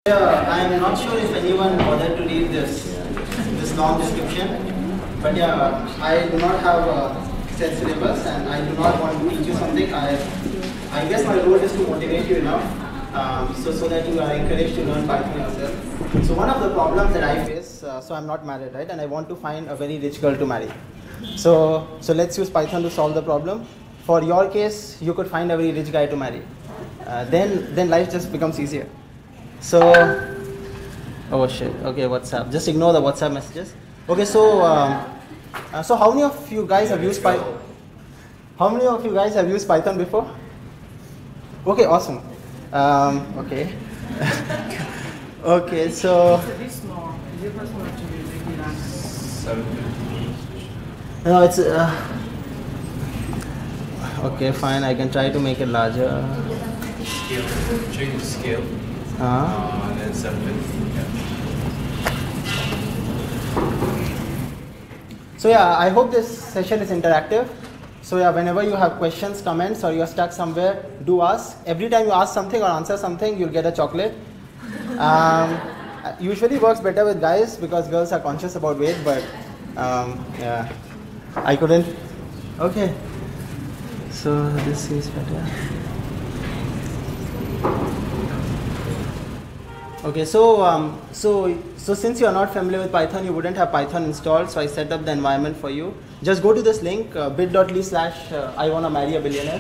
I'm not sure if anyone bothered to read this long description, but yeah, I do not have a set syllabus and I do not want to teach you something. I guess my role is to motivate you enough so that you are encouraged to learn Python yourself. So one of the problems that I face, so I'm not married, right, and I want to find a very rich girl to marry. So let's use Python to solve the problem. For your case, you could find a very rich guy to marry. Then life just becomes easier. So, oh shit, okay, WhatsApp. Just ignore the WhatsApp messages. Okay, so how many of you guys have used Python? How many of you guys have used Python before? Okay, awesome. Okay. Okay, so. It's a bit small. Is it possible to make it larger? No, it's. Okay, fine. I can try to make it larger. Scale. Change the scale. And then 750. Yeah. So yeah, I hope this session is interactive. So yeah, whenever you have questions, comments, or you're stuck somewhere, do ask. Every time you ask something or answer something, you'll get a chocolate. Usually works better with guys because girls are conscious about weight, but yeah, I couldn't. Okay. So this is better. Okay, so since you are not familiar with Python, you wouldn't have Python installed, so I set up the environment for you. Just go to this link, bit.ly/I wanna marry a billionaire.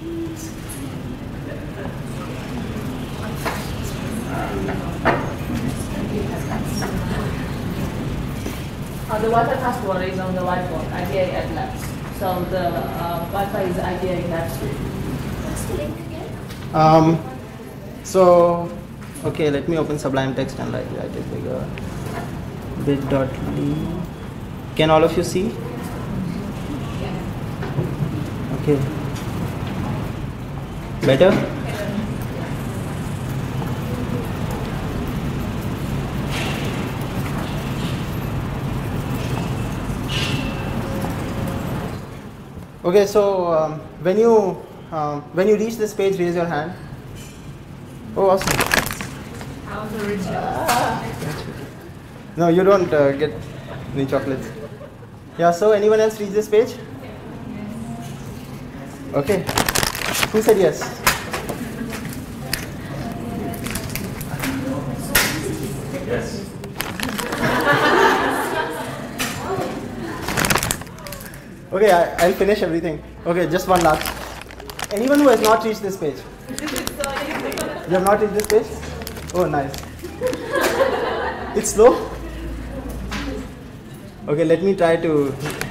The Wi-Fi password is on the whiteboard, IDA at labs. So the Wi-Fi is IDA in labs. What's the link again? Okay, let me open Sublime Text and write it bigger. Bit.ly. Can all of you see? Okay. Better? Okay, so when you reach this page, raise your hand. Oh, awesome. How's the rich? No, you don't get any chocolates. Yeah, so anyone else reach this page? Okay. Who said yes? Yes. Okay, I'll finish everything. Okay, just one last. Anyone who has not reached this page? You have not reached this page? Oh, nice. It's slow? Okay, let me try to.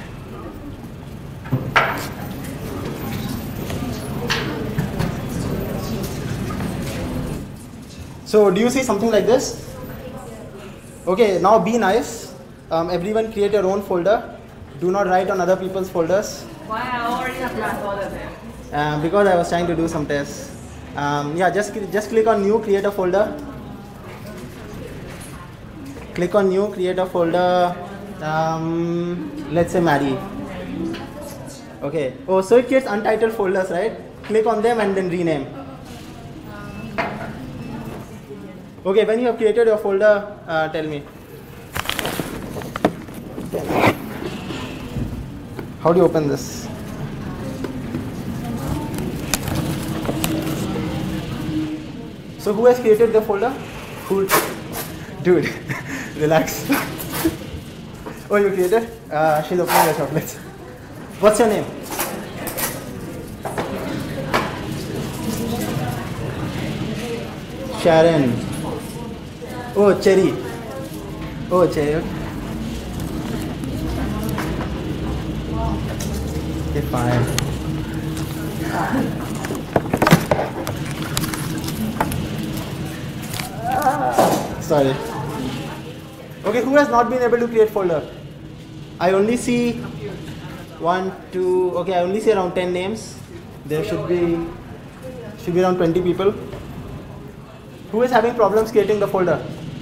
So, do you see something like this? Okay, now be nice. Everyone create your own folder. Do not write on other people's folders. Why I already have my folder there? Because I was trying to do some tests. Yeah, just click on new, create a folder. Click on new, create a folder. Let's say Mary. Okay. Oh, so it creates untitled folders, right? Click on them and then rename. Okay, when you have created your folder, tell me. How do you open this? So who has created the folder? Who? Dude, relax. Oh, you created? She's opening the chocolates. What's your name? Sharon. Oh, Cherry. Oh, Cherry. Okay, fine. Sorry. Okay, who has not been able to create folder? I only see 1, 2, okay, I only see around 10 names. There should be around 20 people. Who is having problems creating the folder?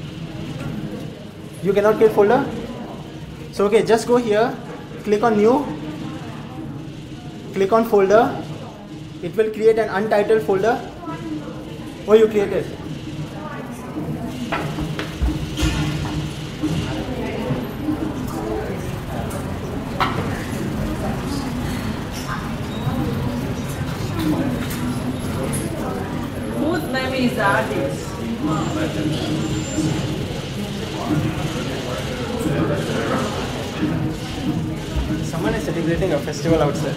You cannot create folder? So okay, just go here, click on new, click on folder. It will create an untitled folder. Oh, you created. Whose name is the artist? Someone is celebrating a festival outside.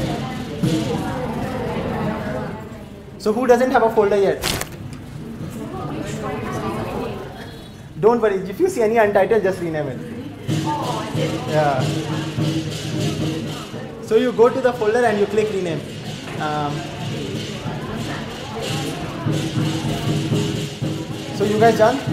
So who doesn't have a folder yet? Don't worry, if you see any untitled, just rename it. Yeah. So you go to the folder and you click rename. So you guys done?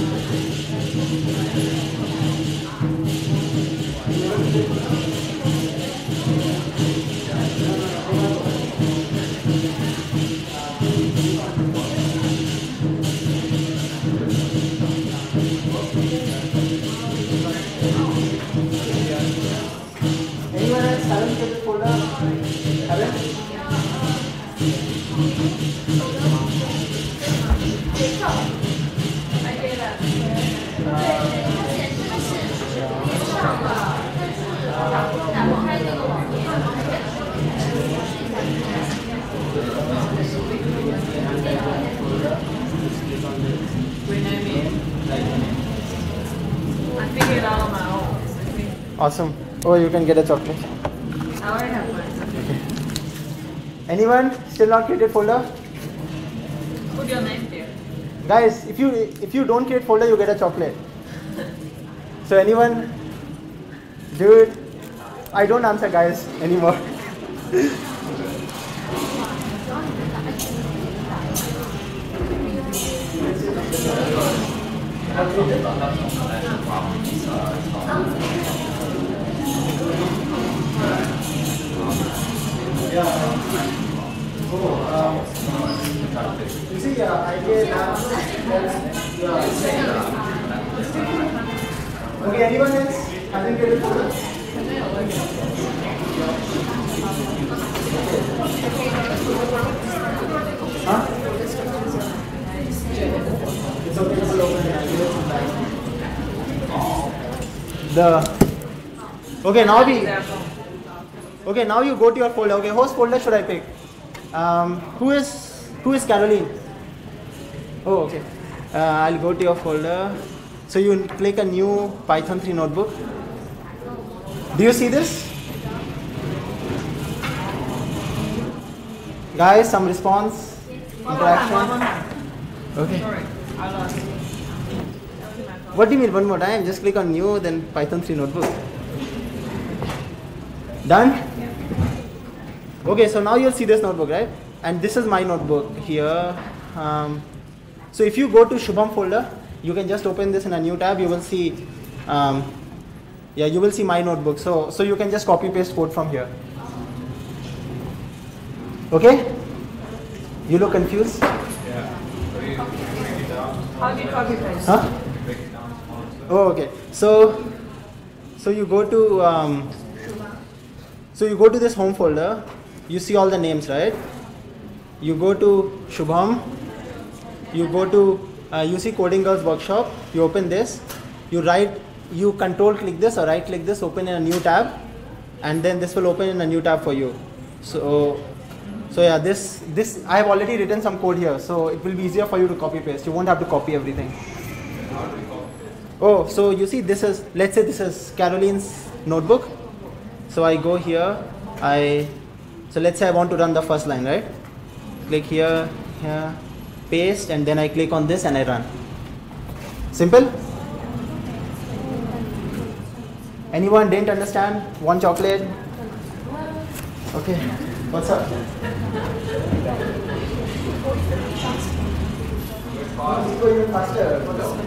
Anyone else haven't filled the folder? Haven't? I figured it out on my own. Awesome. Oh, you can get a chocolate. I already have mine. Anyone still not created folder? Put your name there. Guys, if you don't create folder, you get a chocolate. So anyone? Dude, I don't answer guys anymore. You see, idea okay, anyone else hasn't created folder? Huh? It's okay to open okay, now you go to your folder. Okay, whose folder should I pick? Who is Caroline? Oh, okay. I'll go to your folder. So you click a new Python 3 notebook. Do you see this? Guys, some response, interaction. Okay. Sorry, I lost. What do you mean one more time? Just click on new, then Python 3 notebook. Done? Okay, so now you'll see this notebook, right? And this is my notebook here. So if you go to Shubham folder, you can just open this in a new tab. You will see, you will see my notebook. So you can just copy paste code from here. Okay? You look confused? Yeah. How do you copy paste? Huh? Oh, okay. So you go to this home folder. You see all the names, right? You go to Shubham. You go to you see CodingGirls workshop. You open this. You control click this or right click this. Open in a new tab, and then this will open in a new tab for you. So yeah, this I have already written some code here, so it will be easier for you to copy paste. You won't have to copy everything. Oh, so you see this is, let's say this is Caroline's notebook. So I go here, so let's say I want to run the first line, right? Click here, paste, and then I click on this and I run. Simple? Anyone didn't understand? One chocolate? Okay, what's up? Go even faster.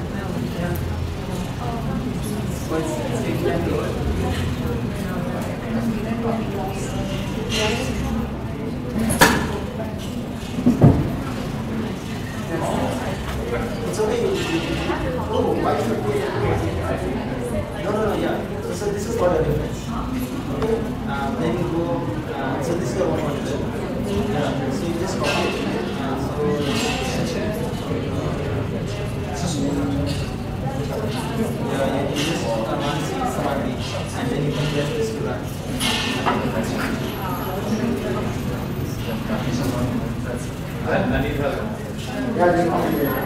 It's okay. Oh, why should we? No, yeah. So this is what a difference. Okay. Then you go. So this is the one one. So you just copy it. you just command C command D, and then you can get this to run. I need help. Yeah, they come in there.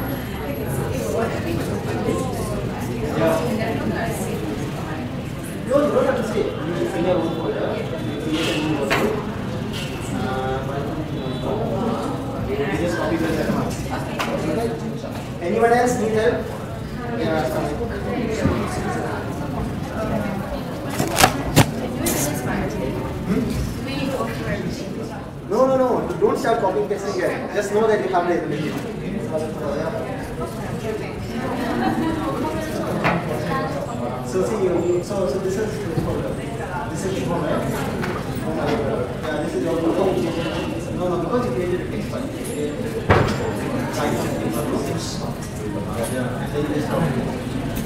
You don't have to say. You fill your own folder. You create a new notebook. You just copy the commands. Anyone else need help? Yeah, No. Don't start copying pasting yet. Just know that you have the ability. So see, so this is Shubham, right? Yeah, this is your folder. No, because you created a text file. You created and then you just copy it.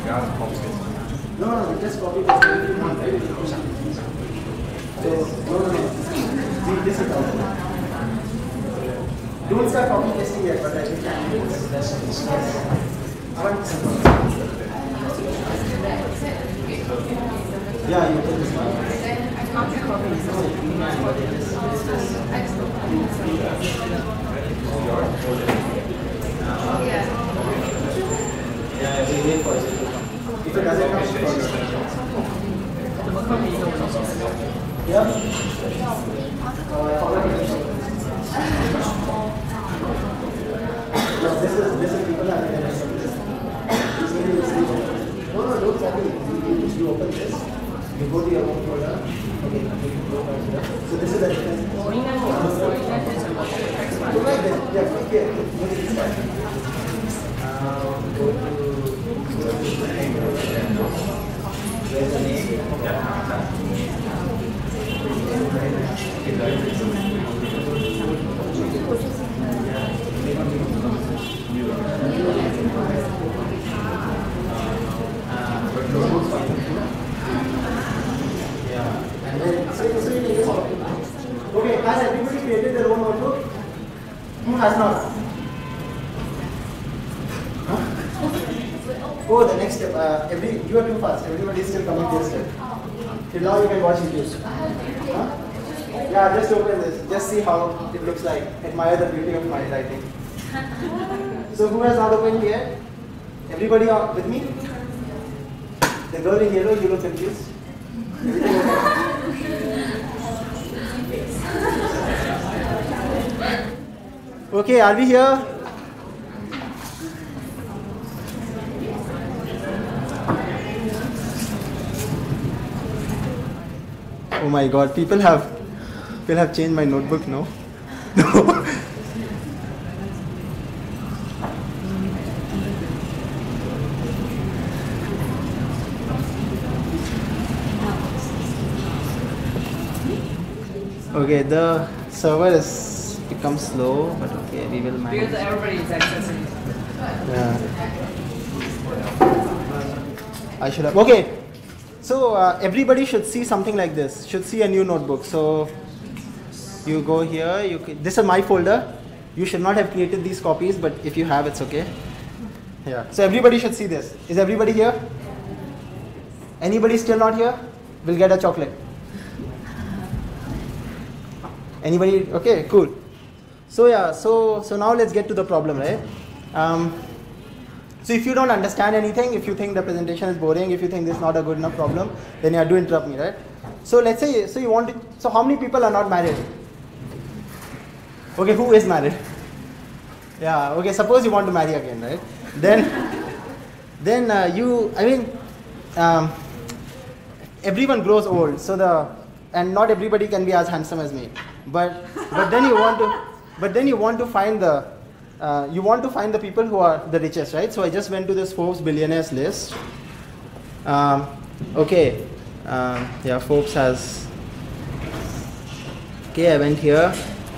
No, just copy paste if you want, right? So, no. This is all. Don't start copy pasting yet, but I think can do this. Yes. Yeah, you can this one. Yeah, we wait for it to come. If it doesn't come, yeah. This is people are No, don't copy. You open this. You go to your own folder. Okay, so this is the difference. Go like this. Yeah, click here. Go to this side. Go to where's the name? And then, so you can just copy. Okay, has everybody created their own notebook? Who has not? Huh? Oh, the next step. You are too fast. Everybody is still coming to this step. Till now you can watch videos. Huh? Yeah, just open this. Just see how it looks like. Admire the beauty of my writing. So who has not opened yet? Everybody with me? The girl in yellow, you look confused. Everything okay? Okay, are we here? Oh my God, people have changed my notebook, no? No. Okay, the server has become slow, but okay, we will manage. Because everybody is accessing. Yeah. I should have. Okay. So everybody should see something like this. Should see a new notebook. So you go here. This is my folder. You should not have created these copies, but if you have, it's okay. Yeah. So everybody should see this. Is everybody here? Anybody still not here? Will get a chocolate. Anybody? Okay, cool. So yeah, so now let's get to the problem, right? So if you don't understand anything, if you think the presentation is boring, if you think this is not a good enough problem, then you have to interrupt me, right? So let's say, so how many people are not married? Okay, who is married? Yeah, okay, suppose you want to marry again, right? Then everyone grows old, and not everybody can be as handsome as me. But then you want to find the people who are the richest, right? So I just went to this Forbes billionaires list. Okay, yeah, Forbes has. Okay, I went here.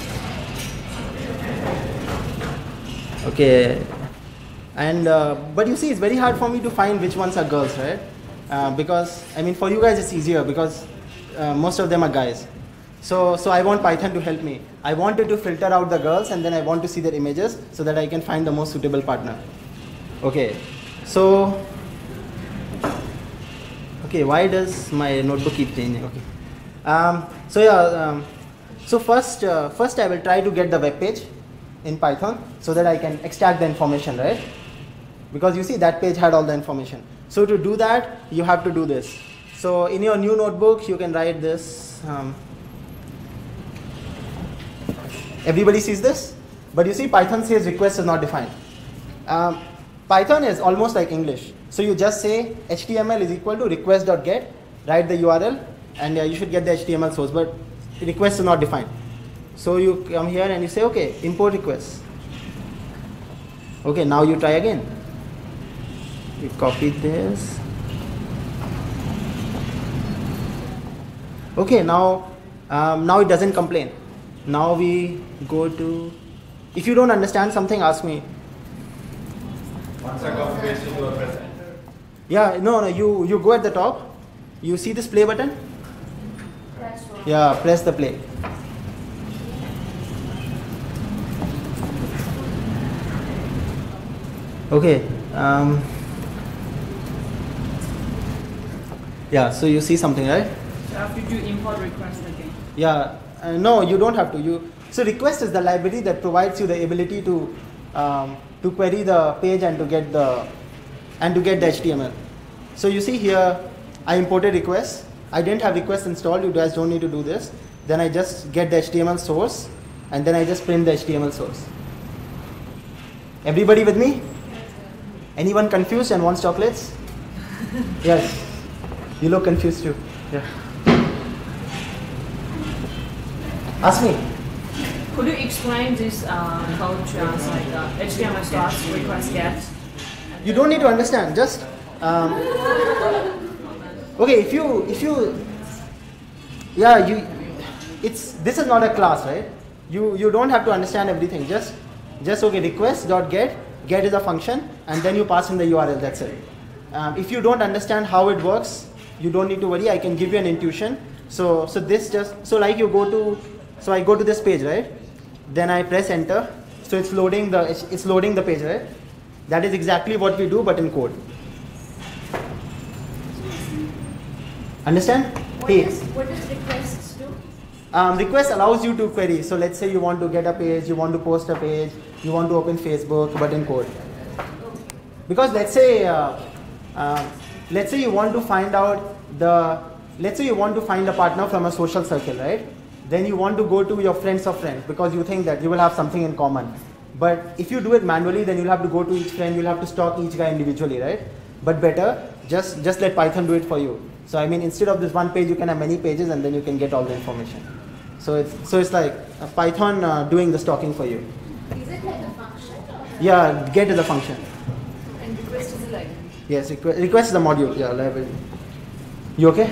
Okay, and but you see, it's very hard for me to find which ones are girls, right? Because I mean, for you guys, it's easier because most of them are guys. So I want Python to help me. I wanted to filter out the girls, and then I want to see their images so that I can find the most suitable partner. Okay, so Okay, why does my notebook keep changing? Okay. So yeah, so first I will try to get the web page in Python so that I can extract the information, right? Because you see that page had all the information. So to do that, you have to do this. So in your new notebook, you can write this. Everybody sees this? But you see Python says request is not defined. Python is almost like English. So you just say HTML is equal to request.get, write the URL, and you should get the HTML source, but request is not defined. So you come here and you say, okay, import request. Okay, now you try again. You copy this. Okay, now it doesn't complain. Now we go to, if you don't understand something, ask me. Once I copy paste it, you press enter. Yeah, no, you go at the top. You see this play button? Yeah, press the play. Okay. Yeah, so you see something, right? So after you import request again. Yeah, no, you don't have to. So request is the library that provides you the ability to query the page and to get the HTML. So you see here, I imported request. I didn't have request installed. You guys don't need to do this. Then I just get the HTML source, and then I just print the HTML source. Everybody with me? Anyone confused and wants chocolates? Yes. You look confused too. Yeah. Ask me. Could you explain this code to us, like HTML starts, request get? You don't need to understand. Just okay. If you this is not a class, right? You don't have to understand everything. Just okay. Request.get, get is a function, and then you pass in the URL. That's it. If you don't understand how it works, you don't need to worry. I can give you an intuition. So like you go to, so I go to this page, right? Then I press enter. So it's loading the page, right? That is exactly what we do, but in code. Understand? What does requests do? Request allows you to query. So let's say you want to get a page, you want to post a page, you want to open Facebook, but in code. Because let's say you want to find out let's say you want to find a partner from a social circle, right? Then you want to go to your friends of friends because you think that you will have something in common. But if you do it manually, then you'll have to go to each friend, you'll have to stalk each guy individually, right? But better, just let Python do it for you. So I mean, instead of this one page, you can have many pages, and then you can get all the information. So it's like Python doing the stalking for you. Is it like a function? Yeah, get is a function. And request is a library? Yes, request is a module. Yeah, library. You okay?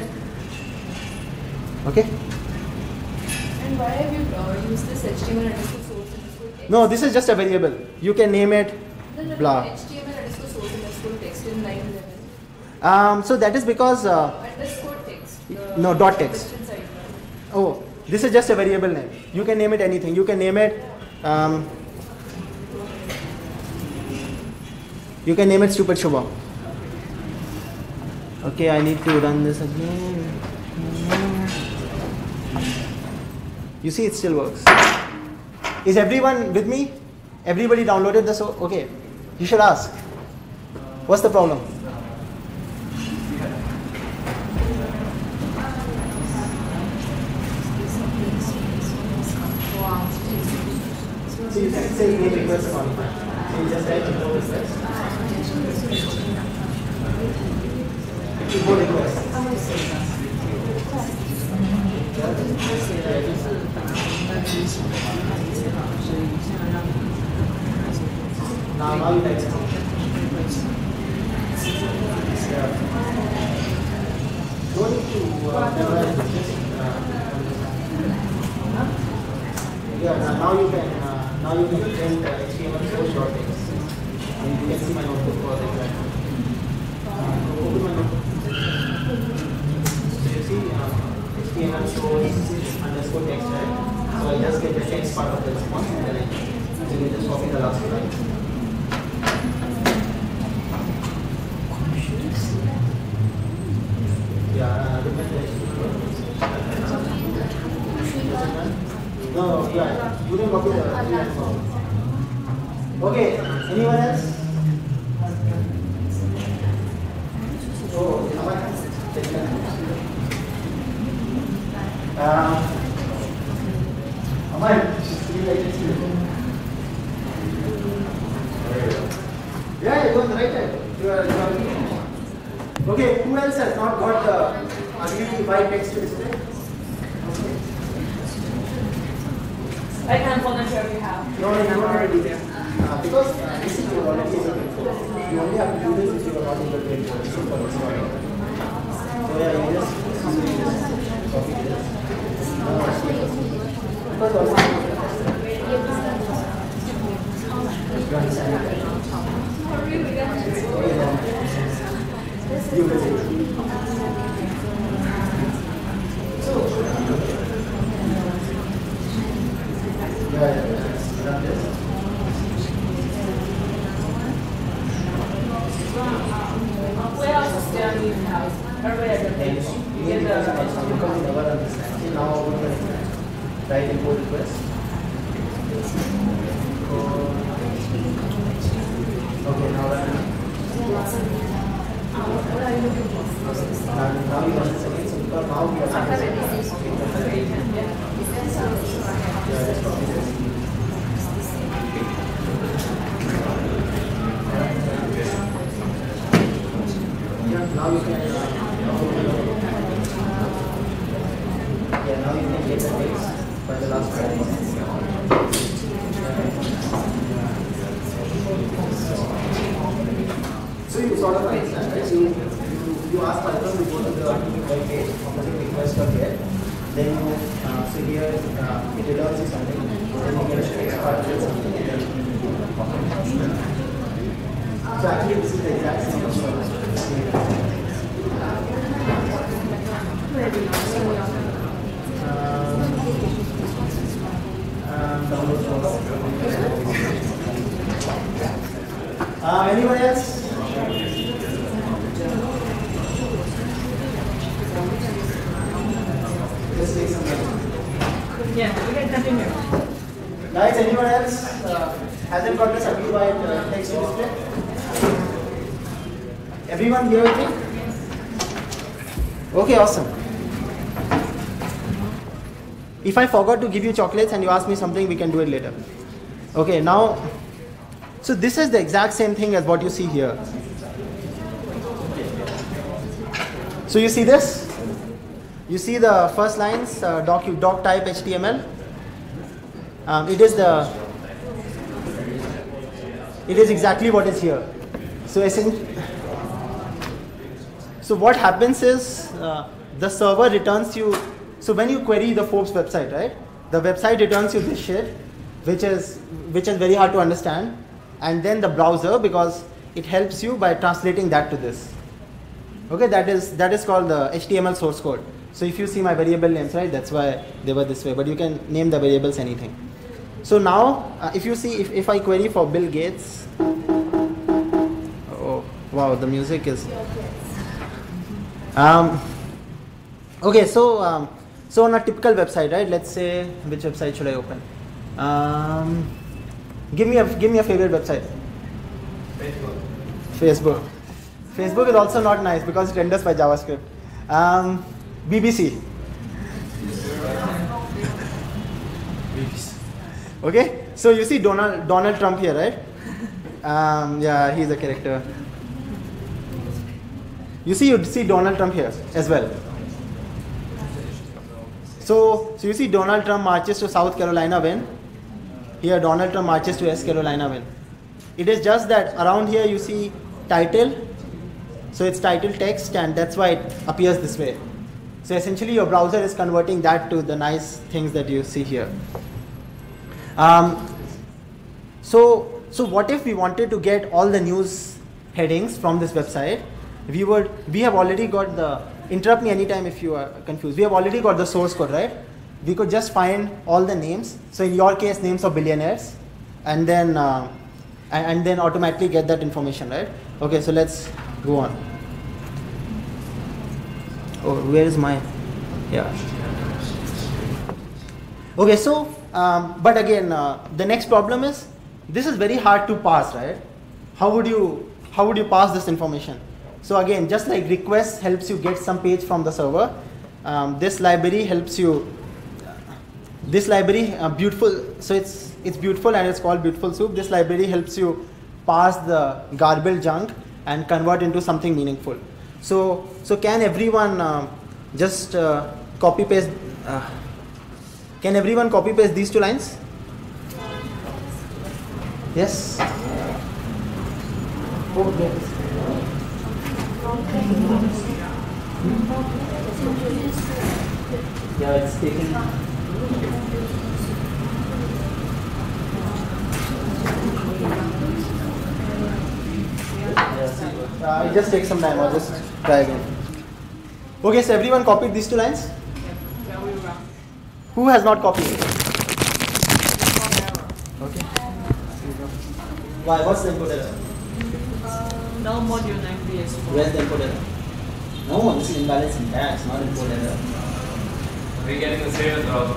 Okay. And why have you used this HTML underscore source underscore text? No, this is just a variable. You can name it blah. HTML underscore source underscore text in line 11. So that is because Underscore text. no, dot text. Question side. Oh, this is just a variable name. You can name it anything. You can name it stupid Shubham. Okay, I need to run this again. You see, it still works. Is everyone with me? Everybody downloaded this? Okay, you should ask. What's the problem? So you can say make request on. So you just write import request. Import request. Now you type something. Don't need to memorize this. Now you can print HTML source.txt. And you can see my notebook for the example. Open my notebook. So you see HTML source underscore text, right? So I just get the text part of the response, and then you just copy the last line. Yeah, you can copy the okay, anyone else? Oh, Aman, she's pretty like this too. Yeah, you on the right side. You are okay, who else has not got the ability to buy text to display? Okay. I can volunteer if you have. No, you don't have to do that. Because this is your already able to info. You only have to do this if you are not able to info. This is for this one. So yeah, you just copy this. Because also you understand it. You will see. Where else is there in your house? Everywhere at the page. You get the Now we can write import request. Okay, now now you want to say so because now we are yeah, just copy this. Yeah, now you can yeah, now you can get the text by the last paragraph. So you sort of understand, right? You ask Python to go to the web page, opposite request of get, then you so here it returns you something, then you get a export something, and then so actually this is the exact same anyone else? Let's take some time. Yeah, we can continue. Guys, anyone else hasn't got the certified text to display? Everyone here with me? Okay, awesome. If I forgot to give you chocolates and you ask me something, we can do it later. Okay, now, so this is the exact same thing as what you see here. So you see this? You see the first lines, doc type HTML. It is exactly what is here. So what happens is the server returns you. So when you query the Forbes website, right? The website returns you this shit, which is very hard to understand, and then the browser, because it helps you by translating that to this. Okay, that is called the HTML source code. So if you see my variable names, right, that's why they were this way, but you can name the variables anything. So now, if you see, if I query for Bill Gates, oh wow, the music is, okay, so so on a typical website, right, let's say, which website should I open? Give me a favorite website. Facebook. Facebook is also not nice because it renders by JavaScript. BBC. Okay, so you see Donald Trump here, right? Yeah, he's a character. You see Donald Trump here as well. So you see Donald Trump marches to South Carolina when? Here Donald Trump marches to West Carolina when? It is just that around here you see title. So it's title text, and that's why it appears this way. So essentially your browser is converting that to the nice things that you see here. So what if we wanted to get all the news headings from this website? We have already got the, interrupt me anytime if you are confused. We have already got the source code, right? We could just find all the names. So in your case, names of billionaires, and then automatically get that information, right? Okay, so let's go on. Oh, where is my, yeah. Okay, so But again, the next problem is, this is very hard to parse, right? How would you parse this information? So again, just like request helps you get some page from the server, this library helps you. This library, beautiful. So it's beautiful and it's called beautiful soup. This library helps you parse the garbled junk and convert into something meaningful. So can everyone just copy paste? Can everyone copy paste these two lines? Yes. Oh, yes. Yeah, it's taking. It just takes some time. I'll just try again. Okay, so everyone copied these two lines? Who has not copied? Okay. Why? What's the input error? No module name PS4. Where's the input error? No, this is invalid syntax, not input error. We're getting the same problem.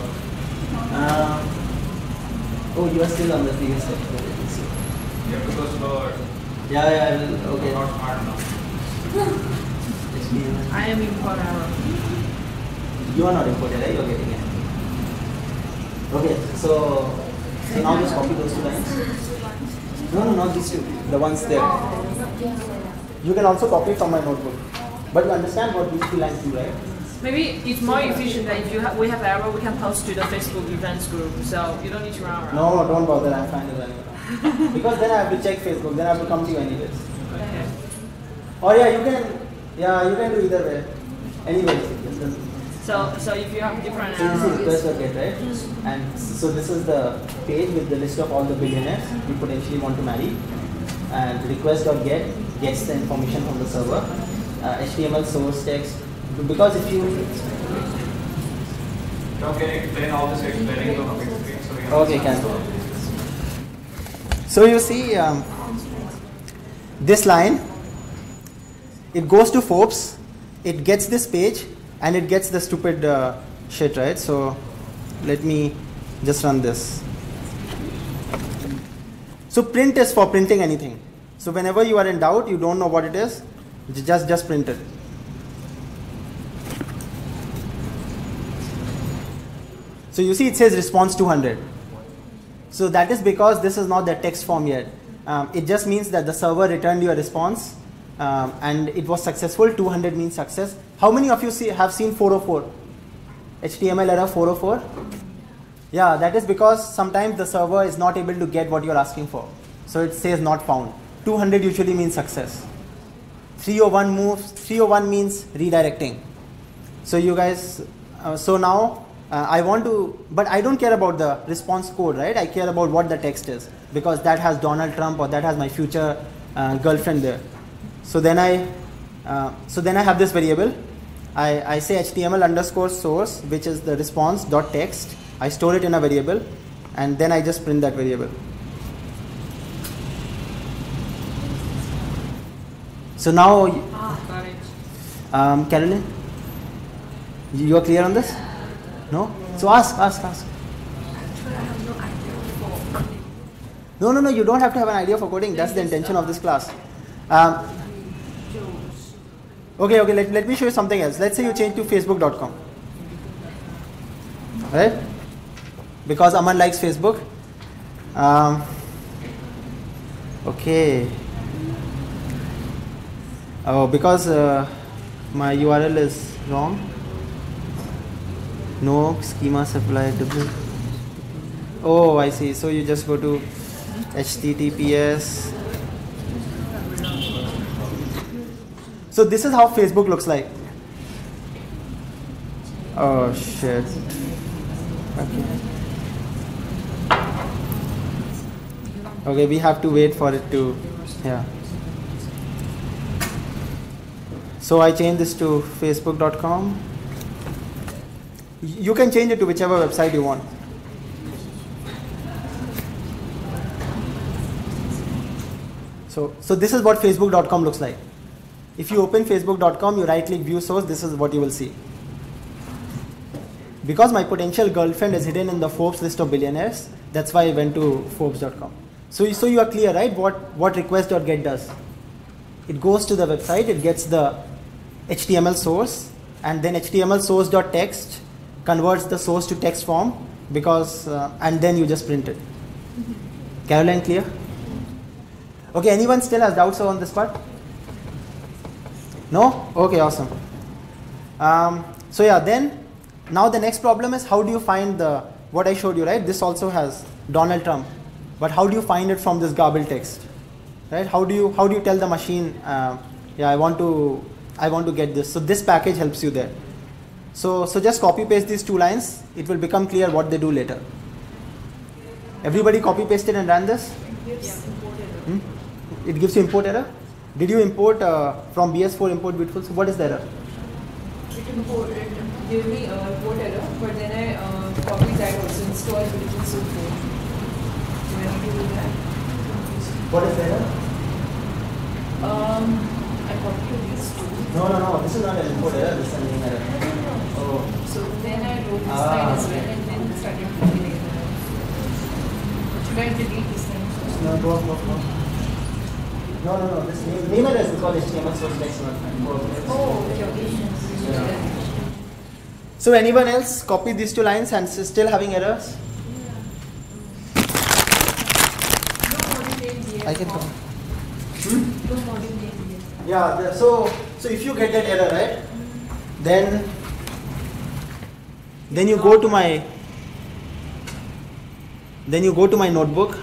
Oh, you are still on the previous step. You have to go slower. Yeah, I will. Okay. Not hard enough. I am input error. You are not input error, you are getting it. Okay, so now just copy those two lines. No, not these two. The ones there. You can also copy from my notebook. But you understand what these two lines do, right? Maybe it's more efficient that if we have error, we can post to the Facebook events group, so you don't need to run around. No, don't bother. I'm fine with running around. Because then I have to check Facebook. Then I have to come to you anyways. Okay. Or yeah, you can do either way. Anyways. So if you have different So this is errors. request or get, right? And so this is the page with the list of all the billionaires you potentially want to marry. And request or get gets the information from the server. HTML source text. Because if you Don't can you explain all this explaining the big screen so we can okay, can. So you see this line, it goes to Forbes, it gets this page, and it gets the stupid shit, right? So let me just run this. So print is for printing anything. So whenever you are in doubt, you don't know what it is, just print it. So you see it says response 200. So that is because this is not the text form yet. It just means that the server returned you a response and it was successful. 200 means success. How many of you have seen 404? HTML error 404? Yeah, that is because sometimes the server is not able to get what you're asking for. So it says not found. 200 usually means success. 301 means redirecting. So you guys, so now I want to, but I don't care about the response code, right? I care about what the text is because that has Donald Trump or that has my future girlfriend there. So then I have this variable. I say HTML underscore source, which is the response dot text. I store it in a variable, and then I just print that variable. So now, Got it. Carolyn, you are clear on this? No? So ask. No, you don't have to have an idea for coding. That's the intention of this class. Okay, let me show you something else. Let's say you change to facebook.com. Right? Because Aman likes Facebook. Okay. Oh, because my URL is wrong. No schema supply. Oh, I see. So you just go to HTTPS. So this is how Facebook looks like. Oh shit. Okay, we have to wait for it to, yeah. So I change this to facebook.com. You can change it to whichever website you want. So this is what facebook.com looks like. If you open facebook.com, you right click view source, this is what you will see. because my potential girlfriend is hidden in the Forbes list of billionaires, that's why I went to Forbes.com. So you are clear, right? What request.get does? It goes to the website, it gets the HTML source, and then HTML source.text converts the source to text form because, and then you just print it. Caroline, clear? Okay, anyone still has doubts on this part? No? Okay, awesome. So yeah, then now the next problem is how do you find what I showed you, right? This also has Donald Trump, but how do you find it from this garbled text, right? How do you tell the machine, yeah, I want to get this. So this package helps you there. So just copy paste these 2 lines. It will become clear what they do later. Everybody copy pasted and ran this? It gives you import error. Did you import from BS4 import beautiful? So what is the error? It gave me import error, but then I copied that also, install beautiful soup. Do I need to do that? What is the error? I copied these 2. No. This is not an import error. This is a name error. No. Oh. So then I wrote this line as well, and then started copying it. Should I delete this line? No. No. This name error is because HTML source text not import. Oh, okay. Yeah. So anyone else copy these 2 lines and still having errors? I can come. Yeah. So if you get that error, right, then you go to my notebook.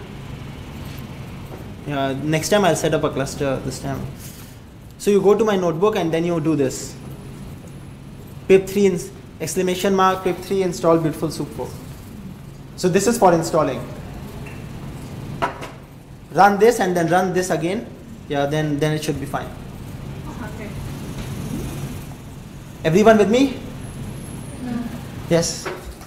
Next time I'll set up a cluster this time. So you go to my notebook and then you do this. pip3 exclamation mark pip3 install beautiful soup 4. So this is for installing. Run this and then run this again. Yeah, then it should be fine. Okay. Everyone with me? No. Yes.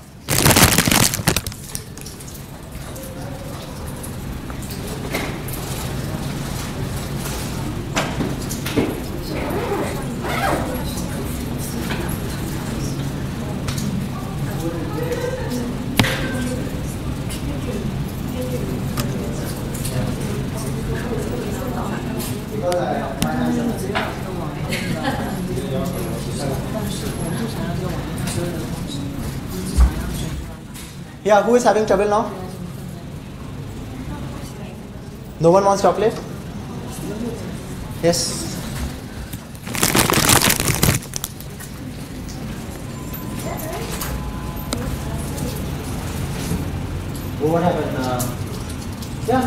Yeah, who is having trouble now? No one wants chocolate? Yes. Oh, what happened? Yeah,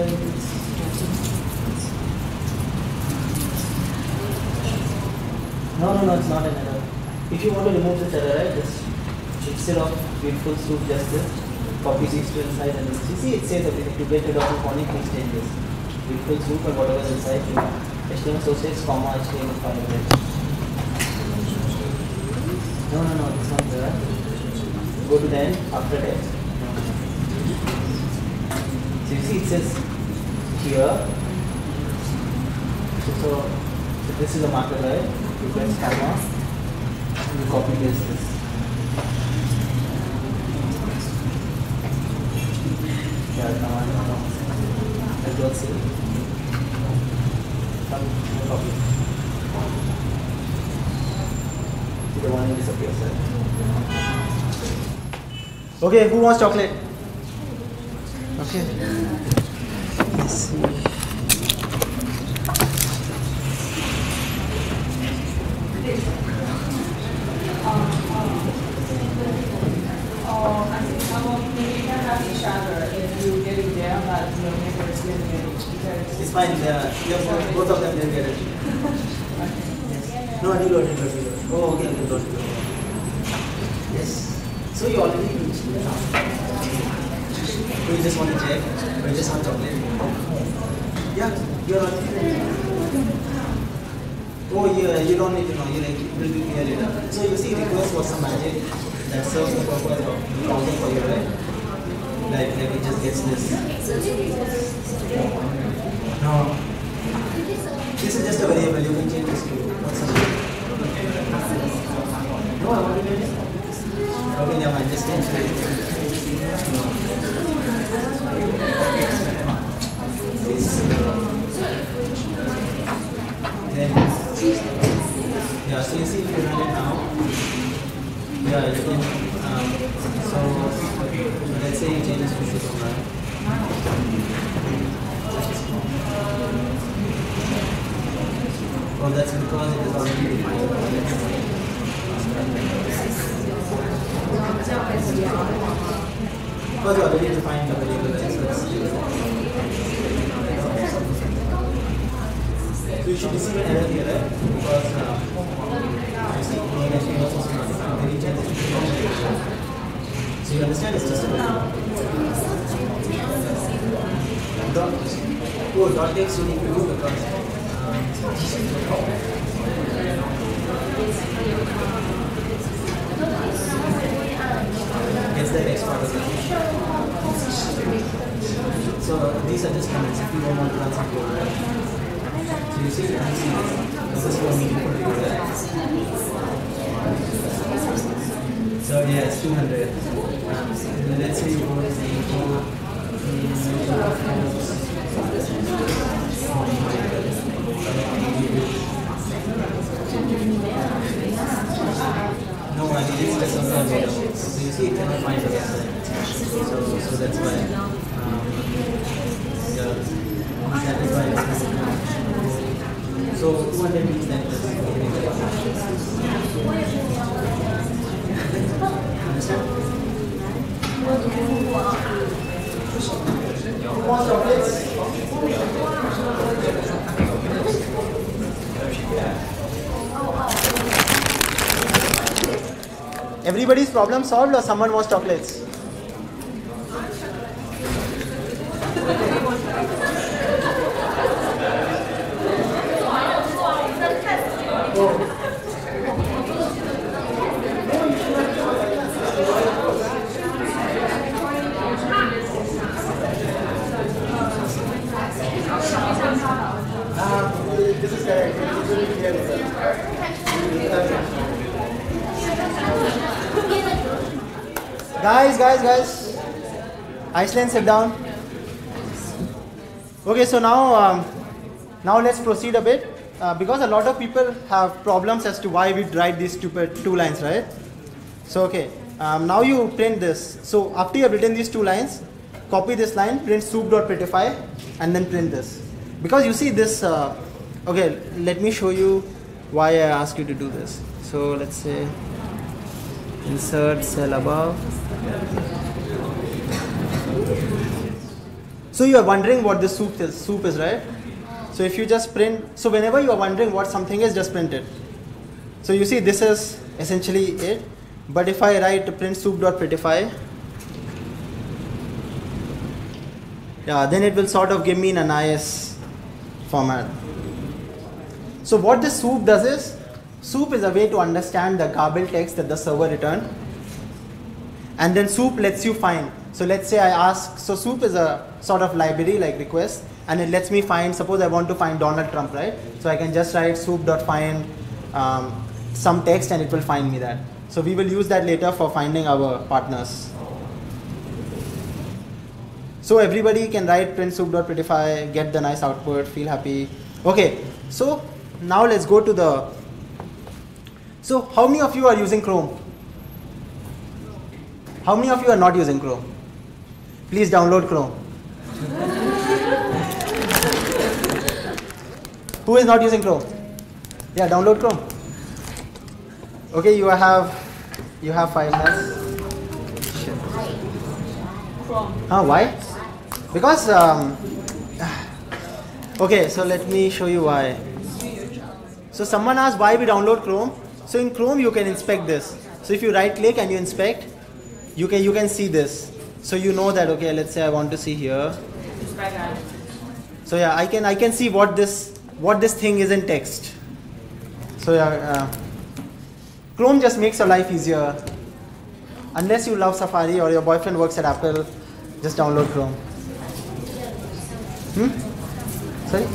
No, it's not an error. If you want to remove this error, right, just instead of beautiful soup, just this, copy these 2 inside and this. You see, it says everything. To get rid of the phonic, please change this. Beautiful soup and whatever is inside, HTML sources, comma, HTML file. No, it's not there. Go to the end, after text. So you see, it says here. So this is a marker, right? You press comma, and you copy paste this. Yeah, no. I don't see. Copy. See the one disappears, right? Okay, who wants chocolate? Okay. Let's see. I think some of you can have each other if you get it there, but your neighbors didn't get it. It's fine, both of them didn't get it. Yes. No, reload. Oh, okay, reload. Yes. So you already reached there. Do you just want to check? Or you just want chocolate? Yeah, you're already there. Oh, yeah, you don't need to know. It will be clear later. So you see, request was some magic that serves the purpose of browsing for you, right? Like it just gets this. No. This is just a variable. You can change this to what's something. No, I want to get it. Okay, Then, yeah, so you see if you run it now, yeah, you can, so let's say you change this to Shubham, right? Oh, that's because it is already defined. Because you already defined the variable as so you should receive an error here, right? Because you see, actually was also not defined. Very changes. So you understand it's just a dot text you need to do because gets the next part of the so these are just comments if you don't want to run some code, right? So you see this is for meaningful to you, right? So yeah, it's 200. Let's say you go to no, I mean it's just something later. So you see it cannot find the website. So that's why yeah, that is why so 200 means that it's understand? Who wants chocolates? Everybody's problem solved or someone wants chocolates? This is correct. Guys. Iceland, sit down. Okay, so now let's proceed a bit because a lot of people have problems as to why we write these stupid 2 lines, right? So okay, now you print this. So after you have written these 2 lines, copy this line, print soup.prettify, and then print this. Because you see this. Okay, let me show you why I ask you to do this. So let's say insert cell above. So you are wondering what this soup is, right? So if you just print, so whenever you are wondering what something is, just print it. So you see this is essentially it. But if I write print soup.prettify, yeah, then it will sort of give me in a nice format. So what this soup does is, soup is a way to understand the garbled text that the server returned. And then soup lets you find. So let's say I ask, so soup is a sort of library like request, and it lets me find, suppose I want to find Donald Trump, right? So I can just write soup.find some text and it will find me that. So we will use that later for finding our partners. So everybody can write print soup.prettify, get the nice output, feel happy. Okay, so now let's go to the, so how many of you are using Chrome? How many of you are not using Chrome? Please download Chrome. Who is not using Chrome? Yeah, download Chrome. Okay, you have 5 minutes. Chrome. Why? Because okay, so let me show you why. So someone asked why we download Chrome. So in Chrome you can inspect this. So if you right click and you inspect, you can see this. So you know that, okay, let's say I want to see here. So yeah, I can see what this thing is in text. So yeah, Chrome just makes your life easier. Unless you love Safari or your boyfriend works at Apple, just download Chrome. Sorry?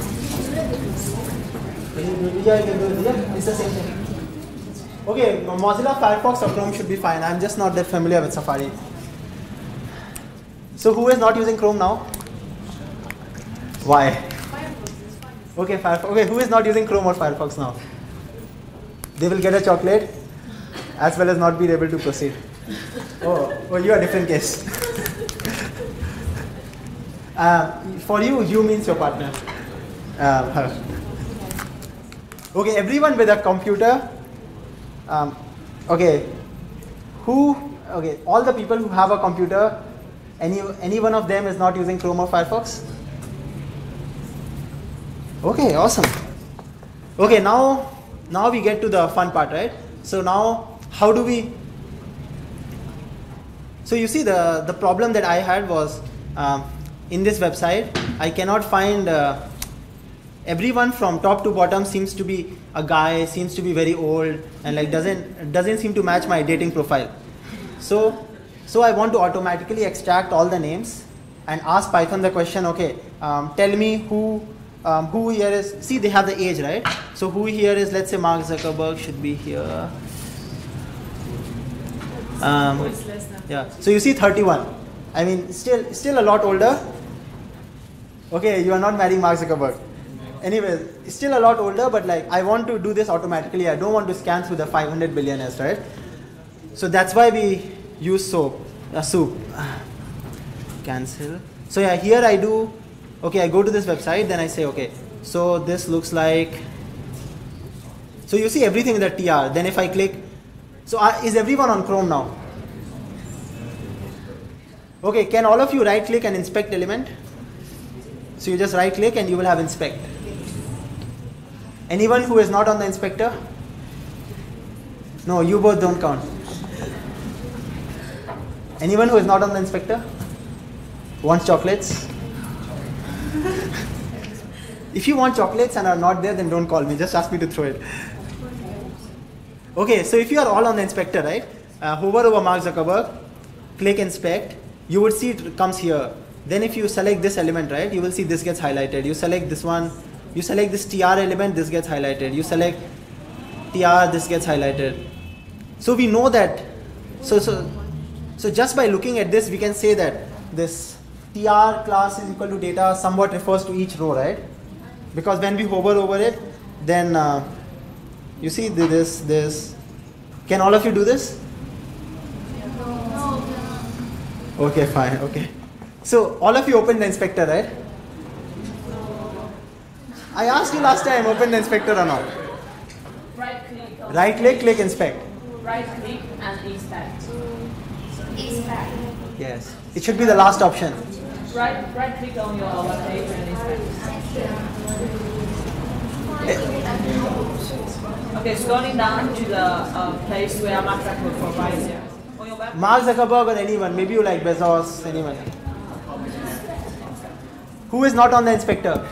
Yeah, you can do it. Yeah, it's the same thing. Okay, Mozilla Firefox or Chrome should be fine. I'm just not that familiar with Safari. So who is not using Chrome now? Why? Okay, Firefox. Okay, who is not using Chrome or Firefox now? They will get a chocolate as well as not be able to proceed. Oh, you are a different case. For you means your partner. Her. Okay, everyone with a computer. Okay, all the people who have a computer, any one of them is not using Chrome or Firefox? Okay, awesome. Okay, now we get to the fun part, right? So now, how do we? So you see, the problem that I had was in this website, I cannot find everyone from top to bottom seems to be a guy, seems to be very old, and like doesn't seem to match my dating profile. So I want to automatically extract all the names and ask Python the question, okay, tell me who here is, see they have the age, right? So who here is, let's say Mark Zuckerberg should be here. Yeah, so you see 31. I mean, still a lot older. Okay, you are not marrying Mark Zuckerberg. Anyways, still a lot older, but like I want to do this automatically. I don't want to scan through the 500 billionaires, right? So that's why we use soup. Cancel. So yeah, here I do. Okay, I go to this website, then I say, okay, so this looks like. So you see everything in the TR. Then if I click, so is everyone on Chrome now? Okay, can all of you right click and inspect element? So you just right click and you will have inspect. Anyone who is not on the inspector? No, you both don't count. Anyone who is not on the inspector? Wants chocolates? If you want chocolates and are not there, then don't call me. Just ask me to throw it. Okay, so if you are all on the inspector, right? Hover over Mark Zuckerberg, click inspect. You would see it comes here. Then if you select this element, right, you will see this gets highlighted. You select this one, you select this TR element, this gets highlighted. You select TR, this gets highlighted. So we know that, so just by looking at this, we can say that this TR class is equal to data somewhat refers to each row, right? Because when we hover over it, then you see this. Can all of you do this? Okay, fine, okay. So all of you opened the inspector, right? I asked you last time, open the inspector or not? Right click. Right click, click inspect. Right click and inspect. Inspect. Yes, it should be the last option. Right click on your web page and inspect. Okay, scrolling down to the place where Mark Zuckerberg provides here. On your web. Mark Zuckerberg or anyone, maybe you like Bezos, anyone. Who is not on the inspector?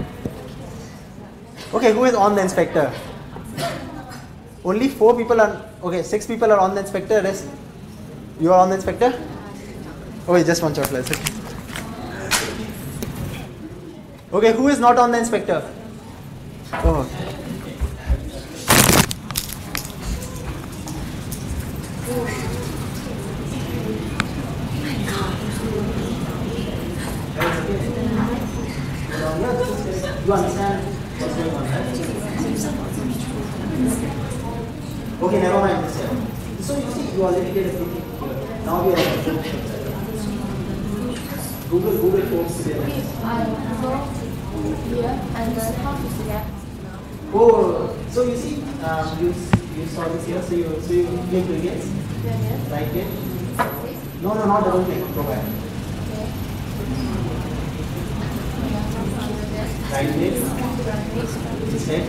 Okay, who is on the inspector? Only 4 people are, okay, 6 people are on the inspector, rest. You are on the inspector? Oh, just one chocolate. Okay, who is not on the inspector? Oh. You understand what's going on, right? Okay, never mind this here. So you see, you already did everything here. Now we are at the Google Forms together. I go here and then how to select? Oh, so you see, you saw this here. So you click again. Right click. No, not double click. Go back. Right click. Instead.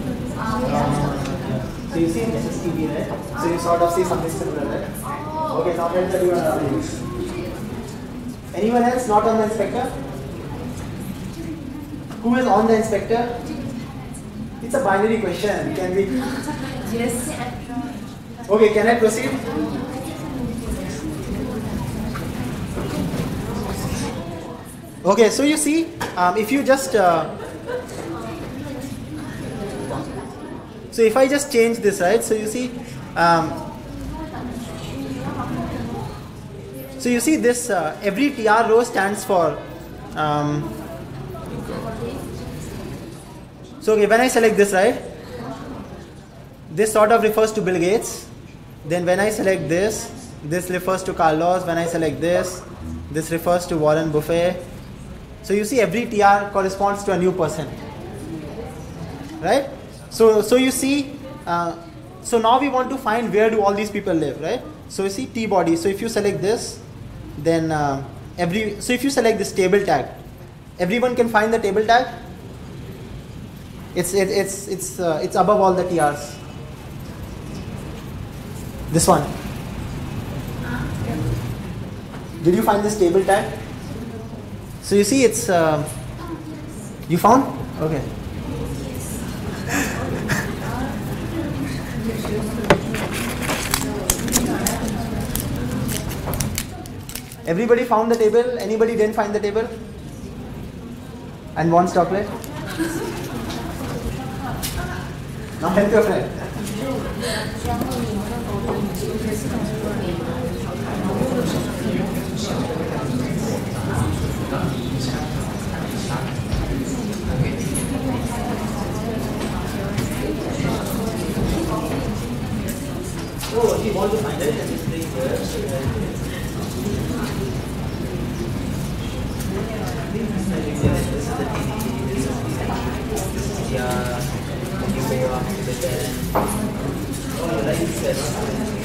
So you see this is TV, right? So you sort of see something similar, right? Okay, now let's do another use. Anyone else not on the inspector? Who is on the inspector? It's a binary question. Can we? Yes. Okay, can I proceed? Okay, so you see, if you just so if I just change this, right? So you see, this every TR row stands for So okay, when I select this, right, this sort of refers to Bill Gates. Then when I select this refers to Carlos. When I select this refers to Warren Buffett. So you see every TR corresponds to a new person, right? So you see, so now we want to find where do all these people live, right? So you see T body. So if you select this, then so if you select this table tag, everyone can find the table tag. It's above all the TRs. This one. Did you find this table tag? So you see it's, you found? Okay. Everybody found the table? Anybody didn't find the table? And wants chocolate? Now help your friend. Oh, if you want to find it, then just click here. This is the TV, this is the you go up to the bed. Oh, like this.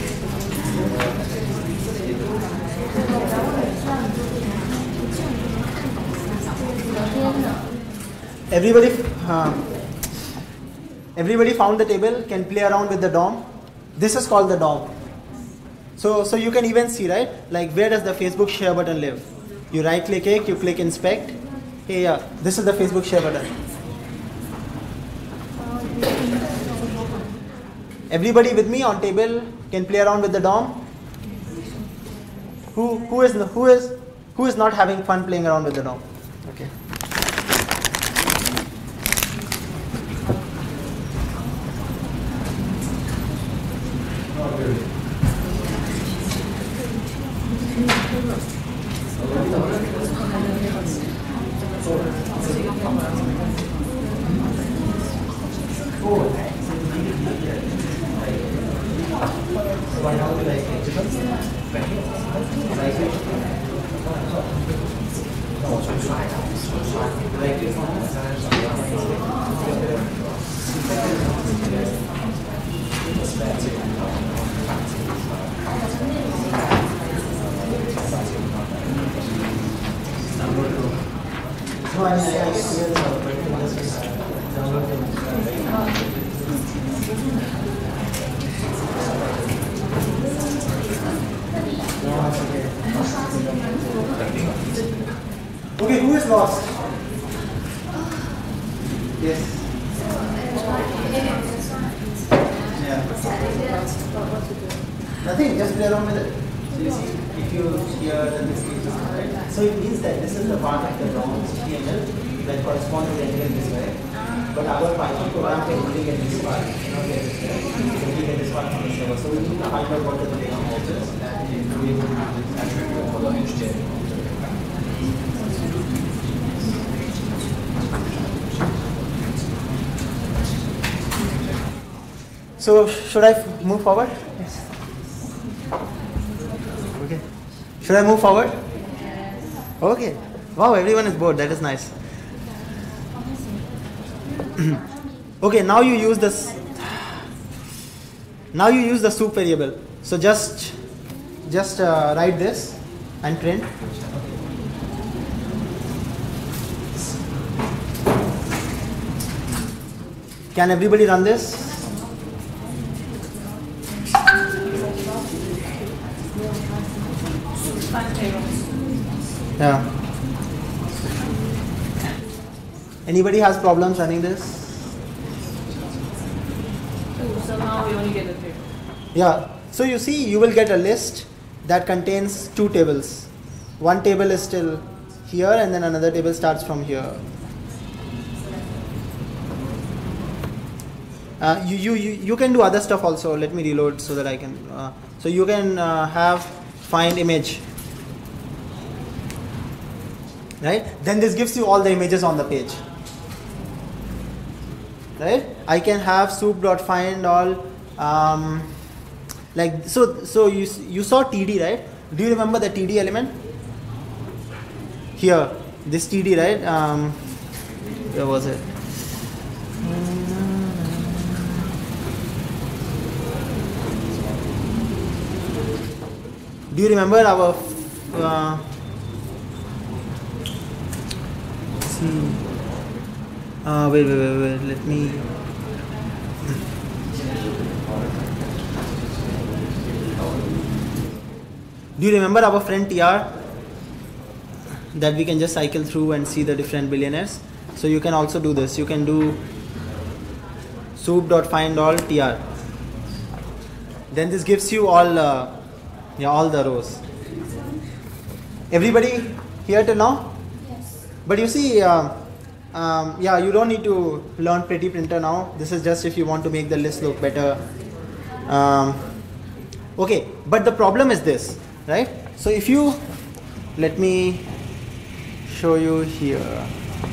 Everybody found the table, can play around with the DOM. This is called the DOM. So you can even see, right? Like where does the Facebook share button live? You right click it, you click inspect. Hey, yeah, this is the Facebook share button. Everybody with me on table can play around with the DOM? Who is not having fun playing around with the DOM? Okay. Okay, who is lost? Yes. Yeah. Nothing, just play around with it. So you see, if you here, then this is right. So it means that this is the part of the DOM HTML that corresponds to the entity this way. But our Python program can only get this part, cannot get this here. So we get this part from the server. So we need to find out what the data model is and we will follow HTML. So should I move forward? Yes. Okay. Should I move forward? Yes. Okay. Wow, everyone is bored. That is nice. Okay, now you use this. Now you use the soup variable. So just write this and print. Can everybody run this? Yeah. Anybody has problems running this? Somehow we only get a table. Yeah. So you see, you will get a list that contains two tables. One table is still here, and then another table starts from here. You can do other stuff also. Let me reload so that I can. So you can have find image. Right? Then this gives you all the images on the page. right? I can have soup.find all, like, so you saw TD, right? Do you remember the TD element? Here, this TD, right? Where was it? Do you remember our wait, let me. Do you remember our friend TR that we can just cycle through and see the different billionaires? So you can also do this. You can do soup.find all TR. Then this gives you all all the rows. Everybody here till now? Yes. But you see, you don't need to learn Pretty Printer now. This is just if you want to make the list look better. Okay, but the problem is this, right? So if you, let me show you here.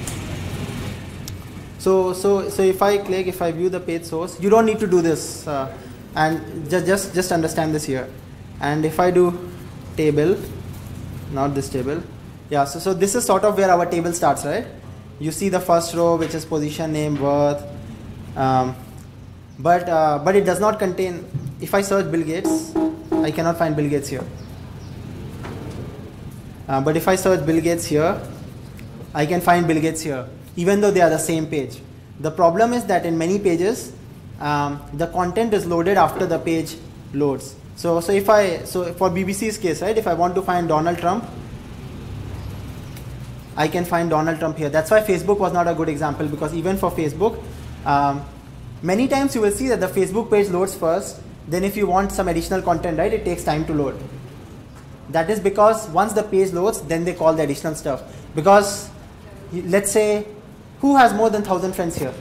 So if I click, if I view the page source, you don't need to do this, and just understand this here. And if I do table, not this table, yeah. So this is sort of where our table starts, right? You see the first row, which is position, name, worth, but it does not contain. If I search Bill Gates, I cannot find Bill Gates here. But if I search Bill Gates here, I can find Bill Gates here, even though they are the same page. The problem is that in many pages, the content is loaded after the page loads. So for BBC's case, right, if I want to find Donald Trump, I can find Donald Trump here. That's why Facebook was not a good example, because even for Facebook, many times you will see that the Facebook page loads first. Then if you want some additional content, right, it takes time to load. That is because once the page loads, then they call the additional stuff. Because let's say, who has more than 1,000 friends here?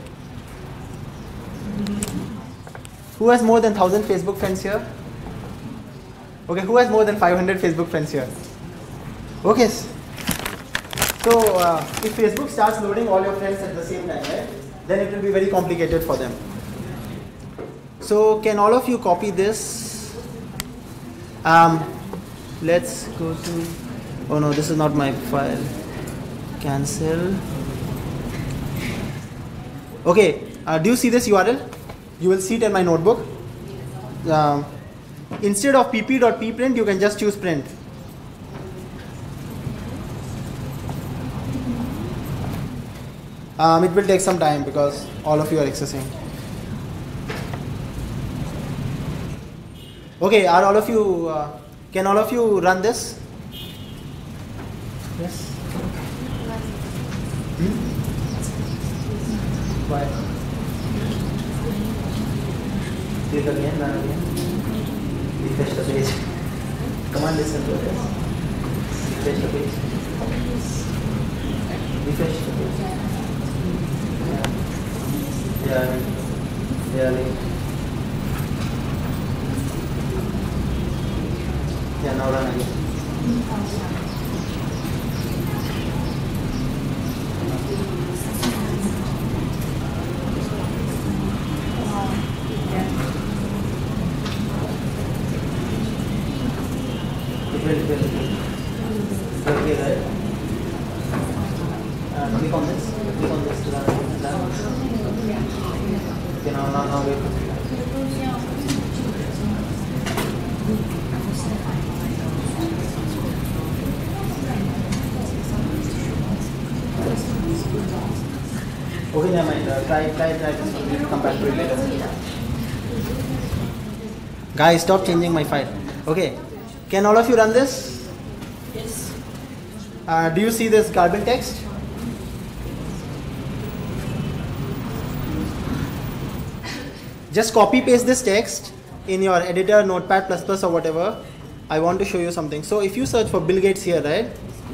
Who has more than 1,000 Facebook friends here? Okay, who has more than 500 Facebook friends here? Okay. So if Facebook starts loading all your friends at the same time, right, then it will be very complicated for them. So can all of you copy this? Let's go to, oh no, this is not my file. Cancel. Okay, do you see this URL? You will see it in my notebook. Instead of pp.pprint, you can just choose print. It will take some time because all of you are accessing. Okay, are all of you, can all of you run this? Yes? Why? Click again, run again. Refresh the page. Come on, listen to this. Refresh the page. Refresh the page. Yeah, now run again. Okay, right? Click on this. Click on this to run. Okay, now wait. Okay, never mind. Try this. Come back to it later. Guys, stop changing my file. Okay. Can all of you run this? Yes. Do you see this garbled text? Just copy paste this text in your editor, Notepad++ or whatever. I want to show you something. So if you search for Bill Gates here, right?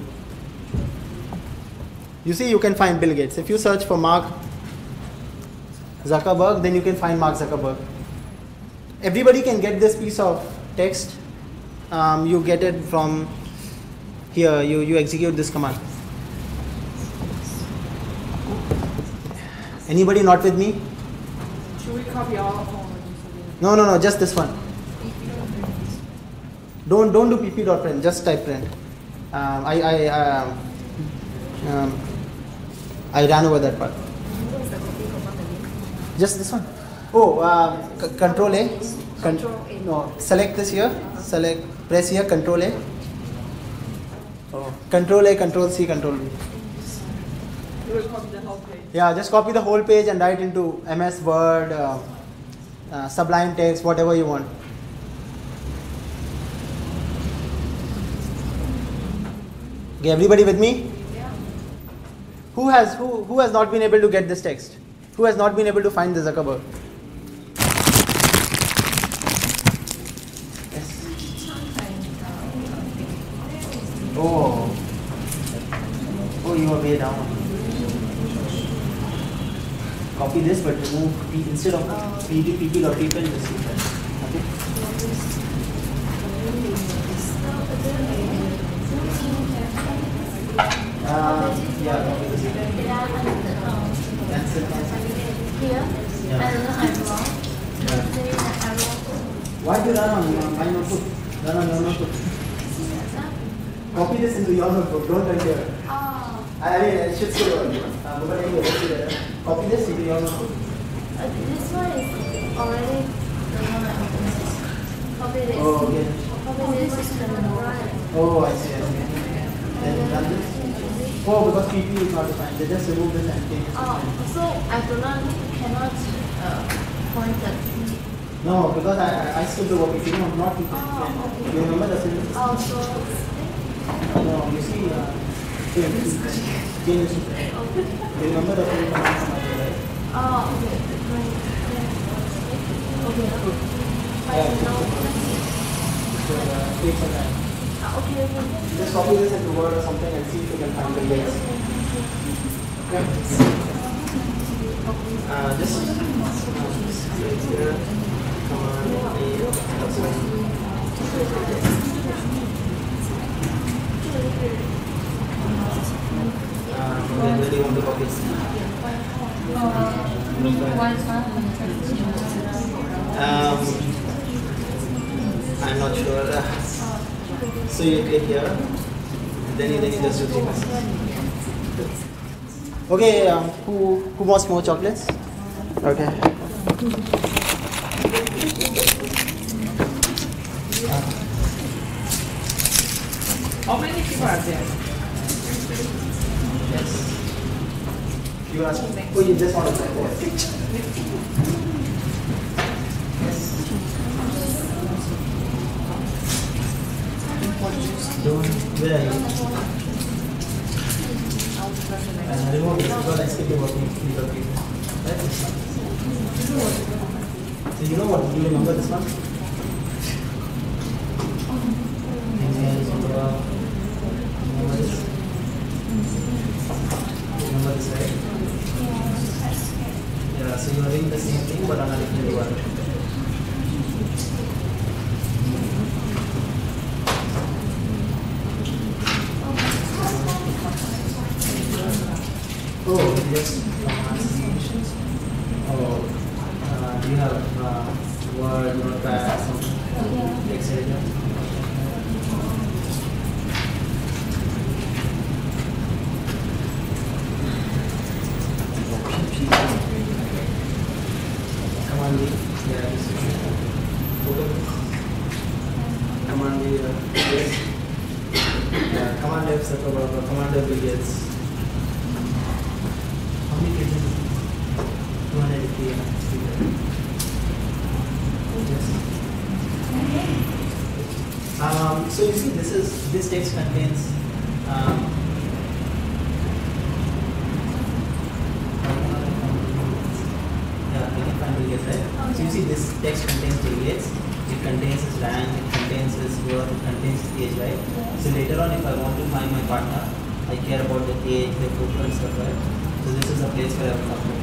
You see you can find Bill Gates. If you search for Mark Zuckerberg, then you can find Mark Zuckerberg. Everybody can get this piece of text. You get it from here. You execute this command. Anybody not with me? Should we copy all of them? No, just this one. Don't do pp.print, just type print. I ran over that part. Just this one. Oh, Control A. No, select this here. Press here, Control A. Oh, Control A, Control C, Control V. You will copy the whole page. Yeah, just copy the whole page and write into MS Word, Sublime Text, whatever you want. Okay, everybody with me? Yeah. Who has not been able to get this text? Who has not been able to find the Zuckerberg? Yes. Oh, you are way down. Copy this, but remove P instead of PP or people. Just use that. Okay. Yeah, copy this. Cancel. Here, Yeah. I don't know, I'm wrong. Say that I'm wrong. Why do you run on my notebook? Run on your notebook. Copy this into your notebook. Don't run here. Oh, I mean, it should stay on. But anyway, let's do that. Copy this into your notebook. this one is already the one I opened. Copy this. Oh, okay. Copy this is the right. Oh, I see. Then run this. Oh, because PP is not defined. They just remove this and change it. Oh, so I cannot point the P. No, because I still do what PP. No, not PP. Oh, okay. You remember the syllabus? Oh, so No, you see, change. You remember the full command from earlier, right? oh, okay. Right. Okay. Yeah. Now, So, take some time. okay. Just copy this into Word or something and see if you can find the links. Yeah. Just click here. Command A. Where do you want to copy? I'm not sure. So you click here, then you just do 3 passes. Okay, who wants more chocolates? Okay. How many people are there? Yes. You ask. Oh, you just want to play. Yes. Don't. Where are you? Remove this because I skipped about people. Right? So you know what? Do you remember this one? Engineers, remember this? Remember this, right? Yeah, so you are doing the same thing but on a different environment. Oh, yes. Oh, do you have Word, Notepad, something? Excel? Command D. Yeah, this is photo. Command D. Yes. Yeah, Command F circle, Command F billiards. How many pages? 280. Yes. So you see, this text contains. Yeah, you can find billiards, right? So you see, this text contains billiards. It contains his rank, it contains his work, it contains his age, right? So later on, if I want to find my partner, I care about the age, the photo and stuff, right? So this is a place where I will calculate.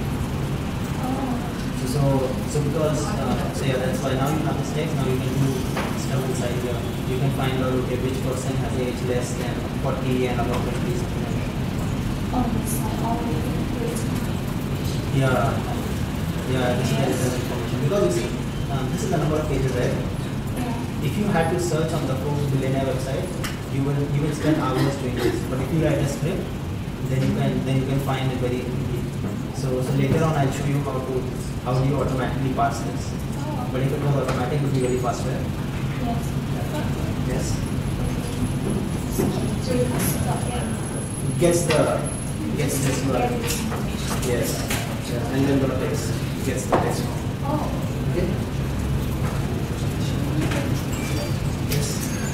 So because, so yeah, that's why now you have this text, now you can do stuff inside here. You can find out, okay, which person has age less than 40 and above 20, something like that. Yeah. Yeah, this is information. Because you see, this is the number of pages, right? If you had to search on the Forbes billionaire website, you will spend hours doing this. But if you write a script, then you can find it very easily. So later on I'll show you how do you automatically parse this. But if it was automatic, it would be very fast, right? Yes. Gets this word. Yes. And then the text gets the text form. Okay. Yes.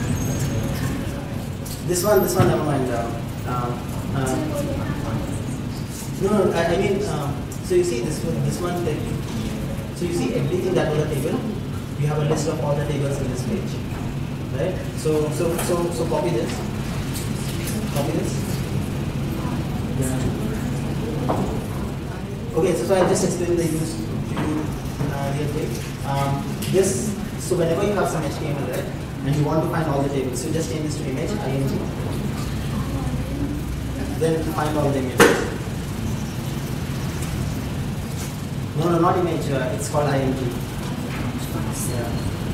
This one, never mind. No, I mean, so you see this one, so you see everything that was a table. You have a list of all the tables in this page, right? So copy this. Copy this. Yeah. Okay, so I just explained the use to you real quick. So whenever you have some HTML, right, and you want to find all the tables, so just change this to image, ing. Then find all the images. No, not image. It's called ing. Yeah.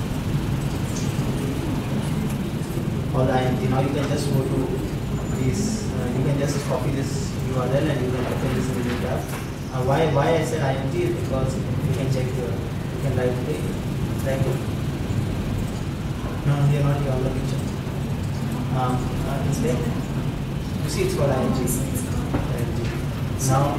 Called ing. Now you can just go to these. You can just copy this URL and you can open this in the new tab. Why I said ing is because you can check here. You can write okay. Right. No, here not here on the picture. Instead, you see it's called ing. Now.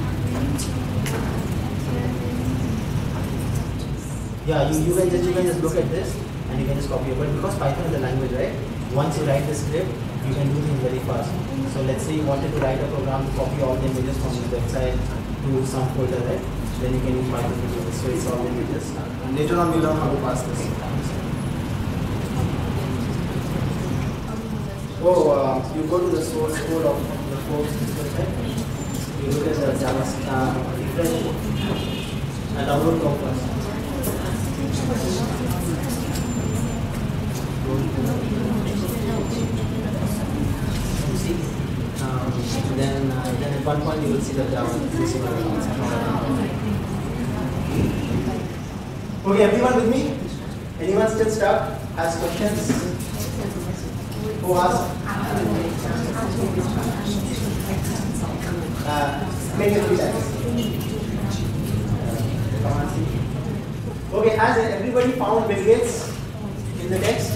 Yeah, you can just look at this and you can just copy it. But because Python is a language, right? Once you write the script, you can do things very fast. So let's say you wanted to write a program to copy all the images from the website to some folder, right? Then you can use Python to do this. So it's all the images. And later on, we'll learn how to pass this. You go to the source code of the Forbes website. You look at the JavaScript, refresh, and download code first. Then at one point you will see the Java. Okay, everyone with me? Anyone still stuck? Has questions? Who asked? Make it 3 times. Okay, has everybody found Bill Gates in the text?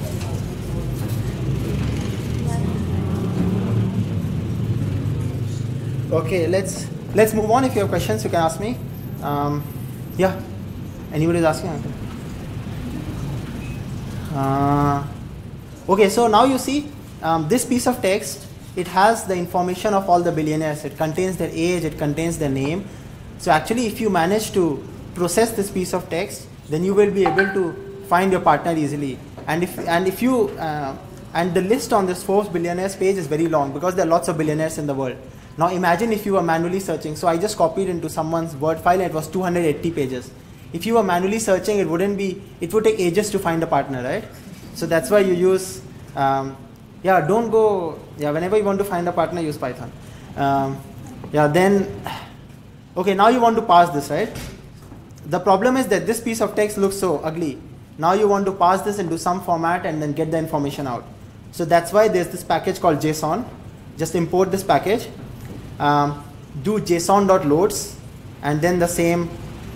Okay, let's move on. If you have questions, you can ask me. Yeah, anybody is asking? Okay, so now you see this piece of text. It has the information of all the billionaires. It contains their age. It contains their name. So actually, if you manage to process this piece of text, then you will be able to find your partner easily. And the list on this Forbes billionaires page is very long because there are lots of billionaires in the world. Now imagine if you were manually searching. So I just copied into someone's Word file and it was 280 pages. If you were manually searching, it would take ages to find a partner, right? So that's why you use, whenever you want to find a partner, use Python. Okay, now you want to parse this, right? The problem is that this piece of text looks so ugly. Now you want to parse this into some format and then get the information out. So that's why there's this package called JSON. Just import this package. Do json.loads and then the same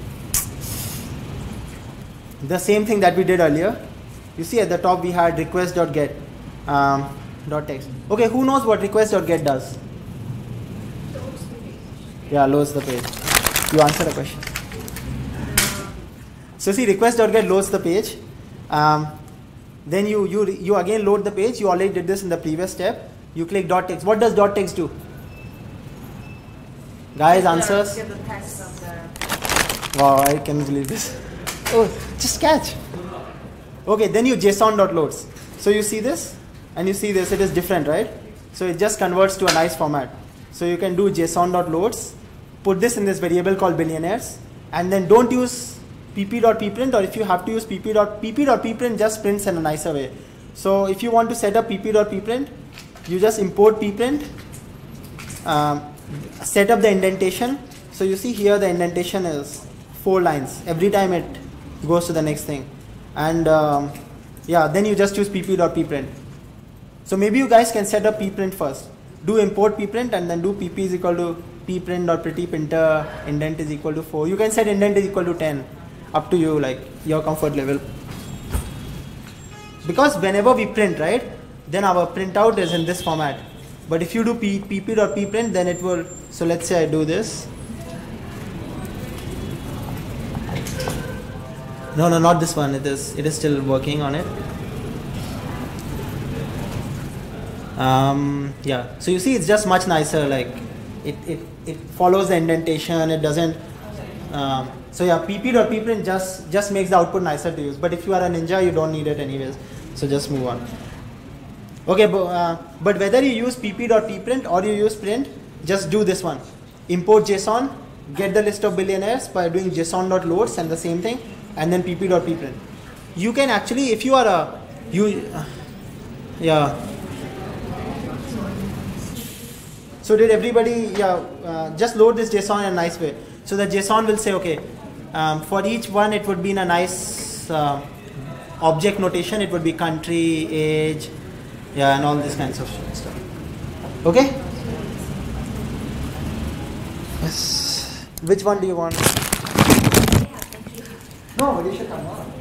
thing that we did earlier. You see at the top we had request.get .text. Okay, who knows what request.get does? Yeah, loads the page. You answer the question. So see, request.get loads the page. Then you again load the page. You already did this in the previous step. You click .text. What does .text do? Guys, answers? Get the text of the... Wow, I can't believe this. Oh, just catch. Okay, then you json.loads. So you see this and you see this. It is different, right? So it just converts to a nice format. So you can do json.loads. Put this in this variable called billionaires. And then don't use pp.pprint, or if you have to use pp.pprint just prints in a nicer way. So if you want to set up pp.pprint, you just import pprint, set up the indentation. So you see here the indentation is 4 lines. Every time it goes to the next thing. And yeah, then you just choose pp.pprint. So maybe you guys can set up pprint first. Do import pprint and then do pp is equal to pprint.prettyprinter indent is equal to 4. You can set indent is equal to 10. Up to you, like your comfort level. Because whenever we print, right, then our printout is in this format. But if you do pp.pprint, then it will, so let's say I do this. No, not this one. It is still working on it. Yeah. So you see, it's just much nicer. Like it follows the indentation. It doesn't. So yeah, pp.pprint just makes the output nicer to use. But if you are a ninja, you don't need it anyways. So just move on. Okay, but whether you use pp.pprint or you use print, just do this one. Import JSON, get the list of billionaires by doing json.loads and the same thing, and then pp.pprint. You can actually, if you are yeah. So did everybody, yeah, just load this JSON in a nice way. So the JSON will say, okay, for each one it would be in a nice object notation. It would be country, age, yeah, and all these kinds of stuff. Okay? Yes. Which one do you want? No, but you should come on.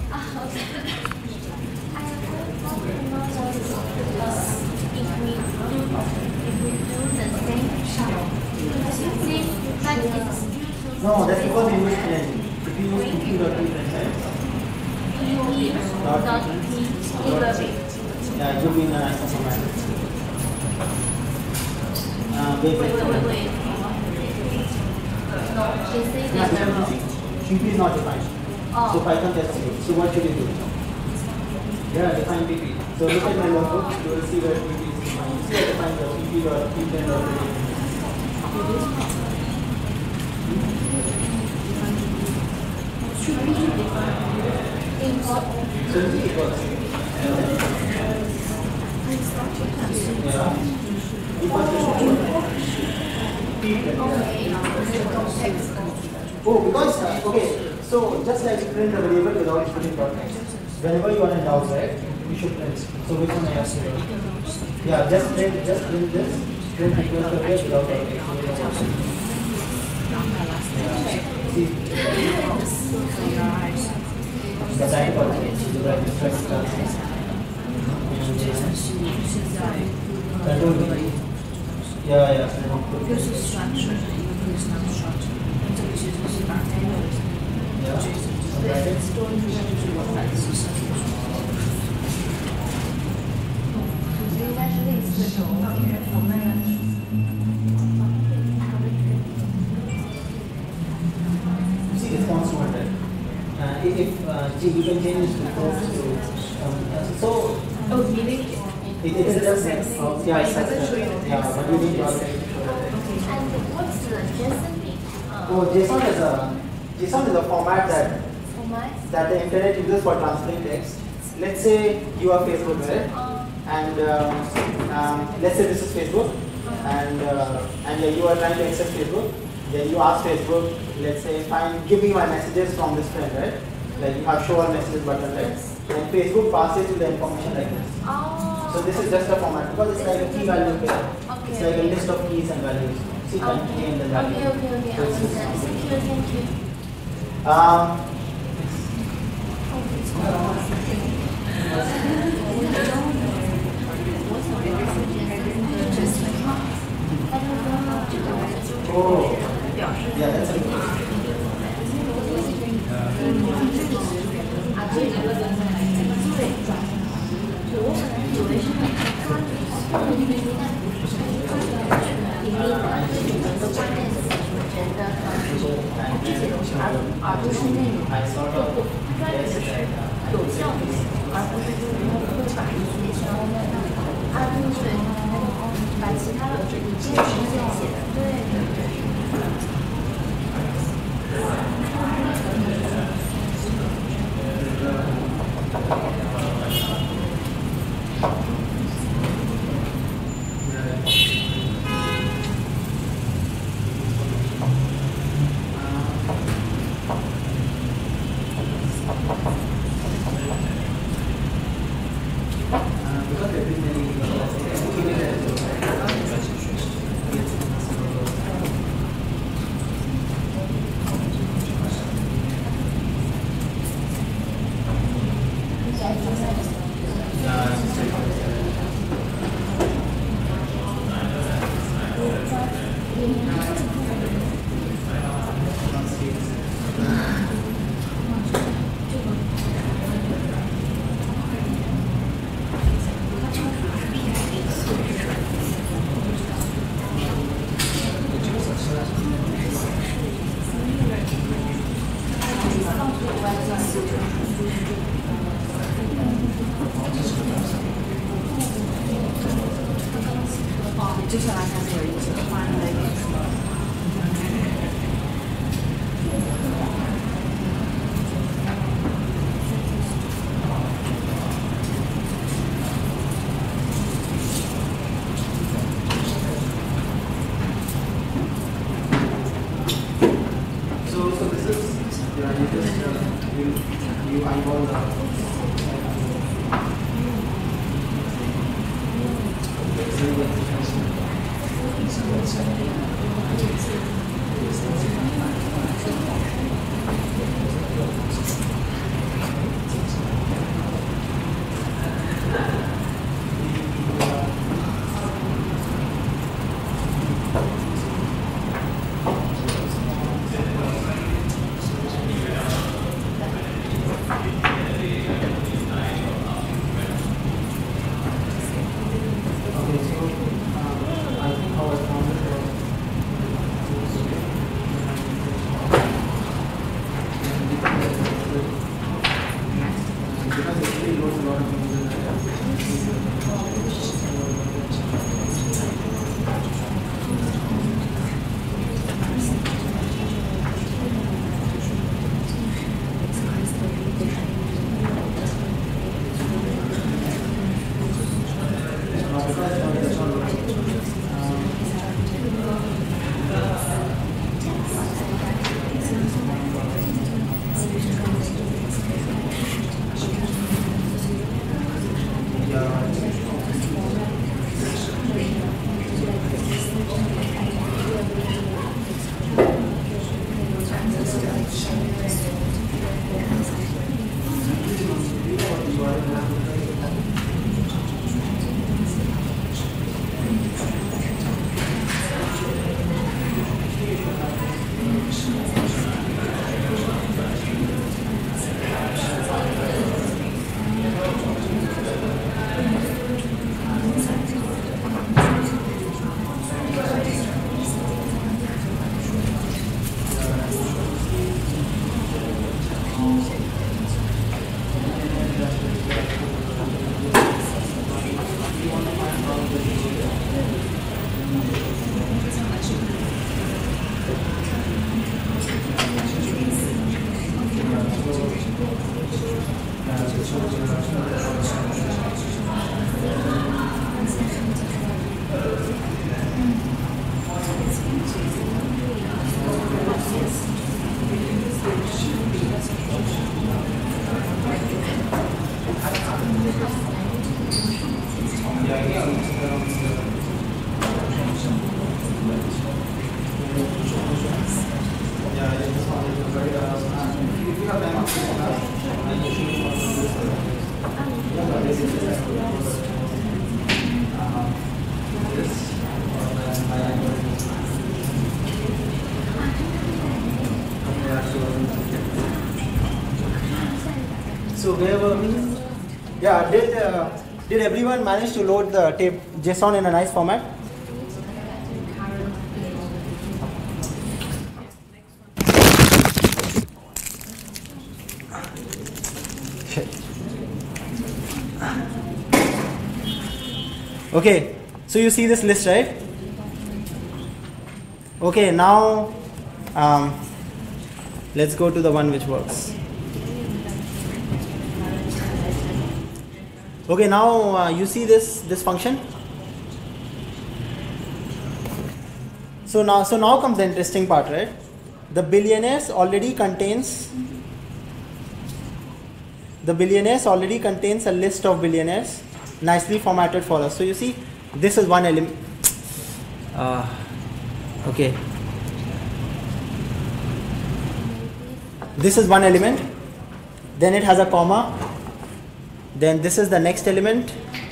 No, that's because we use print. If you use pp.pprint, yeah, it will be in a nice format. Wait. PP is not defined. So Python tells you. So what should you do? Yeah, define PP. So look at my notebook. You will see where PP is defined. You see I defined the pp.pprint already. So you see it works. Oh, because, okay, so just like print a variable without putting context. Whenever you are in doubt, right, you should print. So which one I have to do? Yeah, just print this, print equals the page without context. See, the time context, the right instruction. Yeah. See response to if you can change the codes to so. Oh, meaning It is just yeah, but you need to also. And what's the JSON mean? Oh, JSON is a format that the internet uses for translating text. Let's say you are Facebook, right? And let's say this is Facebook, and you are trying to access Facebook. Then you ask Facebook, let's say, give me my messages from this friend, right? Like you have show all messages button, right? And Facebook passes you the information like this. So this is just a format because it's like a key value pair. Okay. It's like a list of keys and values. See, key and the value. Okay. So it's Thank you. Oh, yeah, that's it. So yeah, did everyone manage to load the tape JSON in a nice format? Okay, so you see this list, right? Okay, now let's go to the one which works. Okay, now you see this function. So now comes the interesting part, right? The billionaires already contains the billionaires already contains a list of billionaires nicely formatted for us. So you see, this is one element. Okay. This is one element. Then it has a comma. Then this is the next element.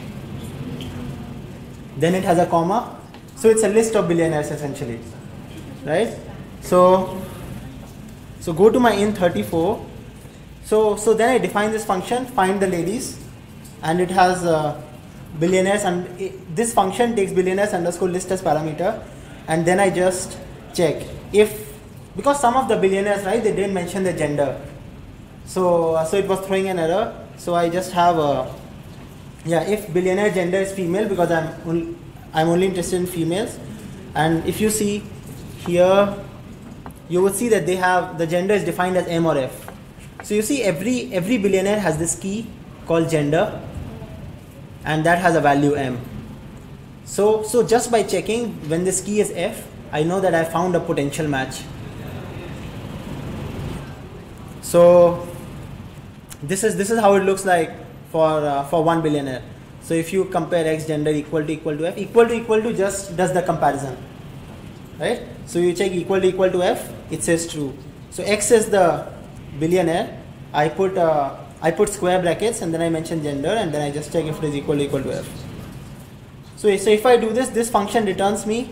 Then it has a comma. So it's a list of billionaires essentially, right? So go to my in34. So then I define this function, find the ladies, and it has billionaires, and this function takes billionaires underscore list as parameter, and then I just check if, because some of the billionaires, right, they didn't mention the gender, so it was throwing an error. So I just have if billionaire gender is female, because I'm only interested in females, and if you see here, you would see that they have the gender is defined as M or F. So you see every billionaire has this key called gender, and that has a value M. So just by checking when this key is F, I know that I found a potential match. So this is how it looks like for one billionaire. So if you compare X gender equal to F, equal to just does the comparison, right? So you check equal to F, it says true. So X is the billionaire. I put square brackets and then I mention gender, and then I just check if it is equal to F. So if I do this function returns me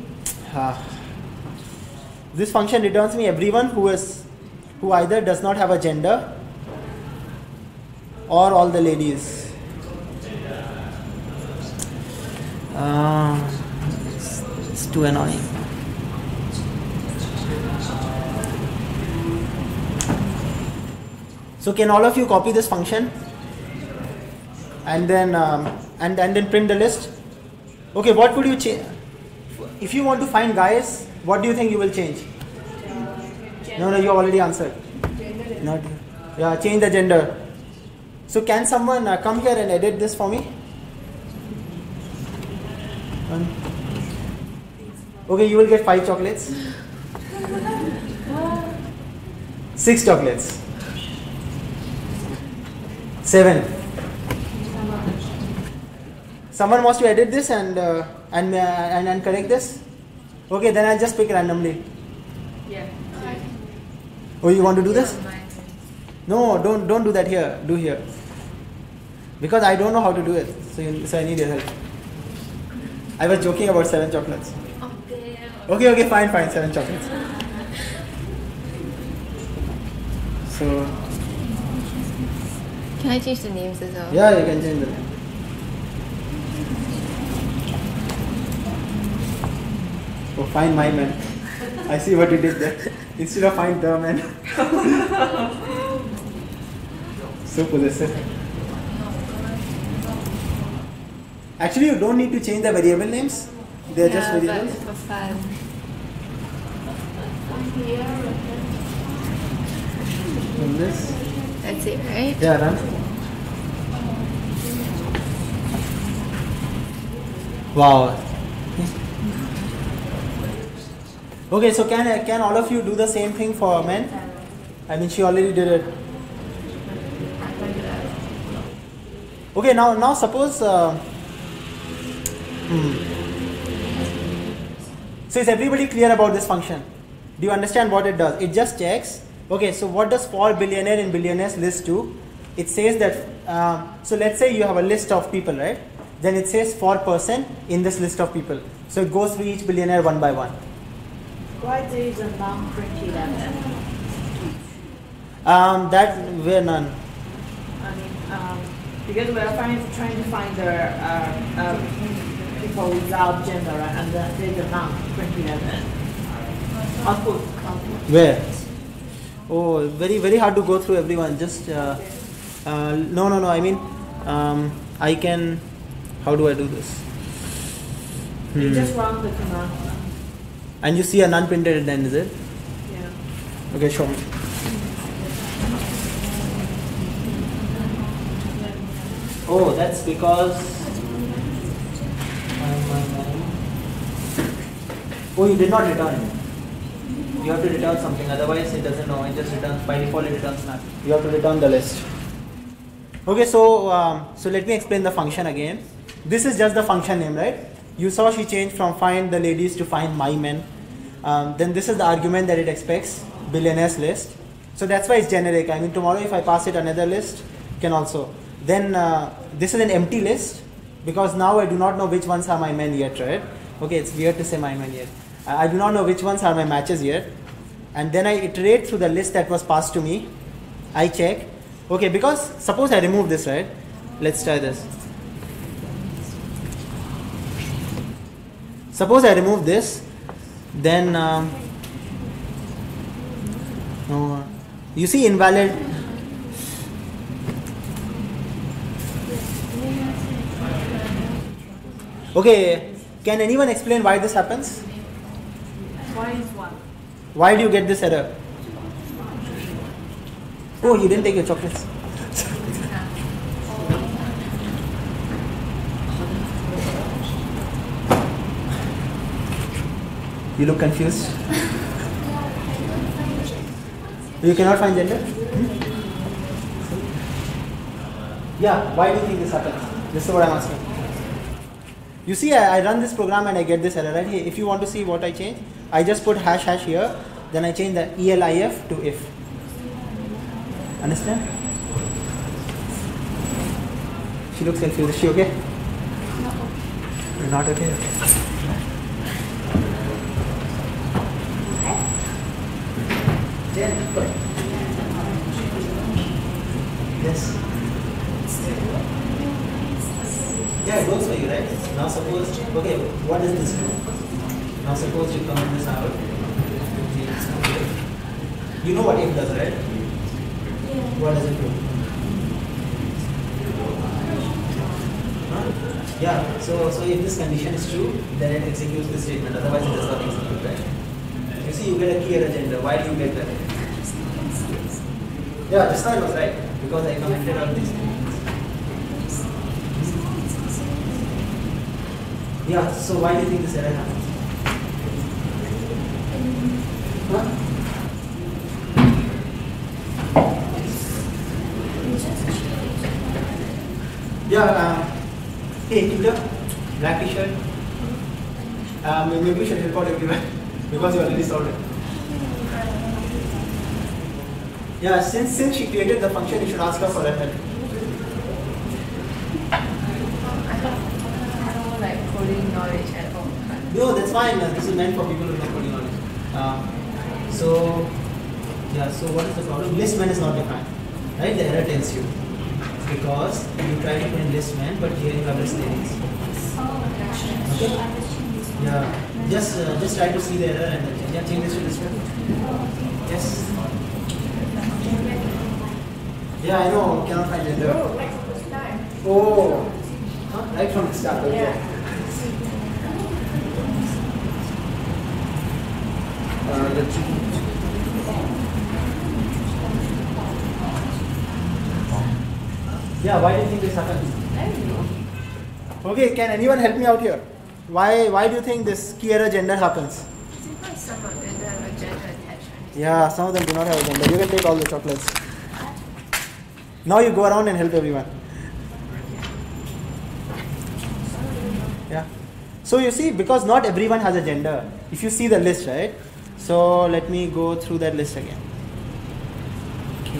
everyone who either does not have a gender or all the ladies. It's too annoying. So can all of you copy this function and then and then print the list? Okay, what would you change? If you want to find guys, what do you think you will change? No, you already answered. Not, yeah, change the gender. So can someone come here and edit this for me? Okay, you will get 5 chocolates. 6 chocolates. 7. Someone wants to edit this and correct this? Okay, then I'll just pick randomly. Yeah. Oh, you want to do this? No, don't do that here. Do here. Because I don't know how to do it. So I need your help. I was joking about 7 chocolates. Okay, fine, 7 chocolates. So. Can I change the names as well? Yeah, you can change them. Oh, find my man. I see what you did there. Instead of find the man. So possessive. Actually, you don't need to change the variable names. They are just variables. But for fun. From this. That's it, right? Yeah, run. Wow. Okay, so can all of you do the same thing for men? I mean, she already did it. Okay, now suppose. So is everybody clear about this function? Do you understand what it does? It just checks. Okay, so what does for billionaire in billionaires list do? It says that, so let's say you have a list of people, right? Then it says for person in this list of people. So it goes through each billionaire one by one. Why there is a non-pretty element? That where none. I mean, because we are trying to find the people without gender, right? And then there's a non-pretty element. Output. Where? Oh, very hard to go through everyone. Just no. I mean, I can. How do I do this? You just run the command. And you see a none printed at the end, is it? Yeah. Okay, show me. Oh, that's because. Oh, you did not return. You have to return something, otherwise it doesn't know. It just returns by default. It returns map. You have to return the list. Okay, so let me explain the function again. This is just the function name, right? You saw she changed from find the ladies to find my men. Then this is the argument that it expects, billionaires list. So that's why it's generic. I mean, tomorrow if I pass it another list, can also. Then this is an empty list because now I do not know which ones are my men yet, right? Okay, it's weird to say my men yet. I do not know which ones are my matches yet. And then I iterate through the list that was passed to me. I check. Okay, because suppose I remove this, right? Let's try this. Suppose I remove this, then no, you see invalid. Okay, can anyone explain why this happens? Why is 1? Why do you get this error? Oh, you didn't take your chocolates. You look confused. You cannot find gender? Yeah, why do you think this happens? This is what I'm asking. You see, I run this program and I get this error, right? Here, if you want to see what I change, I just put ## here, then I change the ELIF to if. Understand? She looks confused. Is she okay? You're not okay? Yes. Yeah, it works for you, right? Now suppose, okay, what does this do? Now suppose you comment this out. You know what if does, right? What does it do? Huh? Yeah, so if this condition is true, then it executes this statement, otherwise it does not execute, right? You see, you get a key error gender. Why do you get that? Yeah, just now it was right, because I commented on this. Yeah, so why do you think this error happens? Huh? Yeah, hey, tutor, black t-shirt. Maybe we should report everywhere because you already solved it. Yeah, since she created the function, you should ask her for that help. Coding knowledge at all. No, that's fine. This is meant for people who know coding knowledge. So what is the problem? Listman is not defined, right? The error tells you because you try to put in listman, but here you have list names. Okay. Yeah. Just try to see the error and then change this to listman. Yes. Yeah, I know. Cannot find gender. Oh, right from the start. Okay. Yeah. Yeah, why do you think this happens? I don't know. Okay, can anyone help me out here? Why do you think this key error gender happens? Because some of them have a gender attachment. Yeah, some of them do not have a gender. You can take all the chocolates. Now you go around and help everyone. Yeah. So you see, because not everyone has a gender. If you see the list, right? So let me go through that list again. Okay.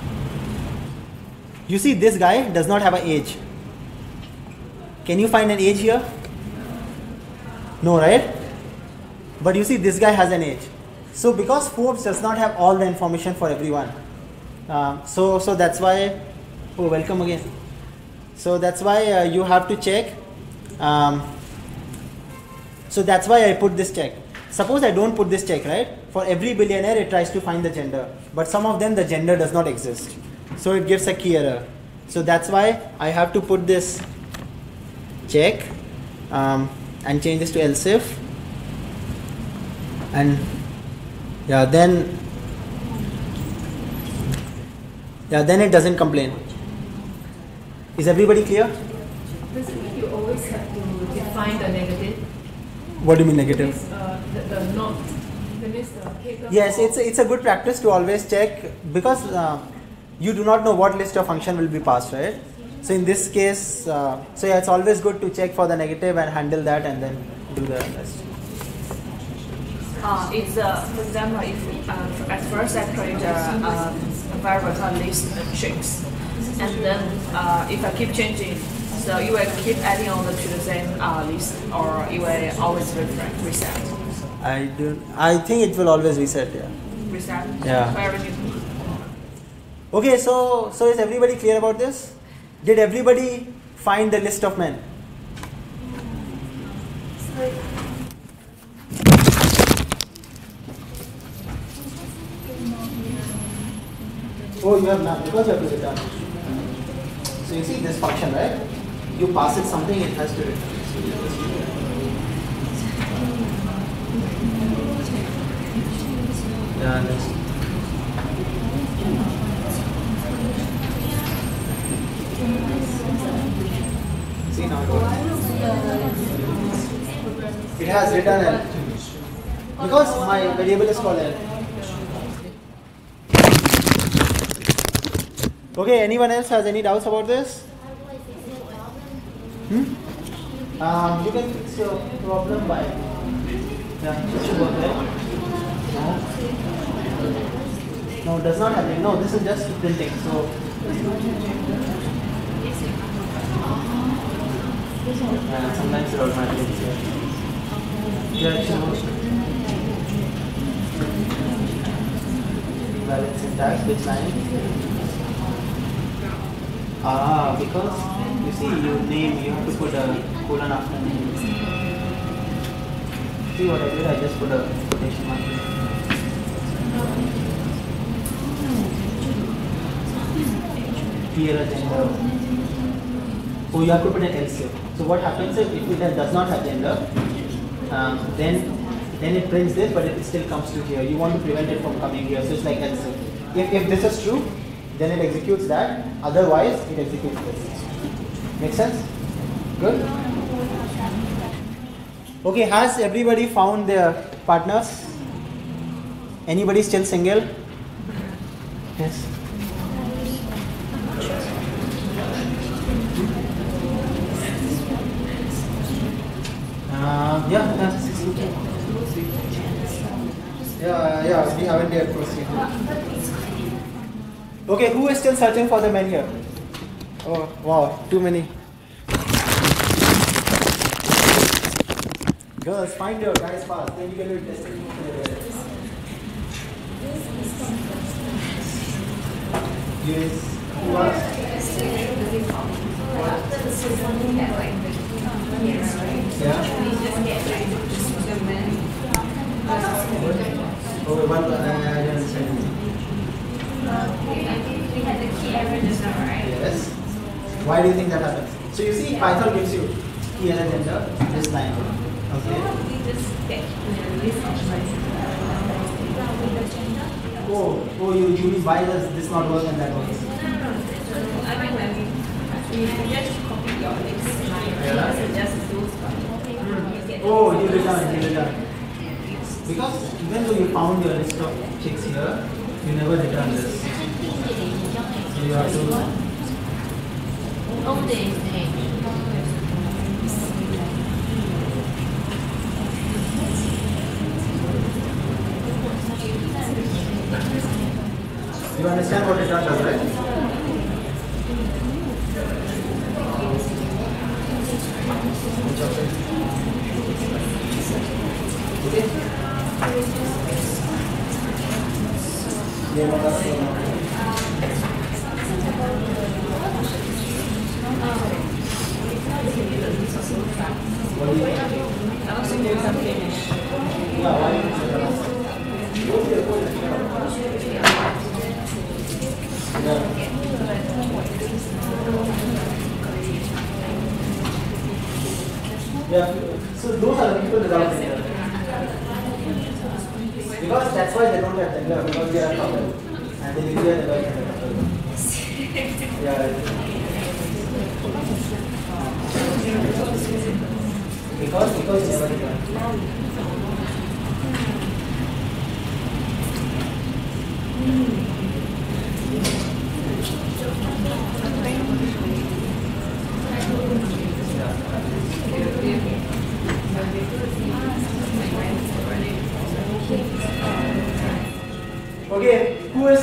You see, this guy does not have an age. Can you find an age here? No, right? But you see, this guy has an age. So because Forbes does not have all the information for everyone, so that's why. Oh, welcome again. So that's why you have to check. So that's why I put this check. Suppose I don't put this check, right? For every billionaire, it tries to find the gender, but some of them the gender does not exist. So it gives a key error. So that's why I have to put this check and change this to else if, and then it doesn't complain. Is everybody clear? Does it mean you always have to define the negative? What do you mean negative? The not. That means the Yes, it's a good practice to always check because you do not know what list of function will be passed, right? So in this case, so yeah, it's always good to check for the negative and handle that and then do the rest. It's for example, if at first I create a variable called list checks, and then if I keep changing, so you will keep adding on to the same list, or you will always reset. I think it will always reset. Yeah. Reset. Yeah. For everything. Okay, so is everybody clear about this? Did everybody find the list of men? Oh, you have not, because you have to return. So you see this function, right? You pass it something, it has to return. So you just do that. Yeah, that's see now it works. It has return L. Because my variable is called L. Okay, anyone else has any doubts about this? You can fix your problem by, yeah, this should work, right? No, it does not have, no, this is just printing, so. Sometimes it automatically. Yeah, it should work. Valid syntax, which line? Because you see, you name, you have to put a colon after name. See what I did? I just put a quotation mark. Here a gender. Oh, you have to put an else here. So what happens is, if it does not have gender, then it prints this, but it still comes to here. You want to prevent it from coming here. So it's like else. If this is true, then it executes that. Otherwise, it executes this. Make sense? Good? Okay, has everybody found their partners? Anybody still single? Yes. Yeah, we haven't yet proceeded. Okay, who is still searching for the men here? Oh, wow, too many. Girls, find your guys fast. Then you can do testing. Yes. Who was? Yeah. Oh, one. I don't understand. Yes. Why do you think that happens? So you see, Python gives you key error gender this line. Okay. Oh, you mean why does this not work and that works? I mean, you just copy your next line. Just do Oh, you return. Because even though you found your list of chicks here, you never return this. So you have to. You understand what return does, right? Okay. What do you think? I also do some finish. Yeah, why do you think that? Yeah, so those are the people without gender. Because that's why they don't have gender, because they are couple. And they declare the gender. Yeah. Because you never return.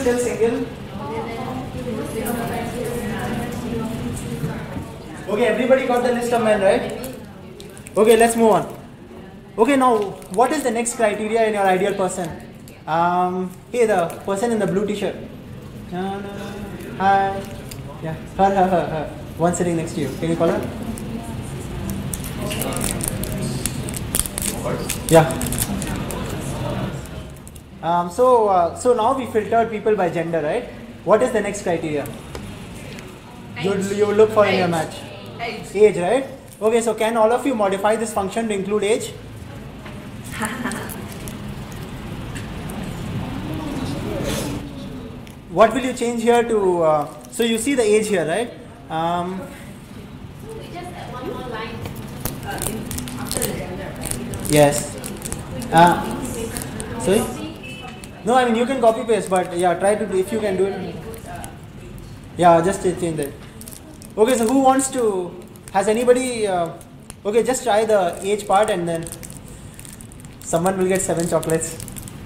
still single? Okay, everybody got the list of men, right? Okay, let's move on. Okay, now what is the next criteria in your ideal person? Hey, the person in the blue t-shirt. Hi. Yeah, her. One sitting next to you. Can you call her? Yeah. So now we filtered people by gender, right? What is the next criteria? You look for in your match. Age, right? Okay, so can all of you modify this function to include age? What will you change here to? So you see the age here, right? We just add one more line after the gender, right? Yes. Sorry? No, I mean you can copy paste, but yeah, try to do if you can do it. Yeah, just change that. Okay, so who wants to? Has anybody? Okay, just try the age part, and then someone will get 7 chocolates.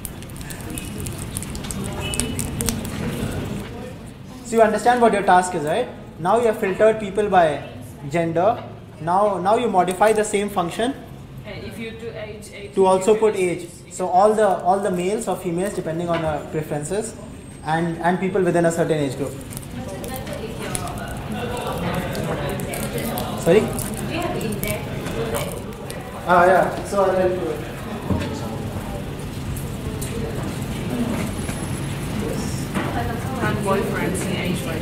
So you understand what your task is, right? Now you have filtered people by gender. Now you modify the same function. And if you do age to also put age. So all the males or females depending on your preferences, and people within a certain age group. Sorry? Yeah. So I'll help you. and boyfriends in age range.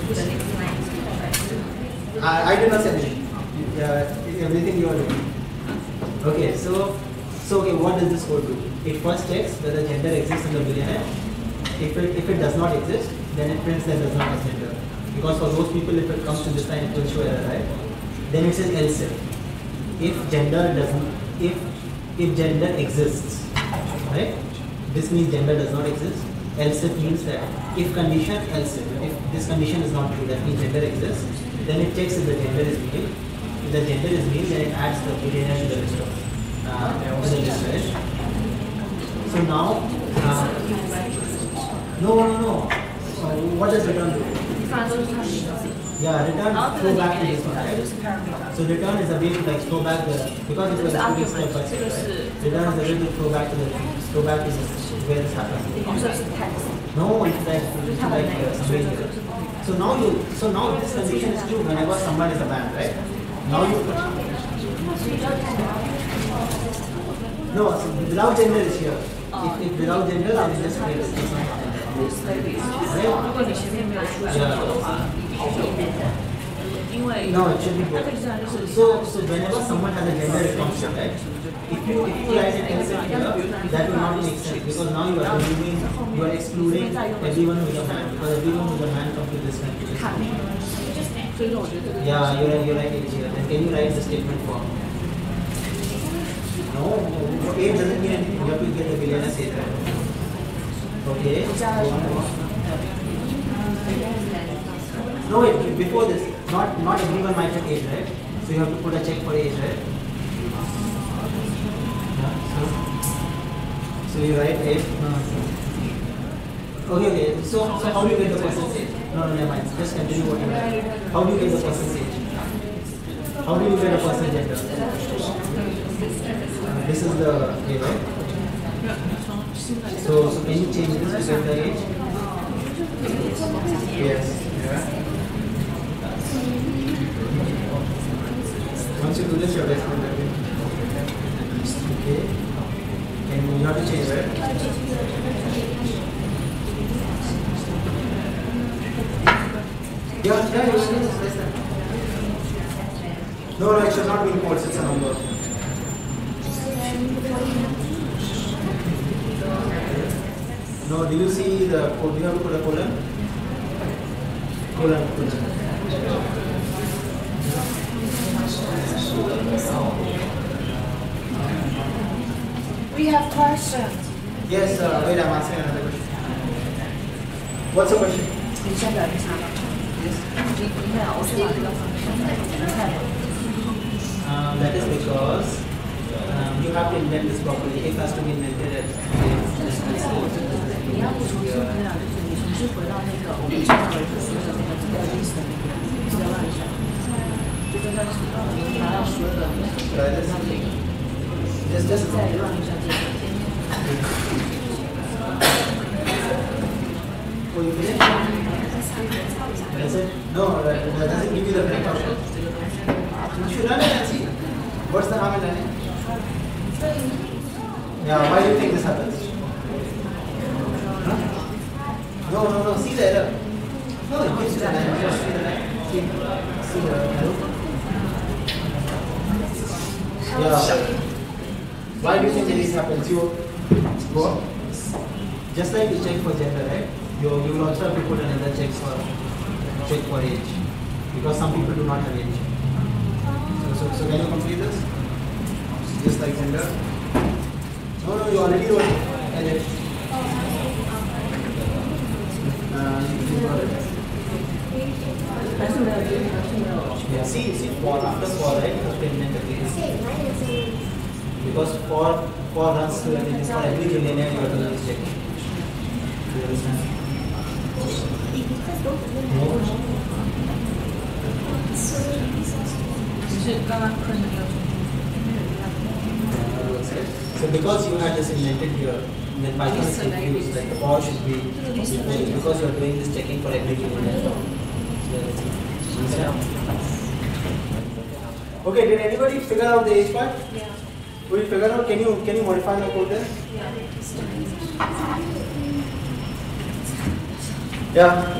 I did not say anything. Everything you are doing. Okay, so okay, what does this code do? It first checks whether gender exists in the billionaire. If it does not exist, then it prints that does not have gender. Because for those people, if it comes to this line, it will show error, right? Then it says else if gender doesn't, if gender exists, right? This means gender does not exist. Else if means that if condition, else if this condition is not true, that means gender exists. Then it checks if the gender is male. If the gender is male, then it adds the billionaire to the list of right? So now, no. What does return do? Yeah, return throw back to this one, right? So return is a way to like throw back the, because it was a step by step, right? Return is a way to throw back to where this happened. No, it's like somewhere here. So now this condition is true whenever someone is a man, right? Now you no, so without gender is here. If without gender, I will just create this one. No, it should be both. So whenever someone has a gender, it comes to, right? If you write it else here, that will not make sense because now you are excluding everyone who is a man because everyone who is a man comes to this country. Yeah, you're right here. Then can you write the statement form? No, age doesn't mean anything. You have to get the billionaire age, right? Okay. No, wait, before this, not everyone might have age, right? So you have to put a check for age, right? Yeah, so you write age. Okay. So how do you get the person's age? No, never mind. Just continue what you write. How do you get the person's age? How do you get a person's gender? This is the age, right? So can you change this to get the age? Yes. Once you do this, you're basically ready. Okay. And you have to change, right? Yeah, you should do this. No, it should not be in quotes, it's a number. No, do you see the code? Do you have to put a colon? Colon. We have questions. Yes, wait, I'm asking another question. What's the question? That is because you have to indent this properly. If has to be indented at this 你要重新培养，就是你重新回到那个我们介绍的就是那个这个 list 的那个资料栏上，就跟他拿到所有的让这个，再让一下这个。 No, that doesn't give you the correct option. You should run it and see. What's the harm in running? Yeah, why do you think this happens? Huh? No, see the error. No, it gives you the line. Just see the line. See the error. Yeah. Why do you think this happens? You go up. Just like you check for gender, right? You will also have to put another check for age, because some people do not have age. So can you complete this? Just like gender. No, you already wrote it. You got it. Yeah, see, for after for, right? Because for runs to and it is for every billionaire you have to do this checking. Do you understand? So because you had this invented here, then Python is confused, like the for should be because you are doing this checking for every billionaire. Okay, did anybody figure out the age part? Yeah. Will you figure out? Can you modify my code there? Yeah.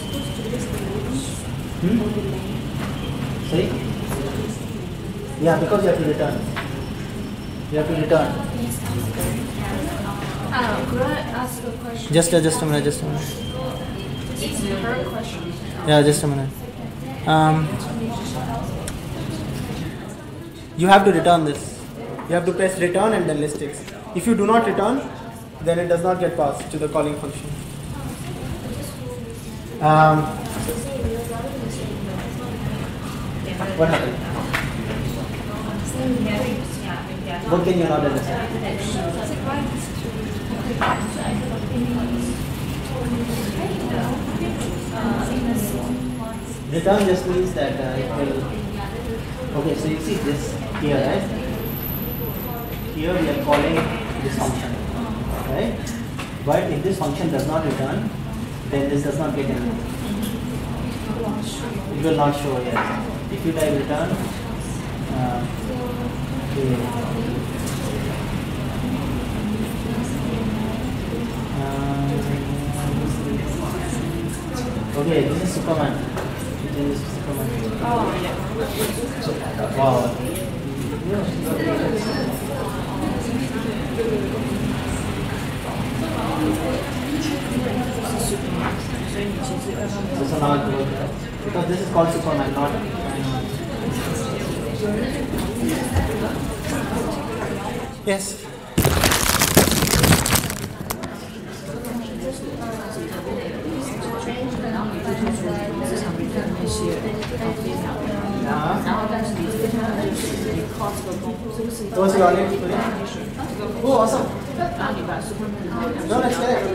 Sorry? Yeah, because you have to return. You have to return. Could I ask a question? Just a minute. It's her question. Yeah, just a minute. You have to return this. You have to press return and then list X. If you do not return, then it does not get passed to the calling function. What happened? What can you not understand? Return just means that it will. Okay, so you see this here, right? Here we are calling this function, right? But if this function does not return, then this does not get anything. It will not show here. If you type return, okay, this is Superman. This is Superman. Oh, yeah. Wow. This is not good, because this is called Superman, not. Yes. What's your name? Oh, awesome. No, that's correct.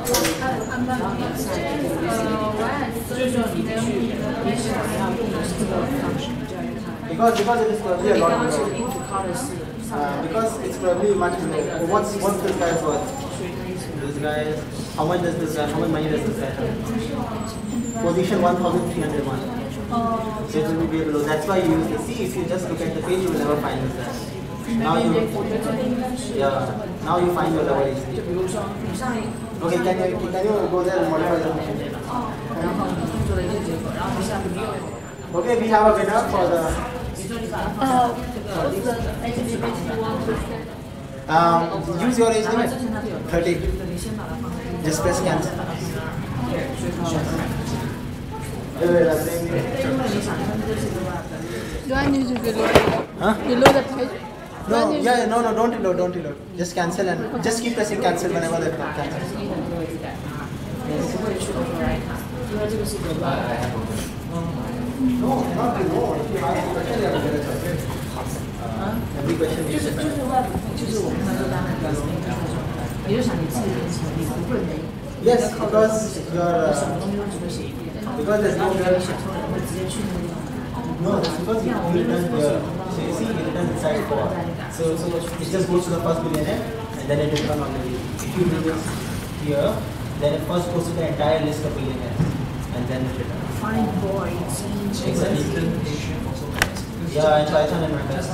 Because it is probably a lot below. Because it's probably much below. What's this guy's worth? This guy, how much does this guy, how much money does this guy have? Position 1301. So it will be below. That's why you use the C. If you just look at the page, you will never find this guy. Now you find your level easily. Okay, can you go there and modify the function? Okay, we have a winner for the. Use your age limit. 30. Just press cancel. Do I need to reload? Huh? Reload the page? No, don't reload. Just cancel and just keep pressing cancel whenever they cancel. No, not reload. If you ask a question, you have to get a choice. Every question needs a Yes, because there's no girl. No, that's because you return here. So you see, it returns inside 4. So it just goes to the first billionaire and then it returns on the leaf. If you do this here, then it first goes to the entire list of billionaires and then it returns. Find voids. Exactly. Yeah, in Python and Mac.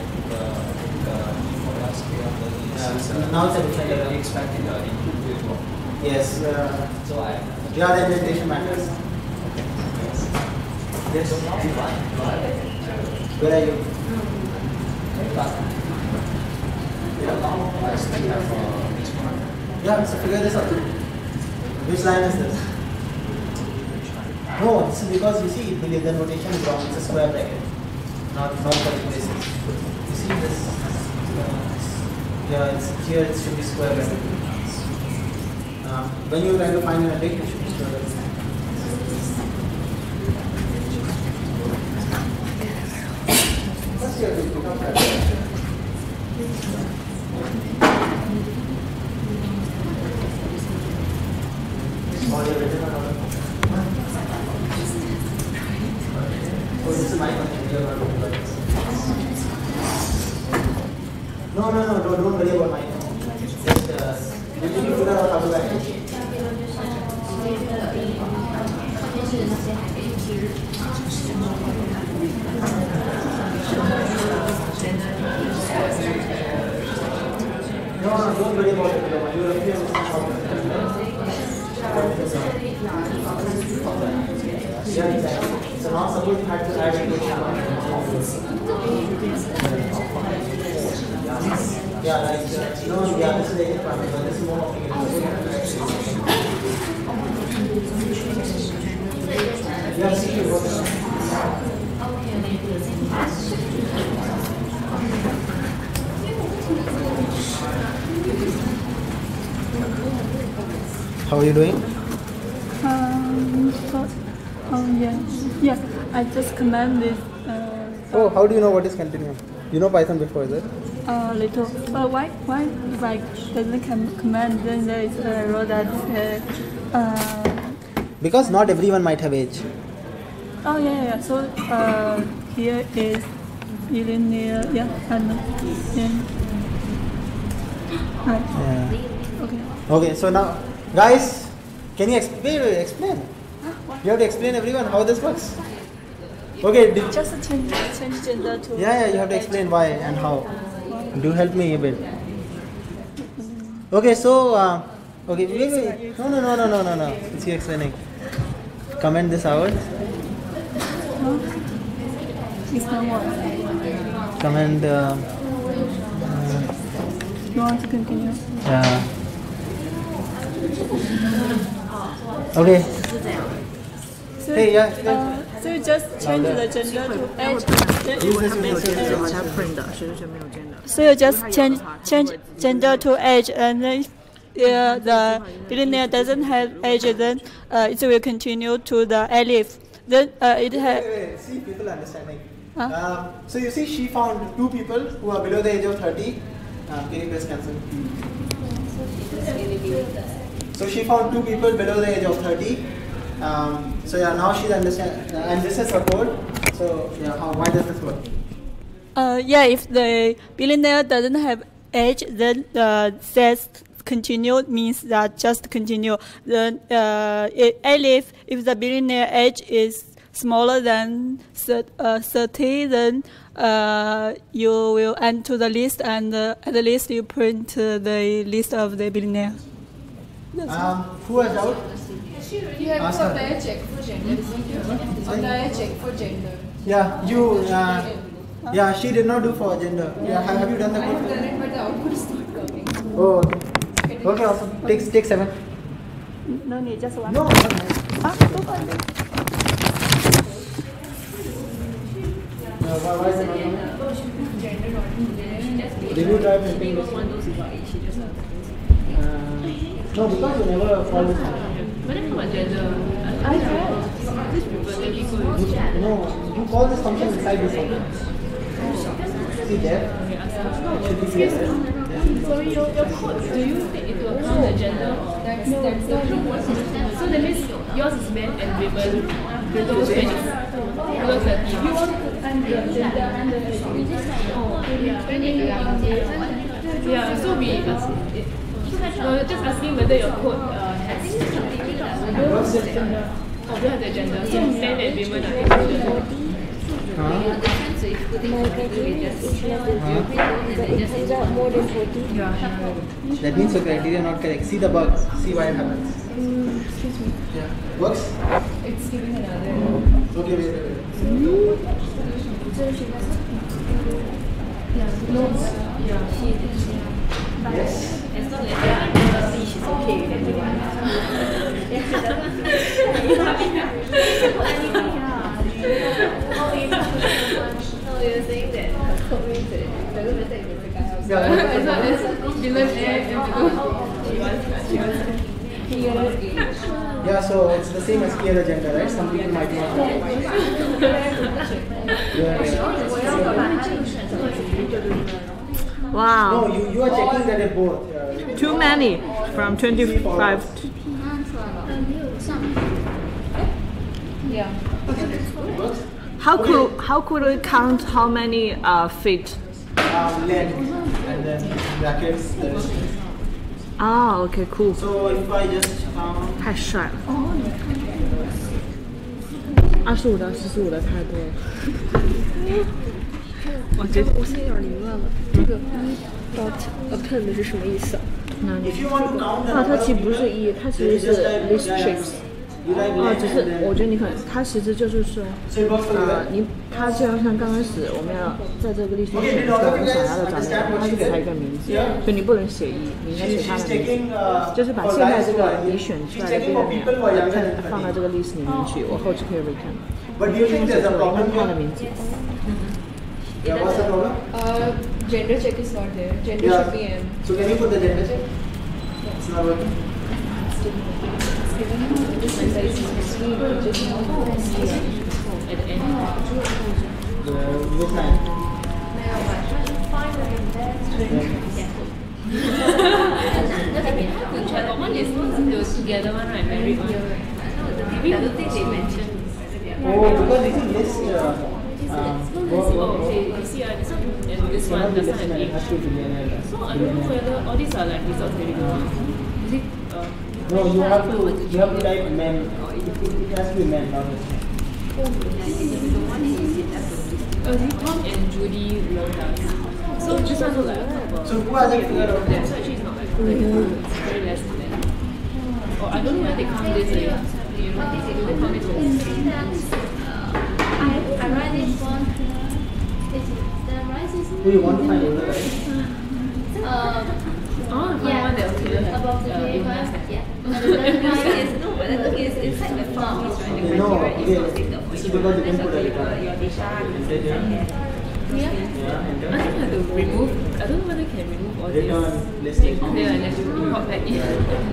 Now it's a different level. Expecting the input as well. Yes. So I. Yeah, the indentation matters. Yes. Where are you? Yeah, so figure this out. Which line is this? No, this is because you see, the notation is wrong. It's a square bracket, not curly braces. You see this? Yeah, it's here. It should be square bracket. When you try to find an addict, it should be square bracket. First, you have to pick up that. All your written or not? Oh, this is my function. You are not doing about this. No, don't worry about mine. Just you need to figure out how to write it. No, don't worry about it. You will appear on the yeah, exactly. So now suppose you had to add a yeah, like, no, yeah, this is the agent parameter, but this is more complicated. Yeah, see you work. How are you doing? Yeah. I just commanded. Oh, how do you know what is continuum? You know Python before, is it? Little. But why if I doesn't command, then there is a error that because not everyone might have age. Oh yeah. So here is billionaire. Yeah, and right. Yeah. Okay. Okay, so now, guys, can you explain? You have to explain everyone how this works. Okay. Just change gender to. Yeah, you have to explain why and how. Do help me a bit. Okay, so okay, wait. No. It's you explaining. Comment this out. It's not what. Comment. You want to continue? Yeah. Okay. So, Hey, yeah. so you just change the gender to age. So you just change gender to age, and then the billionaire doesn't have age, then it will continue to the alif. Then it has. See, people understanding. Huh? So you see, she found 2 people who are below the age of 30. Can you press cancel? So she found 2 people below the age of 30. So yeah, now she understands, and this is her code. So yeah, why does this work? Yeah, if the billionaire doesn't have age, then says continue means that just continue. Then alif, if the billionaire age is smaller than 30, then you will add to the list, and at the list you print the list of the billionaire. Who has doubt? You have to apply a check for gender, isn't it? Apply a check for gender. Yeah, you. Yeah, she did not do for gender. Yeah, have you done the I have code? done it, but the output is not coming. Oh, okay. Okay, awesome. Take 7. No need, just one. No. Go for it. Why is it not coming? Did you try printing this? No, because you never called this function. I tried. No, you call this function inside this function. See there? It should be here. Yeah. So your code, do you take into account the gender? That's the So that means yours is men and women. Those things. Those are the you want gender and the yeah, so we no, just asking whether your code has the gender. Oh, you have the gender. So men and women are included. That means the criteria not correct. See the bug. See why it happens. Excuse me. Yeah. Works? It's giving another. Okay, wait. Yeah. Notes. Yes. As long as they are under leash, it's okay with everyone. No, you're saying that her code means it doesn't matter if it's a guy or Yeah. As long as billionaire Yeah, so it's the same as clear the gender, right? Some people might not know. Wow. No, you are checking that at both. Too many from 25 to Yeah. how could we count how many feet? Length and then brackets. The rest. Ah, okay, cool. So if I just 太帅了。25的、45的太多了。我觉得我现在有点凌乱了，这个dot append 是什么意思啊？ if you want to count the 它其实不是一，它其实是 list shapes。 you like 只是我觉得你可能，它其实就是说， so it works for you, right? 它就像刚开始我们要在这个历史上选出我们想要的长相，它是给它一个名字，所以你不能写一，你应该写它的名字，就是把现在这个你选出来的这个放到这个 list 里面去，我后期可以 return。 But do you think there's a problem 它的 here? 名字。 Yeah, what's the problem? Gender check is not there. Gender Yeah. should be M. So can you put the gender check? It's not working. This is just At the end. Which time? The chat one is the together one, right? Married one. I don't think they mentioned. Oh, because this is list. Oh, okay. You see, this one and this one doesn't have name. So I don't know whether all these are like results very good. Is it? No, you have to type men. It has to be men, not Tom and Judy love us. So this one look like a couple. So who hasn't figured out Yeah, so actually it's not like it's very less than that. Oh, I don't know where they count this. You know, they count it as I write this one. Did I write this one? who you want to find older, right? Yeah, above the paper. Yeah. The third one is no, but the thing is inside the form is right. The No, criteria okay. is This is because you didn't put a record. your data. I Yeah. think I have to remove. I don't know whether I can remove all this. Return listing. Yeah, let's import back in.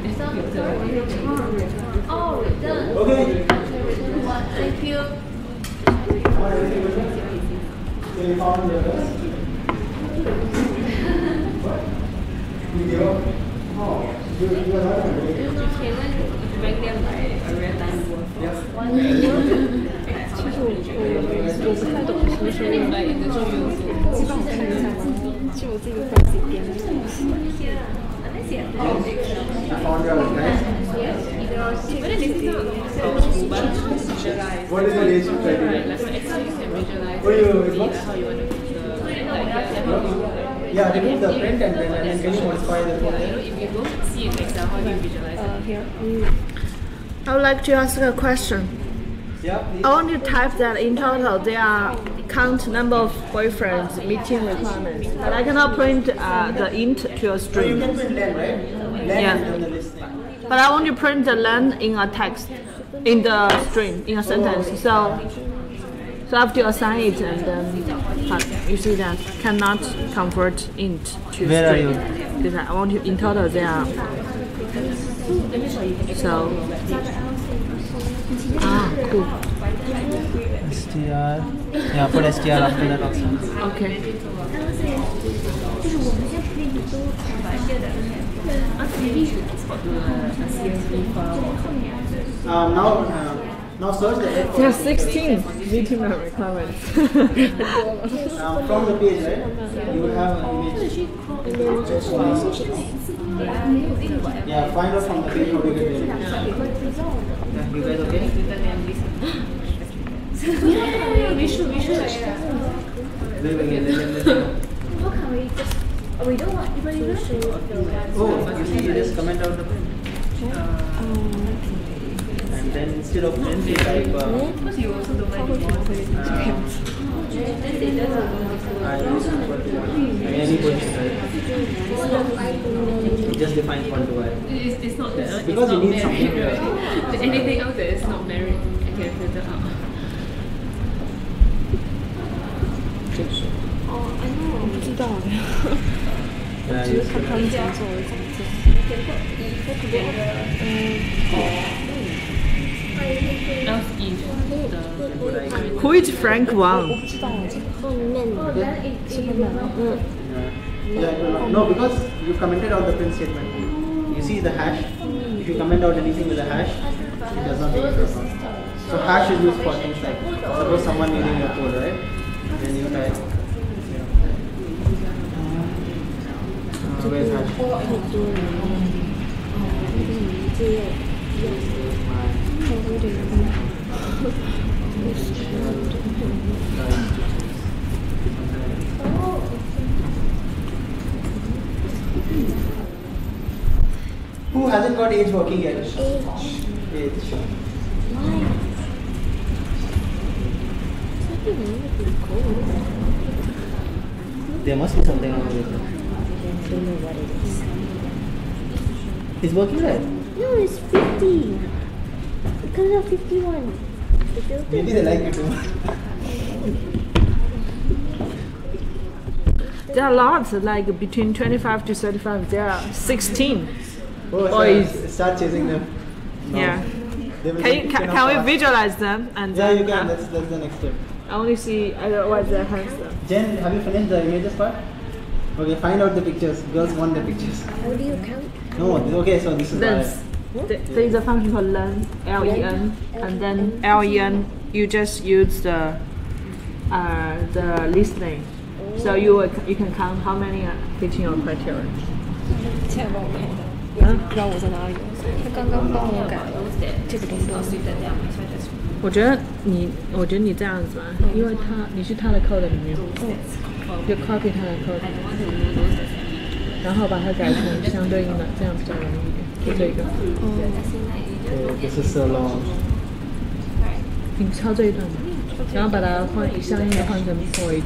Oh, return. Okay. Thank you. So you found the rest? What? Video? Oh, you are not on the video. Rank them by a real time. 其实我不太懂什么时候用， Like in the show you also. 帮我看一下吗？就我这个 fancy 点的东西。 You found yours, right? But then this is not but visualize. What is the ratio Right, criteria? like for Excel you can visualize Oh, you- like it works? how you want to picture. Like Yeah, remove the print and then can you modify the you know, content? if you don't see in Excel, how do you visualize it? Here. I would like to ask a question. Yeah, please. I want to type that in total there are count number of boyfriends meeting requirements, but I cannot print the int to a So you string. can print len, right? Len Yeah. is in the listing. But I want to print the len in a text, in the string, in a sentence. So I have to assign it and then you see that cannot convert int to Where are string. you? Because I want to in total there are. So cool. str. Yeah, put str after that also. Okay. Now search the head. There are 16 meeting the requirements. From the page, right? You will have an image. Yeah, find out from the page how to get the image. Yeah, you guys okay? We should. Wait. We don't want even Oh, you see, you just comment out the and then instead of print, you type any position, right? You just define font to It's not there. because you need something. Anything out there is not married. I can filter out. Yeah, you see. Who is Frank Wang? No, because you commented out the print statement. You see the hash. If you comment out anything with a hash, it does not take into account. So hash is used for things like suppose someone needing your code, right? Then you type. Where's hash? Who hasn't got age working yet? Age. There must be something wrong with it. I don't know what it is. It's working right? No, it's 50. Because of 51. The filter. Maybe they like it too. There are lots, like between 25 to 35. There are 16. Oh, Boys. start chasing them. No. Yeah. They will Can get taken we off. visualize them and Yeah, then you can. That's the next step. I only see otherwise they're handsome. Jen, have you finished the images part? Okay, find out the pictures. Girls want the pictures. How do you count? No, okay, so this is Lens. There is a function called len, L-E-N, and then L-E-N. You just use the list name, so you can count how many are fitting your criteria. 现在帮我看一下，不知道我在哪里。他刚刚帮我改了这个东西。 我觉得你这样子吧，因为你是他的 code 里面，就 copy 他的 code，然后把它改成相对应的，这样比较容易一点。就这个。 This is so long. 你抄这一段吧，然后把它相应的换成 point。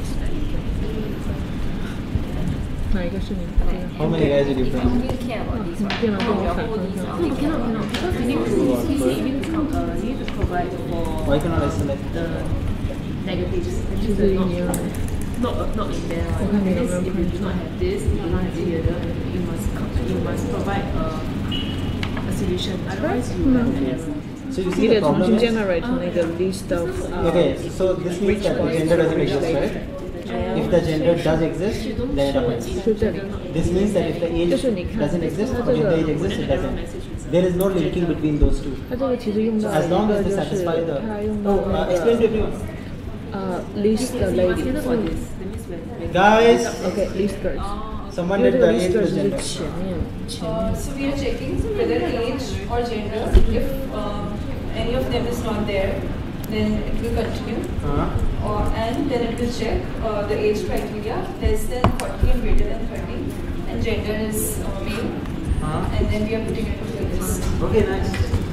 哪一个是你的？ How many guys did you find? 电脑跟我反方向。 Cannot, because you need to provide for Why cannot I select? the negatives. 其实你要 Not in there. Right? Because if you do not have this, you do not have together, you must provide a solution. Otherwise, you will have an error. So you 你 see 得 the 重 problem 新 is, generate 那个 list of okay, so this means that the gender doesn't exist, right? If the gender does exist, then it happens. 就这里。 This means that if the age 就是你看 doesn't exist, but if the age exists, it doesn't. There is no linking between those two. 它这个其实用到 As long 一 as 个 they 就是 satisfy the. 它用到 Oh, 那 explain to 个 everyone. list the lady。 Guys, Okay, list girls。 someone 因为 did 这 the 个 age list girls with 是 gender. 前面。 So we are checking whether age or gender. If any of them is not there, then it will continue. And then it will check the age criteria less than 40 and greater than 30, and gender is male. And then we are putting it to the list. Okay, nice.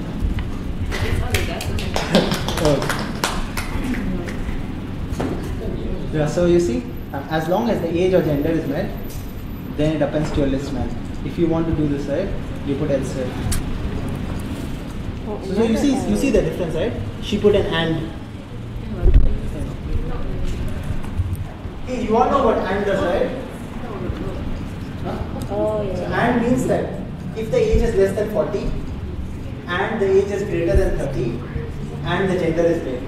Yeah, so you see, as long as the age or gender is met, then it appends to your list man. If you want to do this, right, you put elsewhere. So you see the difference, right? She put an and. Hey, you all know what and does, right? Oh, yeah. So and means that if the age is less than 40 and the age is greater than 30 and the gender is male.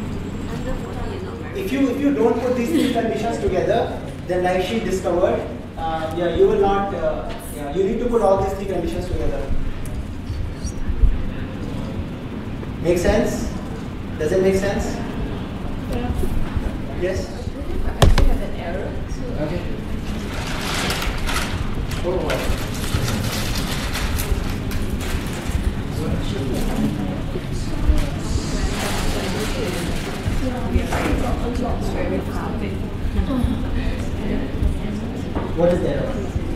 If you don't put these three conditions together, then like she discovered, yeah, you will not, yeah, you need to put all these three conditions together. Make sense? Does it make sense? Yeah. Yes? I actually have an error. Okay. Oh, what? What is there?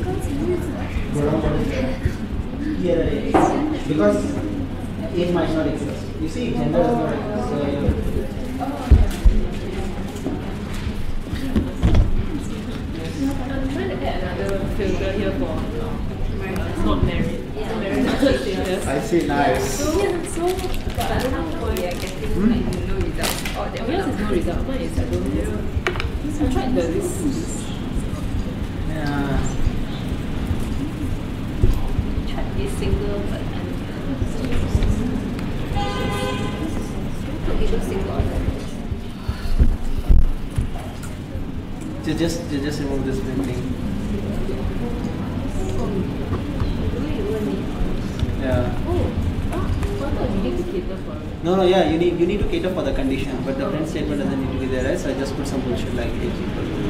Here it is. Because age might not exist. You see, gender does not exist. So I'm trying to add another filter here for not married. I see, nice. So but how we are getting like no result. Oh, that yours is no result. Mine is I don't know. I tried the this. Yeah. Tried this single but single. Just remove this printing. Yeah. No, yeah, you need to cater for the condition, but the print statement doesn't need to be there, right? So I just put some bullshit like age equal to,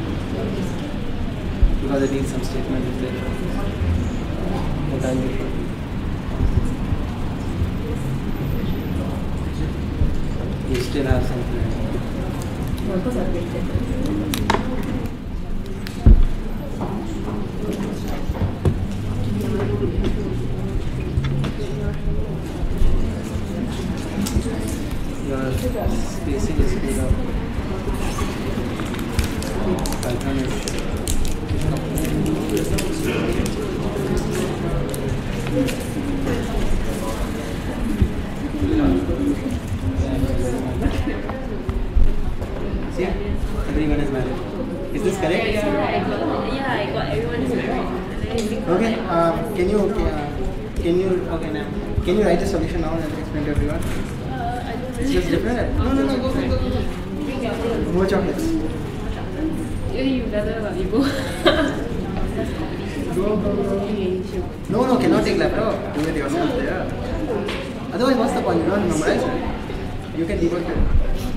because it needs some statement is there. But I will. You still have something. Because I printed. Your spacing is screwed up. Python is see? Everyone is married. Is this correct? Yeah, I got everyone is married. Okay. Can you write a solution now and explain to everyone? It's just different. No, go. More chocolates. You better you go. No, cannot take laptop. Do it yourself there. Otherwise, what's the point? You don't memorize it. You can debug it.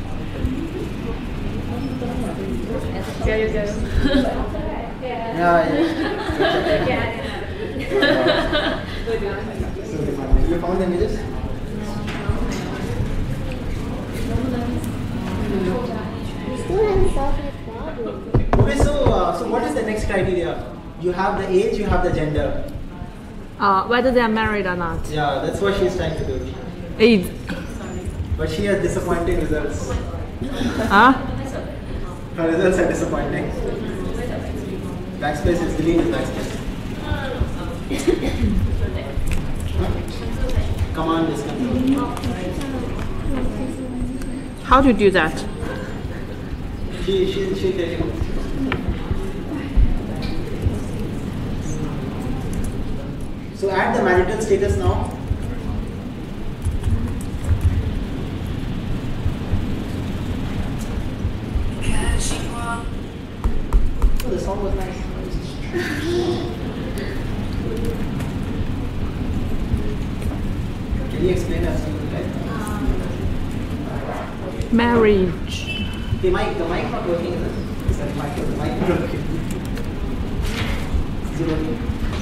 Yeah. You found the images? Okay, so what is the next criteria? You have the age, you have the gender. Whether they are married or not. Yeah, that's what she's trying to do. Age. But she has disappointing results. Huh? Her results are disappointing. Backspace is deleted backspace. Command is control. How to do that? She'll tell you. So add the marital status now. Oh, the song was nice. Can you explain us something like Marriage. the mic not working, is it? Is that mic? The mic not working. Is it working?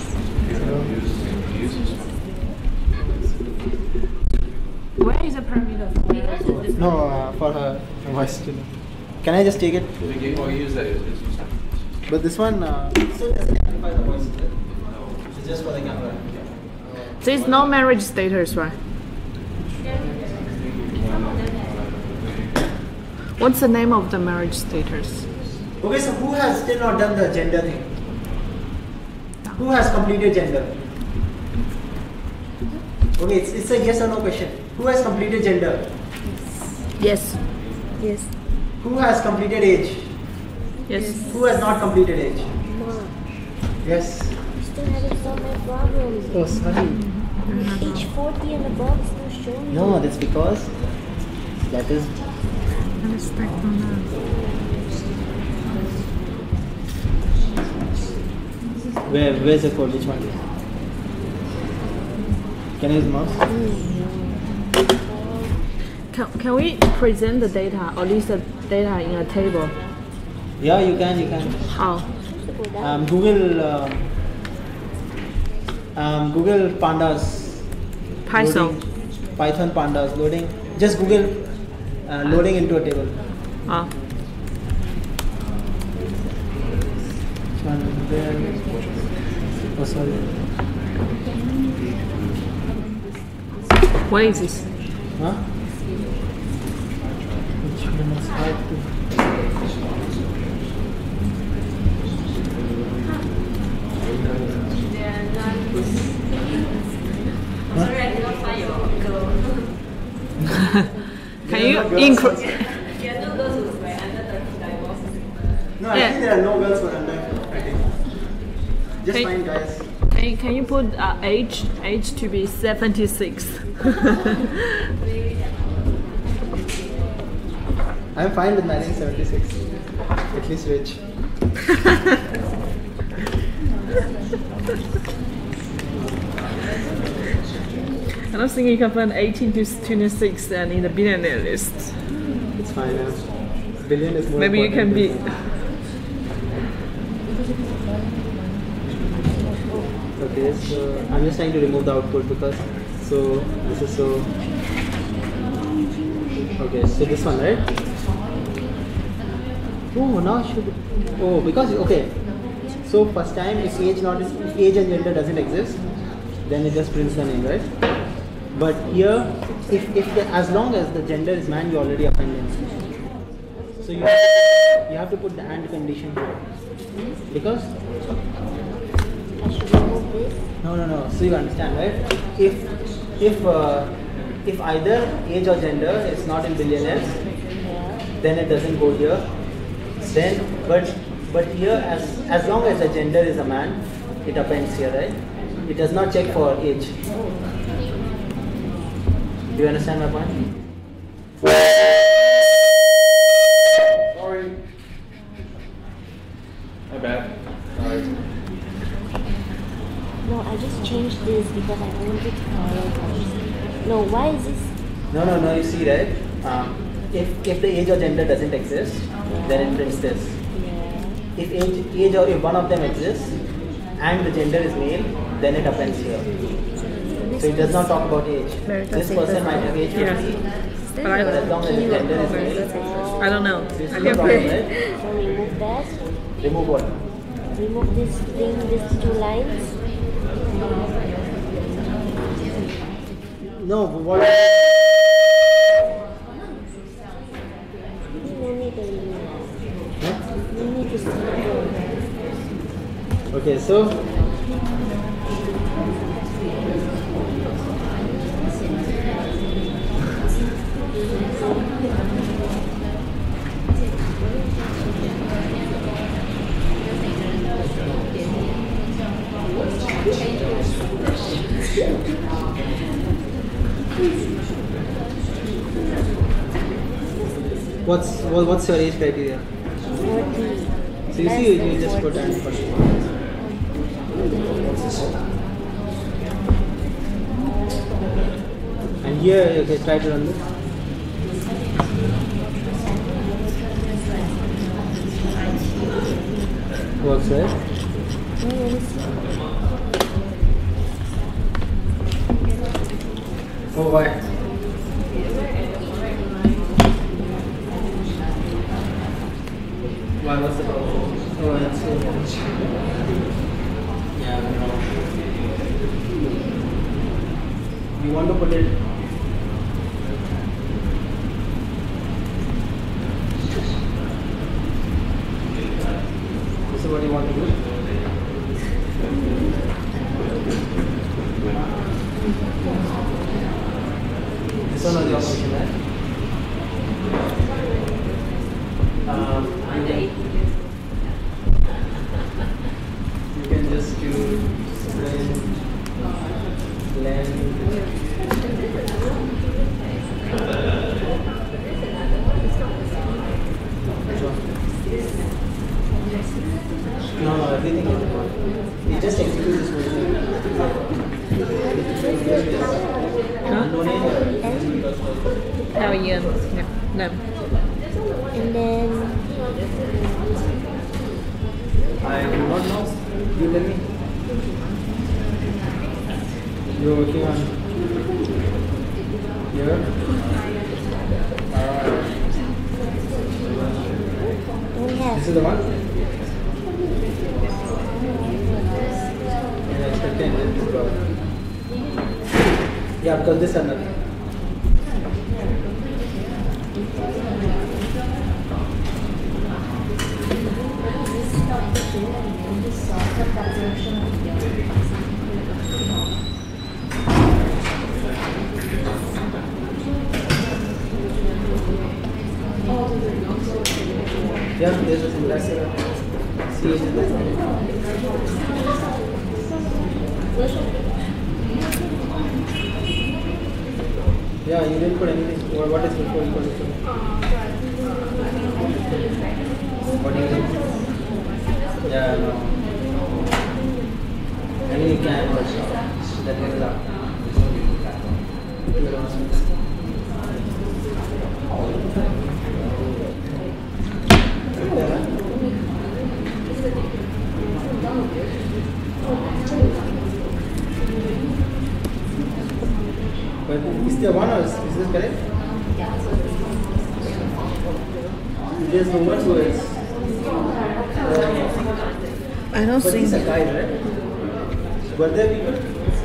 Where is the parameter for me? No, for her voice. Can I just take it? Or use that. But this one still doesn't amplify the voice. It's just for the camera. There is no marriage status, right? What's the name of the marriage status? Okay, so who has still not done the gender thing? Who has completed gender? Okay, it's a yes or no question. Who has completed gender? Yes. Yes. Who has completed age? Yes. Who has not completed age? Mom, Yes. still having so many problems. Oh, sorry. Age 40 and above is still showing. No, that's because that is. Where's the code? Which one? Can I use mouse? Can we present the data or list the data in a table? Yeah, you can. How? Google pandas. Python. Loading, Python pandas loading. Just Google loading into a table. Ah. Oh, sorry. What is this? Huh? Which one is hard to? Can you increase? No, I think there are no girls for under 13. Just Can- fine guys. Can you put age to be 76? I'm fine with marrying 76. At least rich. I don't think you can find 18 to 26 and in the billionaire list. It's fine. Billion is more Maybe you can important be. than- Okay, so I'm just trying to remove the output because this is so. Okay, so this one, right? Oh, now it should. Oh, because okay. So first time, if age and gender doesn't exist, then it just prints the name, right? But here, as long as the gender is man, you already append it. So you have to put the and condition here because. No. So you understand, right? If either age or gender is not in billionaires, then it doesn't go here. Then, but here, as long as the gender is a man, it appends here, right? It does not check for age. Do you understand my point? Sorry. My bad. Sorry. No, I just changed this because I wanted to follow first. No, why is this? No. You see, right? If the age or gender doesn't exist, then it prints this. Yeah. If age or if one of them exists and the gender is male, then it appends here. So it does not talk about age. This person might have age 50, But but as long as the gender is male, I don't know. this I is can no problem, put. right? So remove that. Remove what? Remove this thing, these two lines. No, but what? No need to remove that. Huh? We need to see. Okay, so what's your age criteria? 40. So you see, you just put and put. And here, okay, try to run this. Works, right? Oh, why? Why? What's the problem? Oh, that's so. Yeah, no. You want to put it. This is what you want to do. This one was your function, right? You can just do length. No, everything is recorded. We just execute this whole thing. No name. Hell yeah. No. And then I do not know. You tell me. You're working on here. This is the one. Yeah, because this and that. Yeah, there's a syntax here. C is in this. Yeah, you didn't put anything. What is before equal to? What do you think? Yeah, no. I mean, you can, but that is up. But is there one or is this correct? There's no one who is. I don't but think. He's a guy, right? Were there people?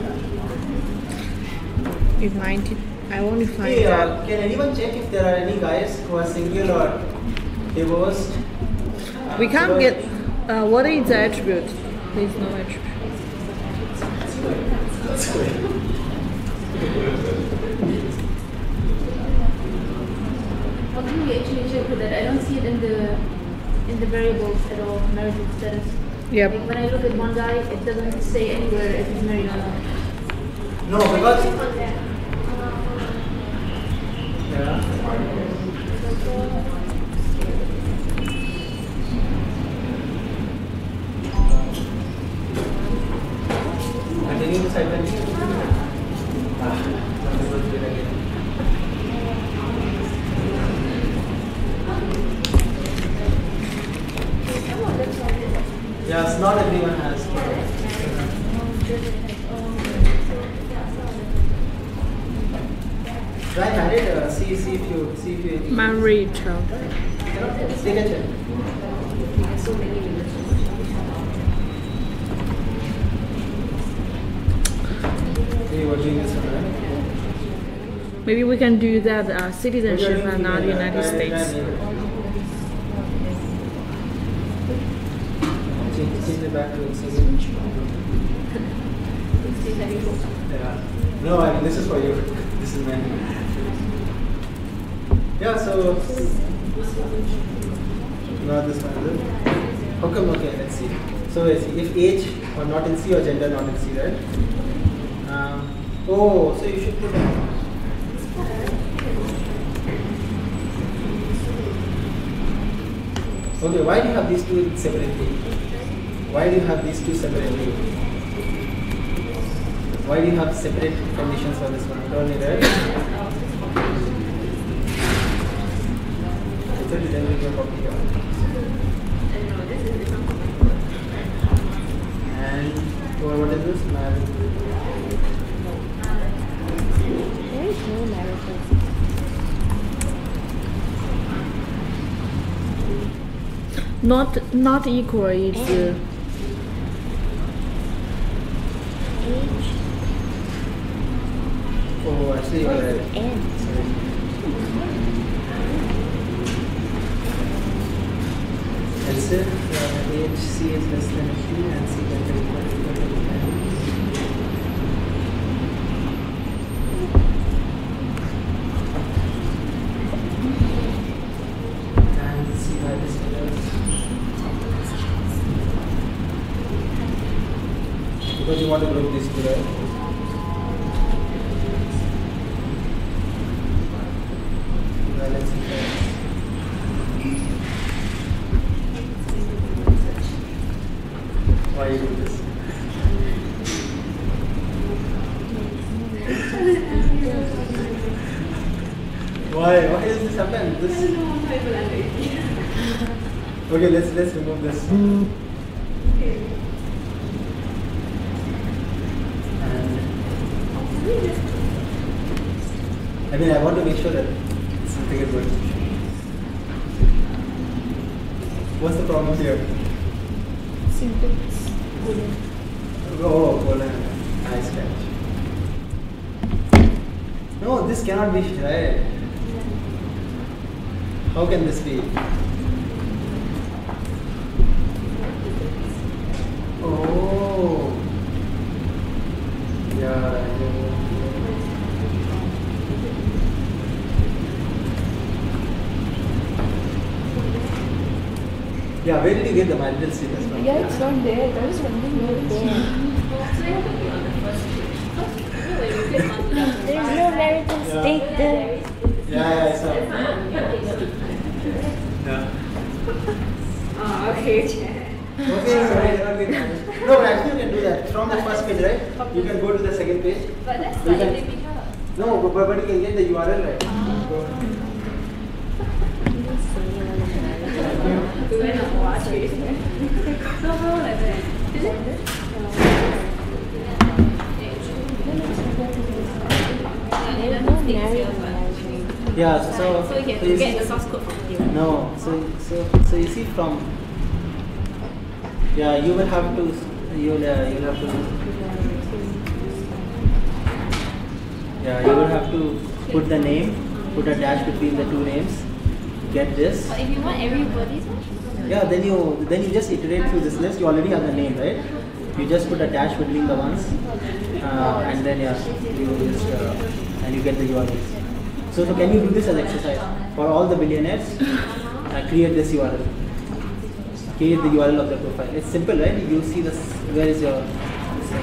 It might. I only find Hey, that. can anyone check if there are any guys who are single or divorced? We can't get. What is the attribute? There is no attribute. How can we actually check for that? I don't see it in the variables at all, marital status. Yep. Like when I look at one guy, it doesn't say anywhere if he's married or not. No, because. Yeah. Continue the side. Yes, not everyone has. Try and it. See if you. Married child. Take a check. See what doing this one, right? Maybe we can do that citizenship and not United States. Change it back to citizenship. Yeah. No, I mean this is for you. This is mine. Yeah, so not this one, is it? How come? Okay, let's see. So if age or not in C or gender not in C, right? Oh, so you should put. Okay, why do you have these two separately? Why do you have these two separately? Why do you have separate conditions for this one? Don't need it. It's a design your copy here. And what is this? Marriage. there is no marital. Not equal. It's Age. Oh, actually, What is it? N. Else if age C is less than 2 and C greater than equal to and C by this because you want to group these two, right? Let's see. Why you do this? Why does this happen? This. Okay, let's remove this. I mean, I want to make sure that something is good. What's the problem here? Syntax. Oh, Goyal. Nice catch. No, this cannot be right. How can this be? Oh. Yeah. Yeah, where did you get the marital status from? Yeah, it's not there. That was wondering where it's there. There's no marital status. Yeah, I saw. Yeah. Okay. Okay, sorry, cannot get managed. No, actually you can do that. From the first page, right? You can go to the second page. But that's You not can- No, but you can get the URL right. We went and watched it. So how like that? Is it? Yeah, So you can you get see- the source code from here. No, so you see from, yeah, you will have to, you'll have to, yeah, you will have to put the name, put a dash between the two names, get this. But if you want everybody's one, Yeah, then you just iterate through this list. You already have the name, right? You just put a dash between the ones, and then yeah, you just and you get the URLs. So can you do this as exercise for all the billionaires? Create this URL. Create the URL of the profile. It's simple, right? You see this. Where is your this thing?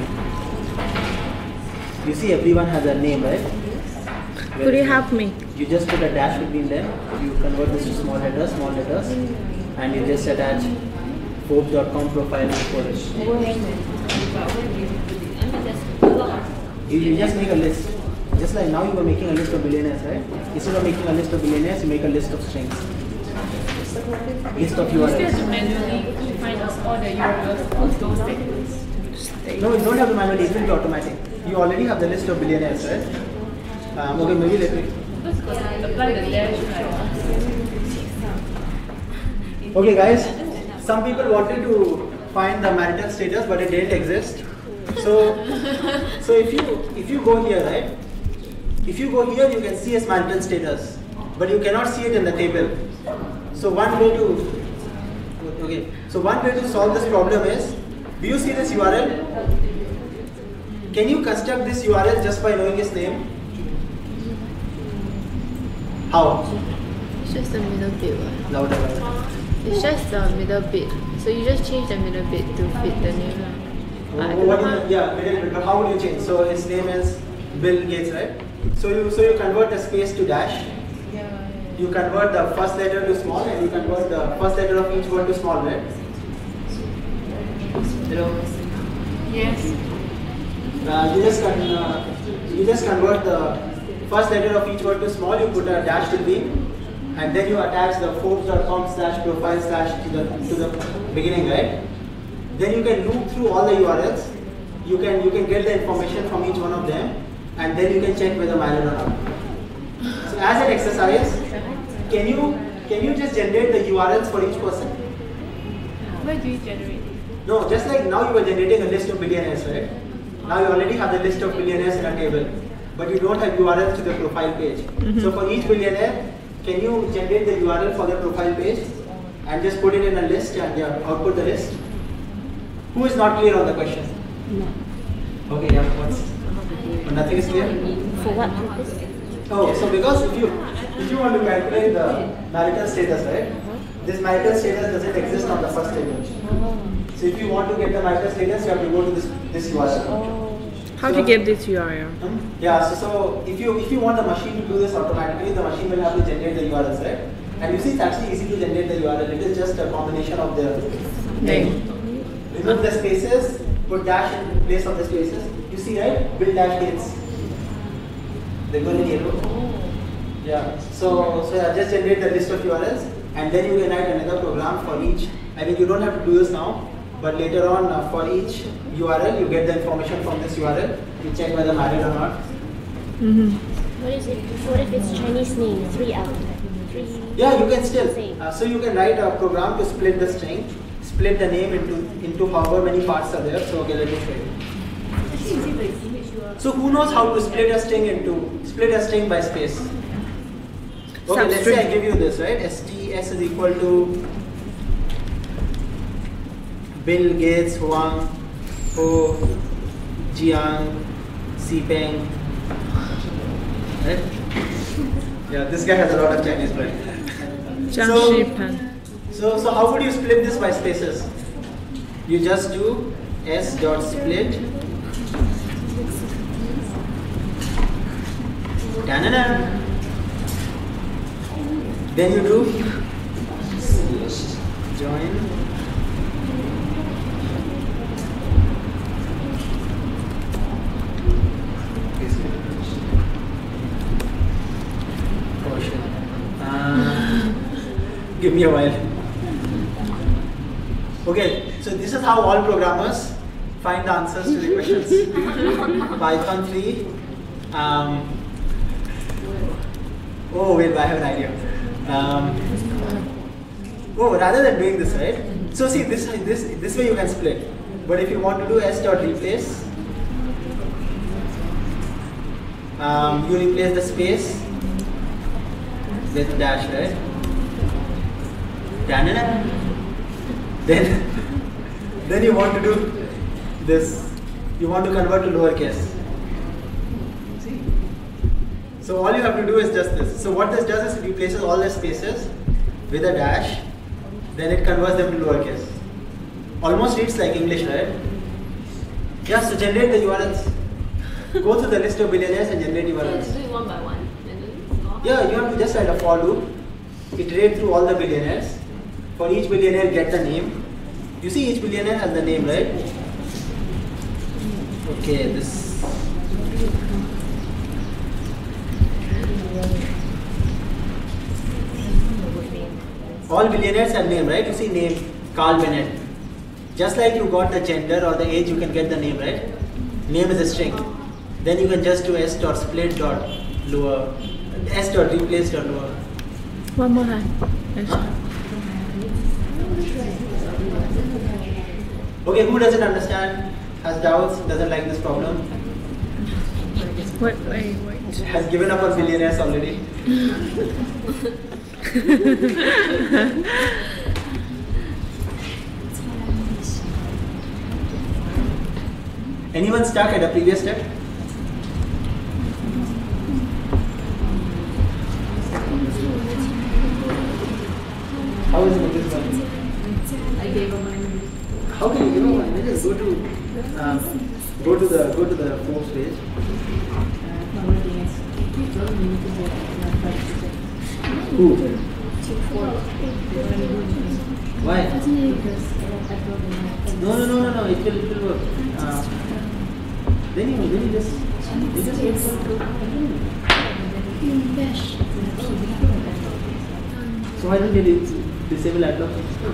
You see everyone has a name, right? Could you help me? You just put a dash between them. You convert this to small letters, and you just attach Forbes.com profile for it. You just make a list. Just like now you were making a list of billionaires, right? Instead of making a list of billionaires, you make a list of strings. List of You still URLs. have to manually find us all the URLs of those statements. No, you don't have to manually, it will be automatic. You already have the list of billionaires, right? Okay, maybe let me. Apply the dash, Okay guys, some people wanted to find the marital status but it didn't exist. So if you go here, right? If you go here, you can see its marital status, but you cannot see it in the table. So one way to solve this problem is, do you see this URL? Can you construct this URL just by knowing its name? How? It's just the middle bit. Louder. It's just the middle bit. So you just change the middle bit to fit the name. Middle bit, but how will you change? So his name is Bill Gates, right? So you convert the space to dash. You convert the first letter to small, and you convert the first letter of each word to small, right? Hello. Yes. You just convert the first letter of each word to small. You put a dash between, and then you attach the Forbes.com/profile/ to the beginning, right? Then you can loop through all the URLs. You can get the information from each one of them, and then you can check whether valid or not. So as an exercise, can you just generate the URLs for each person? Where do you generate it? No, just like now you were generating a list of billionaires, right? Now you already have the list of billionaires in a table, but you don't have URLs to the profile page. So for each billionaire, can you generate the URL for the profile page and just put it in a list and output the list? Who is not clear on the question? No. Okay, yeah, nothing is clear? For what purpose? Oh, so because if you want to calculate the marital status, right? This marital status doesn't exist on the first table. So if you want to get the marital status, you have to go to this URL. How to get this URL? Yeah, so if you want the machine to do this automatically, the machine will have to generate the URLs, right? And you see it's actually easy to generate the URL. It is just a combination of the name. Remove the spaces, put dash in place of the spaces. You see, right? Build dash gates. They're going in yellow. Yeah. So yeah, just generate the list of URLs, and then you can write another program for each. I mean, you don't have to do this now, but later on for each URL, you get the information from this URL. You check whether valid or not. What is it? What if it's Chinese name? 3 out. 3. Yeah, you can still. So you can write a program to split the string, split the name into however many parts are there. So okay, let me show you. So who knows how to split a string by space? Okay, let's say I give you this, right? STS is equal to Bill Gates, Huang, Ho, Jiang, Xipeng. Right? Yeah, this guy has a lot of Chinese blood. So how would you split this by spaces? You just do s.split. Ta-da-da. Then you do join. Give me a while. Okay, so this is how all programmers find the answers to the questions. Python 3. Oh wait, I have an idea. Rather than doing this, right? So see, this way you can split. But if you want to do s.replace, you replace the space with dash, right? Then you want to do this. You want to convert to lowercase. See? So all you have to do is just this. So what this does is it replaces all the spaces with a dash. Then it converts them to lowercase. Almost reads like English, right? Yeah, so generate the URLs. Go through the list of billionaires and generate URLs. So do it one by one. Yeah, you have to just write a for loop. Iterate through all the billionaires. For each billionaire, get the name. You see, each billionaire has the name, right? Okay, this. All billionaires have name, right? You see name, Carl Bennett. Just like you got the gender or the age, you can get the name, right? Name is a string. Then you can just do s.split.lower, s.replace.lower. One more time. Okay, who doesn't understand, has doubts, doesn't like this problem? Wait. Has given up on billionaires already? Anyone stuck at a previous step? How is it with this one? I gave up my name. How can you give up one? Just go to the fourth page. Who? Why? No. It will work. Then you just wait for it. So why don't you disable AdBlock?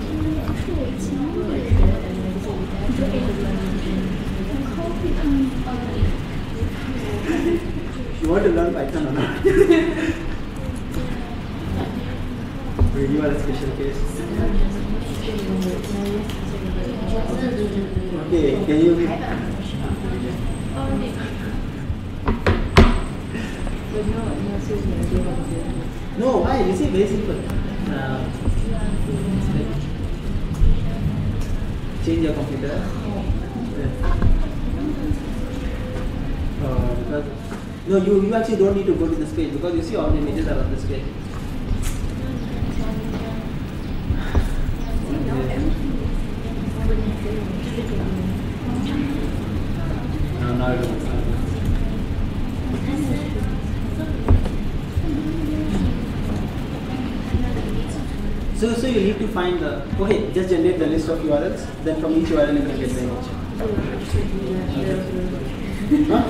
You want to learn Python or not? You are a special case. Okay, can you? No, why? You see, very simple. Change your computer. No, you actually don't need to go to this page because you see all the images are on this page. Now it works. So you need to find the, okay, just generate the list of URLs, then from each URL you can get the image. Huh?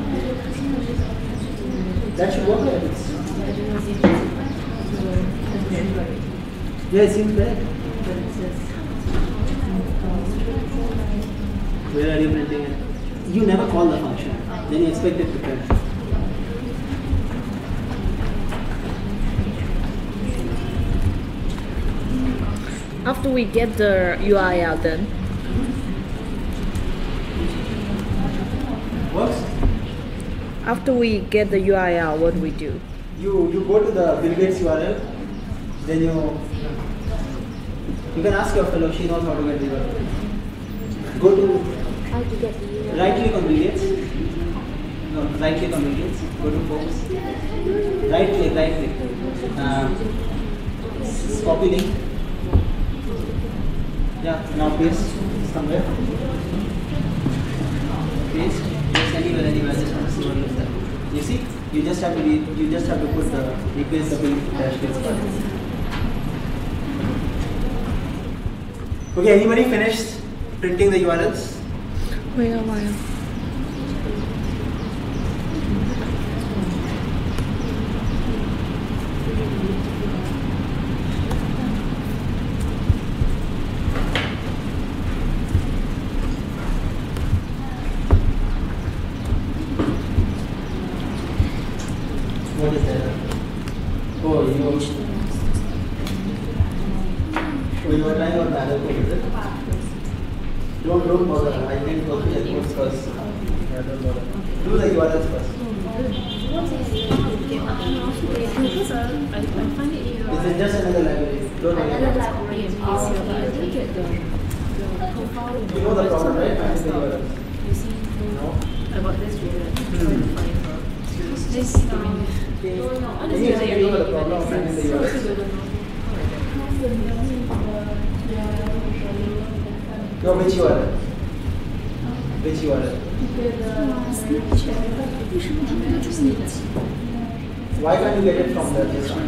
That should work, right? Yeah, it seems right. Where are you printing it? You never call the function, then you expect it to print. After we get the URL, then Works? after we get the URL, what do we do? You go to the Bill Gates URL, then you can ask your fellow, she knows how to get the URL. Go to, How to get the URL? right click on Bill Gates. No, right click on Bill Gates. Go to folks. Right click. Copy link. Yeah, now paste somewhere. Paste. Just anywhere. Just want to see what looks like. You see, you just have to put the replace the Bill Gates part. Okay, anybody finished printing the URLs? Wait a while. What is that? Oh, you are trying out the other code, is it? Don't bother. I didn't go through the codes first. Yeah, don't bother. Do the URLs first. This is just another library. Don't worry. You know the problem, right? Finding the URLs. No? About this video. Anyway, you know the problem of finding the URLs. No, which URL? Which URL? Why can't you get it from the JSON?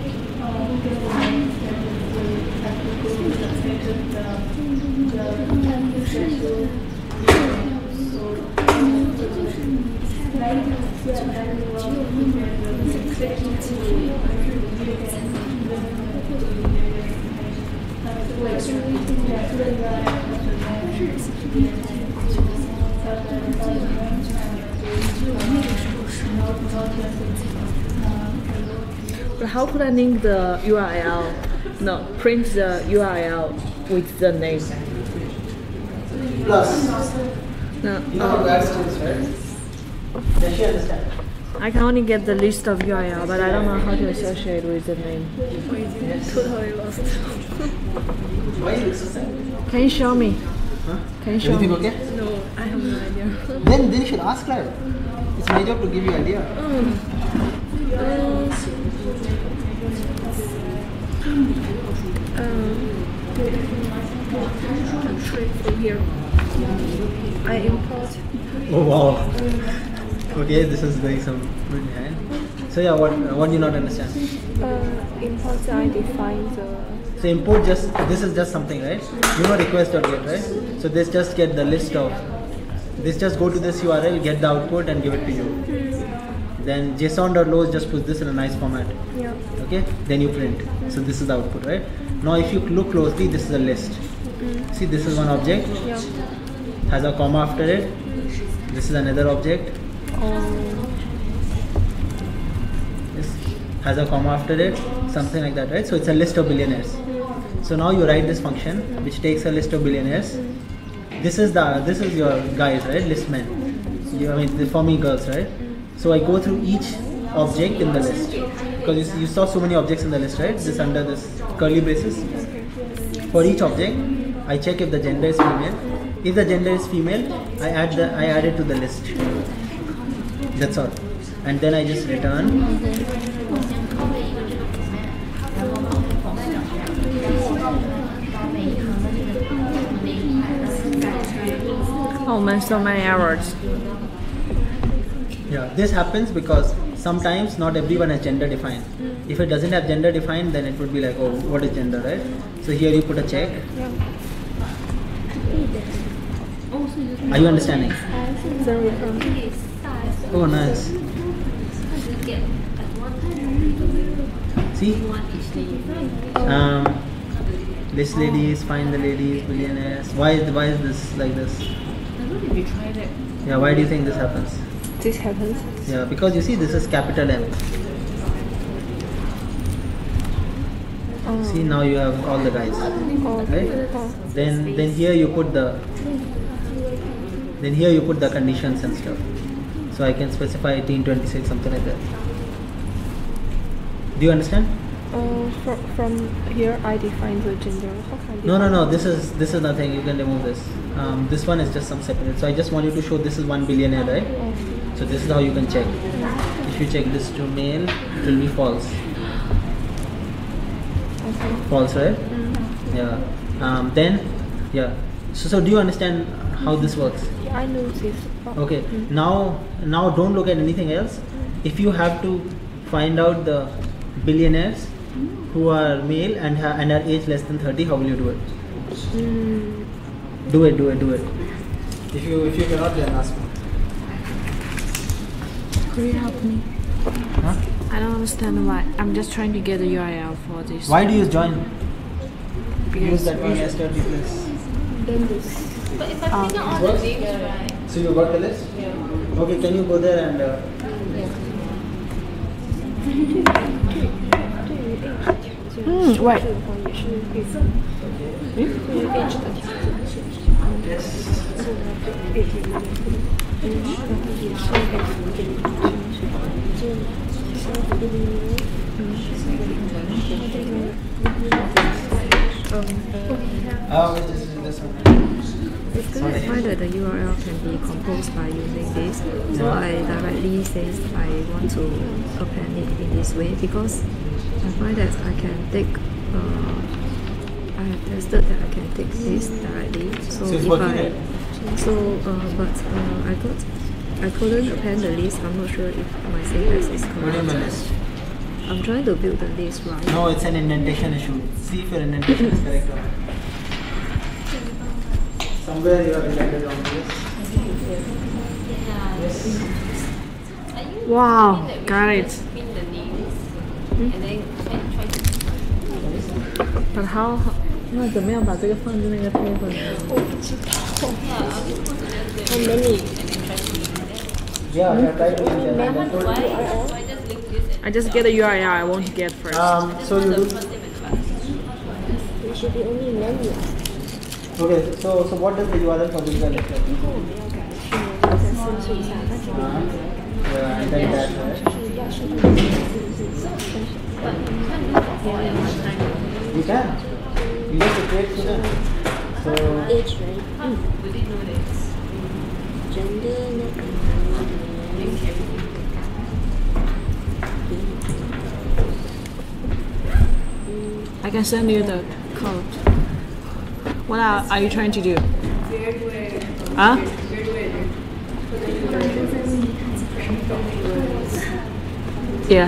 But how could I link the URL? No, print the URL with the name. Plus. No. You know how to add strings, right? Does she understand? I can only get the list of URL, but I don't know how to associate with the name. Totally lost. Why you look so sad? Can you show me? Huh? Can you show Everything me? okay? No, I have no idea. Then you should ask her. It's my job to give you idea. From here. I import. Oh wow. Okay, this is doing some good behind. So yeah, what do you not understand? Import I define the. So import this is just something, right? You know request.get, right? So this just get the list of, this just go to this URL, get the output and give it to you. Then JSON.load just puts this in a nice format. Yeah. Okay, then you print. So this is the output, right? Now if you look closely, this is a list. See, this is one object. Yeah. Has a comma after it. This is another object. This has a comma after it, something like that, right? So it's a list of billionaires. So now you write this function which takes a list of billionaires. This is your guys, right? Listmen. The forming girls, right? So I go through each object in the list because you saw so many objects in the list, right? This under this curly braces. For each object, I check if the gender is female. If the gender is female, I add it to the list. That's all. And then I just return. Oh man, so many errors. Yeah, this happens because sometimes not everyone has gender defined. If it doesn't have gender defined, then it would be like, oh, what is gender, right? So here you put a check. Are you understanding? Oh, nice. See? List ladies, find the ladies, billionaires. Why is this like this? Yeah, why do you think this happens? This happens? Yeah, because you see this is capital M. See, now you have all the guys, right? Then here you put the conditions and stuff. So I can specify 1826, something like that. Do you understand? From here I define the gender. No. This is nothing. You can remove this. This one is just some separate. So I just want you to show this is 1 billionaire, right? So this is how you can check. If you check this to male, it will be false. False, right? Yeah. Then, yeah. So do you understand how this works? Yeah, I know this. Okay. Now don't look at anything else. If you have to find out the billionaires who are male and are age less than 30, how will you do it? Do it. If you cannot, then ask me. Could you help me? Huh? I don't understand why. I'm just trying to get the URL for this. Why do you use join? Because Use that one as replace. But if I click on all the names, right? So you got the list? Yeah. Okay, can you go there and Right. this one. It's going to find that the URL can be composed by using this. So I directly say I want to append it in this way because I find that I can take, I have tested that I can take this directly. So if but I thought I couldn't append the list. I'm not sure if my syntax is correct. What do you mean list? I'm trying to build the list right. No, it's an indentation issue. See if your indentation is correct or not. Somewhere you have indented wrong this. Yes. Wow, got it. But how? 那怎么样把这个放进那个 table 呢？ How many? Yeah, I tried to I just get the URL I want to get first. So you do. It should be only menu. Okay, so what does the URL for this guy look like? Yeah, and then that, right? You can. You just create student. So Age, right? Gender, I can send you the code. What are you trying to do? Huh? Yeah.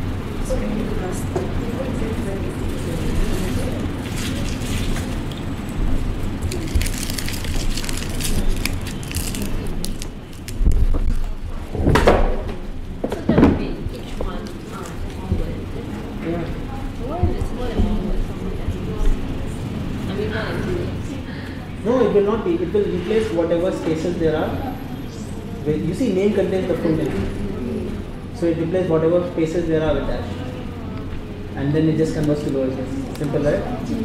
no, it will not be. It will replace whatever spaces there are. You see, name contains the full name. So it replaces whatever spaces there are with dash. And then it just converts to lowercase. Simple, right?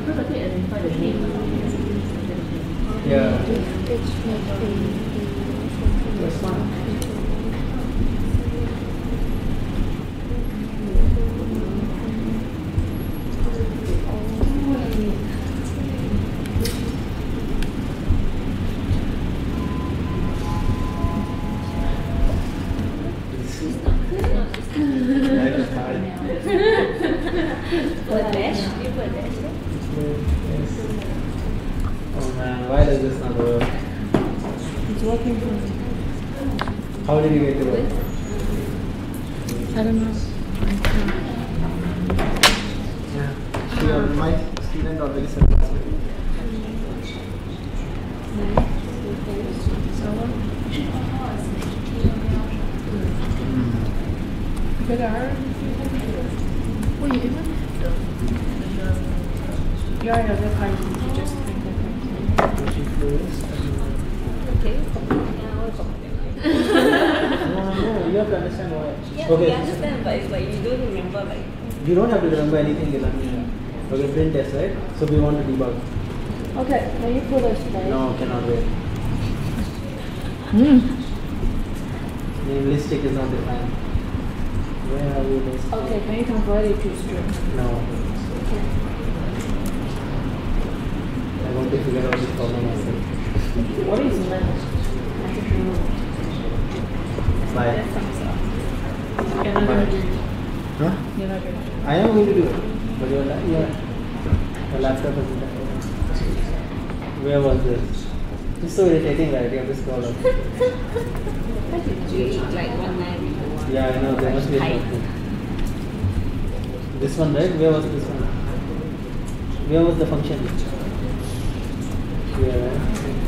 Yeah. That's fine. Oh man, why does this not work? It's working for me. How did you get to work? I don't know. Yeah. My student already said that. Well, you even have the other kind of just Okay. No, you have to understand why. Yeah, Okay. we understand, but it's like you don't remember like. You don't have to remember anything in learning. Okay, print test, right? So we want to debug. Okay, can you put us back? No, cannot wait. Name listic is not defined. Where are we listed? okay, can you convert it to string? No. I want to figure out this problem myself. What is meant? Bye. You're not going to do it. Huh? You're not going to do it. I am going to do it. But your laptop isn't there. Where was this? It's so irritating, right? You have to scroll up. Like one night before. Yeah, I know. There must be a shortcut. This one, right? Where was this one? Where was the function? Here, right?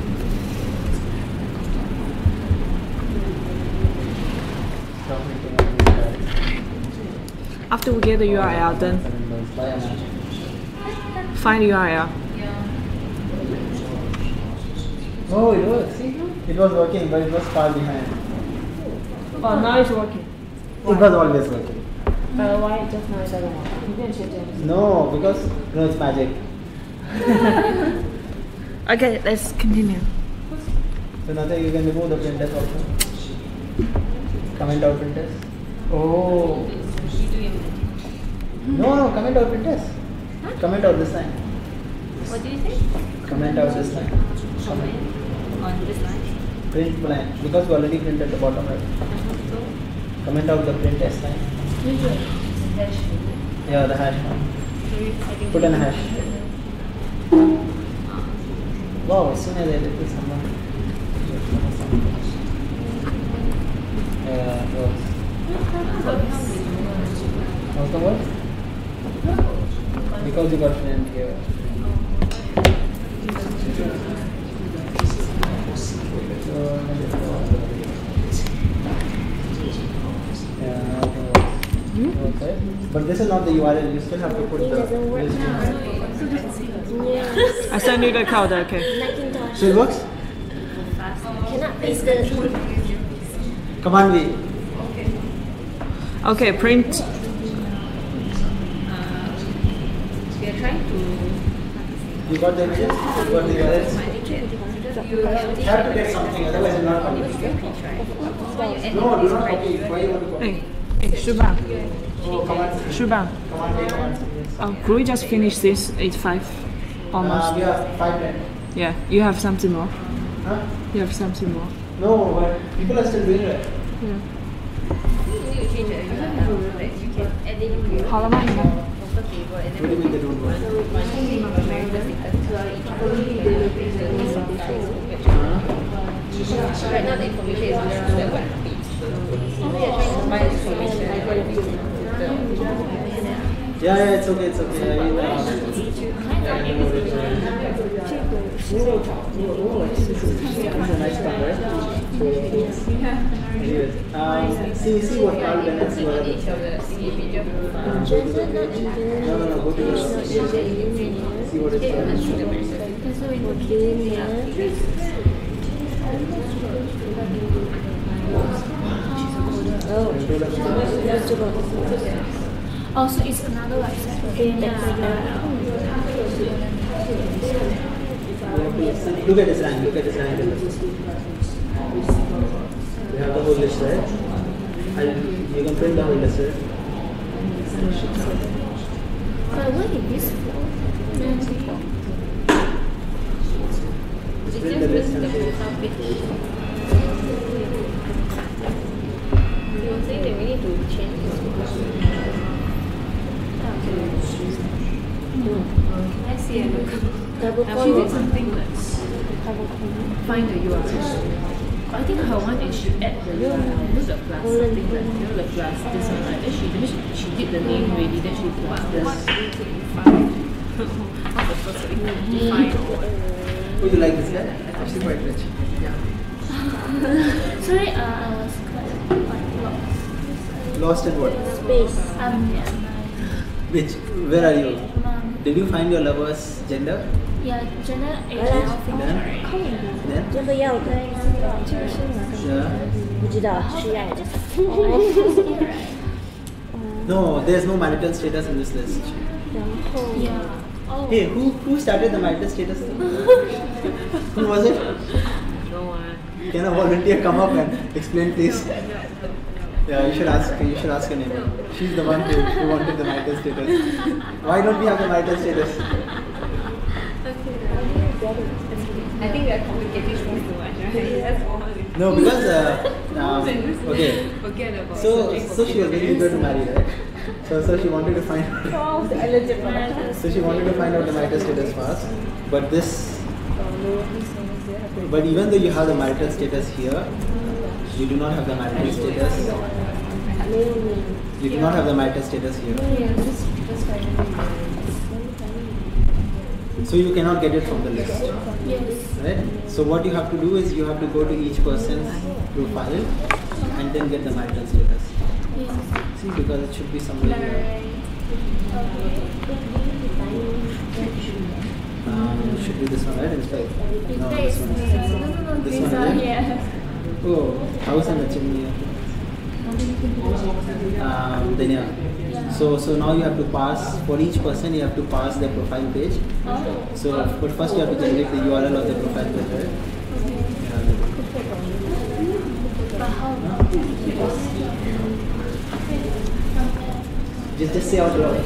Stop making up this guy. After we get the URL, then find the URL. Oh, it works. See? It was working, but it was far behind. Oh, now it's working. It was always working. Why just now it doesn't work? You didn't change anything. No, because it's magic. Okay, let's continue. So nothing, you can remove the print test also. Comment out print test. Oh. No, comment out print test. Comment out this line. What do you say? Comment out this line. Comment on this line. Print blank, because we already printed the bottom right. Comment out the print test line. Yeah, the hash one. Put in a hash. Wow, as soon as I did this, someone. Yeah, it works. How's the work? Because you got friend here. Yeah, okay. But this is not the URL, you still have to put the list. I send you the code, okay. So it works? Cannot paste the. Command V. Okay, print. We are trying to. You got the images? You got the URLs? You have to get something, otherwise it's not coming. No, do not copy. Why you want to copy? Hey, Shubham. Oh, command. Shubham. Command A, command C. Could we just finish this? It's 5 almost. Yeah, 5 minutes. Yeah, you have something more? Huh? You have something more? No, but people are still doing it. Yeah. How long What do you mean they don't work? Right now the information is on the web page. So we are trying to find information. Yeah, it's okay, it's okay. I mean, it's a nice one, right? Anyways, see what Carl Bennett's were. No, go to the see what it's Oh, so it's another like Look at this rank, look at this rank. We have the whole list, right? You can print the whole list, right? But what is this for? Just print the list and say. You were saying that we need to change this. I see it. Double She did something that's find the URL. I think her one is she add the the plus something like the plus this one right. Then she did the name already. Then she plus this. Would you like this guy? Actually quite rich. Yeah. Sorry, I was quite lost. Lost in what? Space. Yeah. Which? Where are you? Did you find your lover's gender? Yeah, gender, age, Then? Then? 这个要的，这个是哪个？ Yeah. 不知道，需要的。 No, there's no marital status in this list. 然后 Hey, who started the marital status thing? Who was it? No one. Can a volunteer come up and explain, please? Yeah, you should ask her name. She's the one who wanted the marital status. Why don't we have the marital status? I think we are complicating things too much, right? That's all. No, because okay. Forget about So she was very eager to marry, right? So she wanted to find. So she wanted to find out the marital status first, but even though you have the marital status here, you do not have the marital status. You do not have the marital status here. So you cannot get it from the list. Right? So what you have to do is you have to go to each person's profile and then get the marital status. See, because it should be somewhere here. It should be this one, right? Instead. No, this one. This one, right? Oh, house and the chimney. Then yeah. So now you have to pass, for each person you have to pass their profile page. So but first you have to generate the URL of the profile page, right? Just say out loud.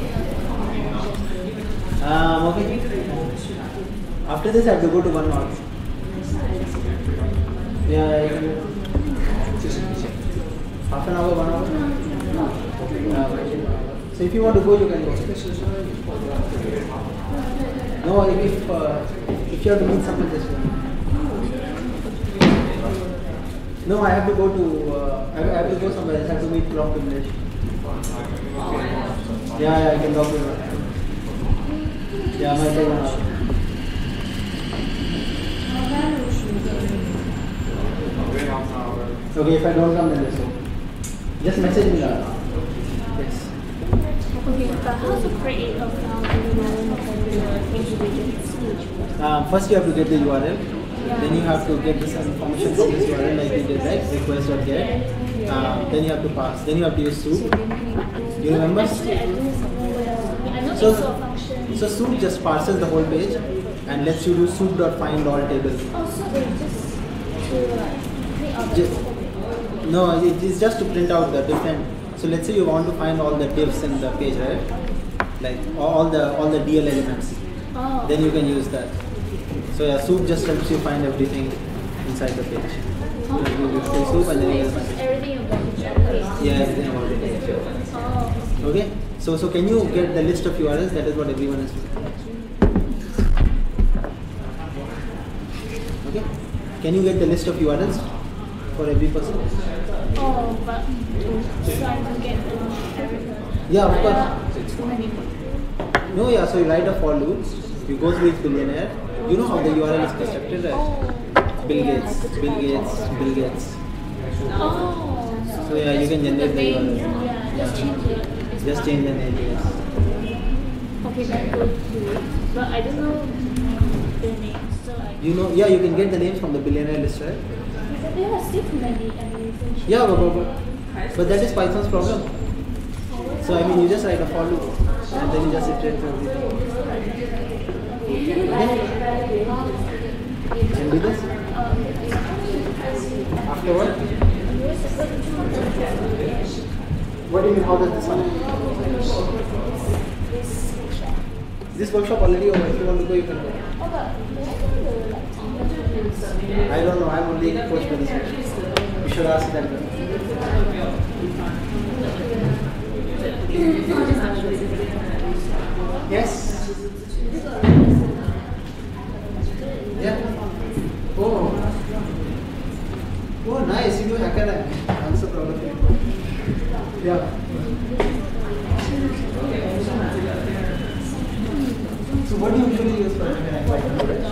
Okay. After this I have to go to one more. Yeah. Half an hour, 1 hour? So if you want to go, you can go. No, if you have to meet someone, just go. No, I have to go to, I have to go somewhere else. I have to meet Rock English. Yeah, I can talk to her. Yeah, my take 1 hour. Okay, if I don't come, then just message me now. Yes. Okay, but how to create a file individual? First you have to get the URL. Then you have to get this information from this URL like we did, right? Request.get. Then you have to pass. Then you have to use soup. You remember? So soup just parses the whole page and lets you do soup.find all tables. No, it's just to print out the different. So let's say you want to find all the divs in the page, right? Like all the DL elements. Then you can use that. So yeah, soup just helps you find everything inside the page. You say soup and then you get everything about the page. Yeah, everything about the page. Okay. So can you get the list of URLs? That is what everyone is doing. Okay. Can you get the list of URLs for every person? Oh, but so I can get everything. Yeah, of course. No, yeah. So you write a for loop. You go through each billionaire. You know how the URL is constructed, right? Bill Gates, Bill Gates, Bill Gates. Oh. So yeah, you can generate the URL. Yeah, just change it. Just change the name. Yes. Okay, then go to it. But I don't know the names, so I. You know, yeah, you can get the names from the billionaire list, right? There are still many. Yeah, but that is Python's problem. So I mean, you just write a for loop and then you just iterate through everything. Okay? And do this. Afterward. What do you mean? How does this one? This workshop already over. If you want to go, you can go. I don't know. I'm only coached by this workshop. You should ask them. Yes. Yeah. Oh. Oh, nice. You do hacker. I'm so proud of you. Yeah. So what do you usually use for Python coding?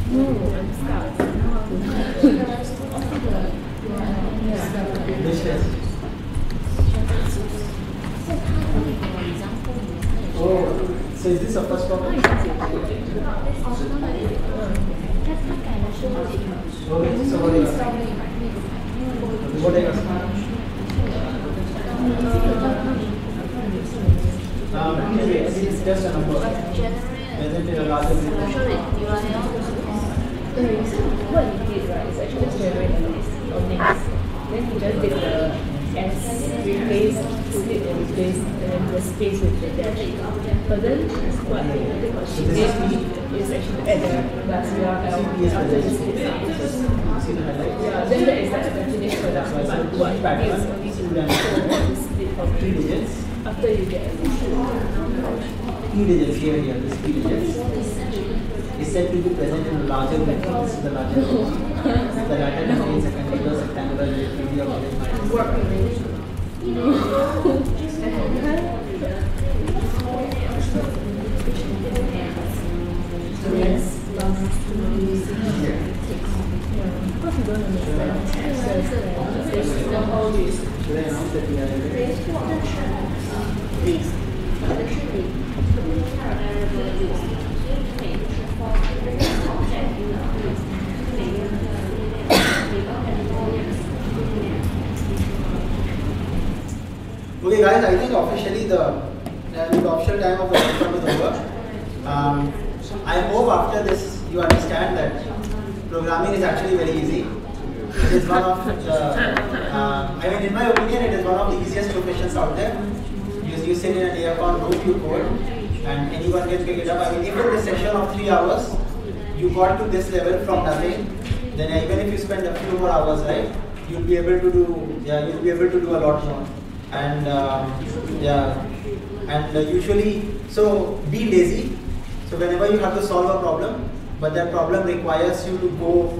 Oh, so is this a first problem? Okay, so what is it's just a number. Isn't it a larger group? What he did, right, is actually just generate a list of names. Then he just did the S, replace, put it and replace, and then the space with the dash. But then what she did is actually add the plus URL after this list. Yeah, then that is like the finished product. But what he did is only to show what is split from 3 digits after you get a list. 3 digits here, this 3 digits is said to be present in the larger matrix. This is the larger matrix. The latter contains a continuous rectangular directory of all work. Yes. What you don't understand? There's no always. Should I announce that we are Please. Okay guys, I think officially the official time of the workshop is over. I hope after this you understand that programming is actually very easy. It is one of the, I mean in my opinion it is one of the easiest professions out there. Because you sit in an aircon room, you code and anyone can pick it up. I mean if in this session of 3 hours you got to this level from nothing, then even if you spend a few more hours, right, you'll be able to do, you'll be able to do a lot more. And usually, so be lazy. So whenever you have to solve a problem, but that problem requires you to go,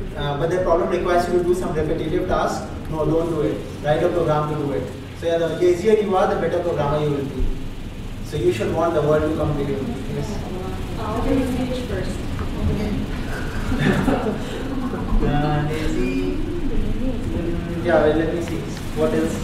do some repetitive task, no, don't do it. Write a program to do it. So the lazier you are, the better programmer you will be. So you should want the world to come to you. Yes. How do you finish first? Lazy. Yeah, well, let me see. What else?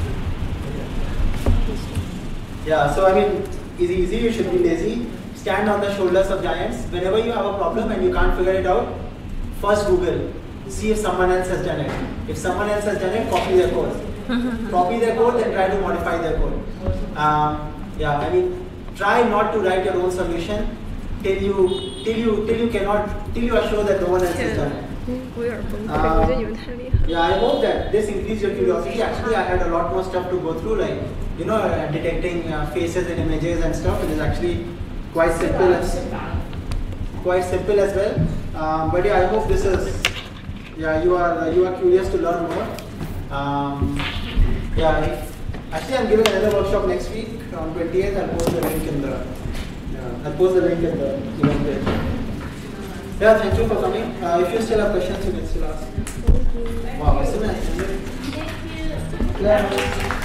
Yeah, so I mean, is easy, you should be lazy. Stand on the shoulders of giants. Whenever you have a problem and you can't figure it out, first Google. See if someone else has done it. If someone else has done it, copy their code. Copy their code, then try to modify their code. I mean, try not to write your own solution till you are sure that no one else has done it. Yeah, I hope that this increased your curiosity. Actually, I had a lot more stuff to go through, like detecting faces and images and stuff. It is actually quite simple as well. But yeah, I hope this is you are curious to learn more. Actually, I'm giving another workshop next week on 28th. I'll post the link in the event page. Yeah, thank you for coming. If you still have questions, you can still ask. Wow, isn't it? Thank you.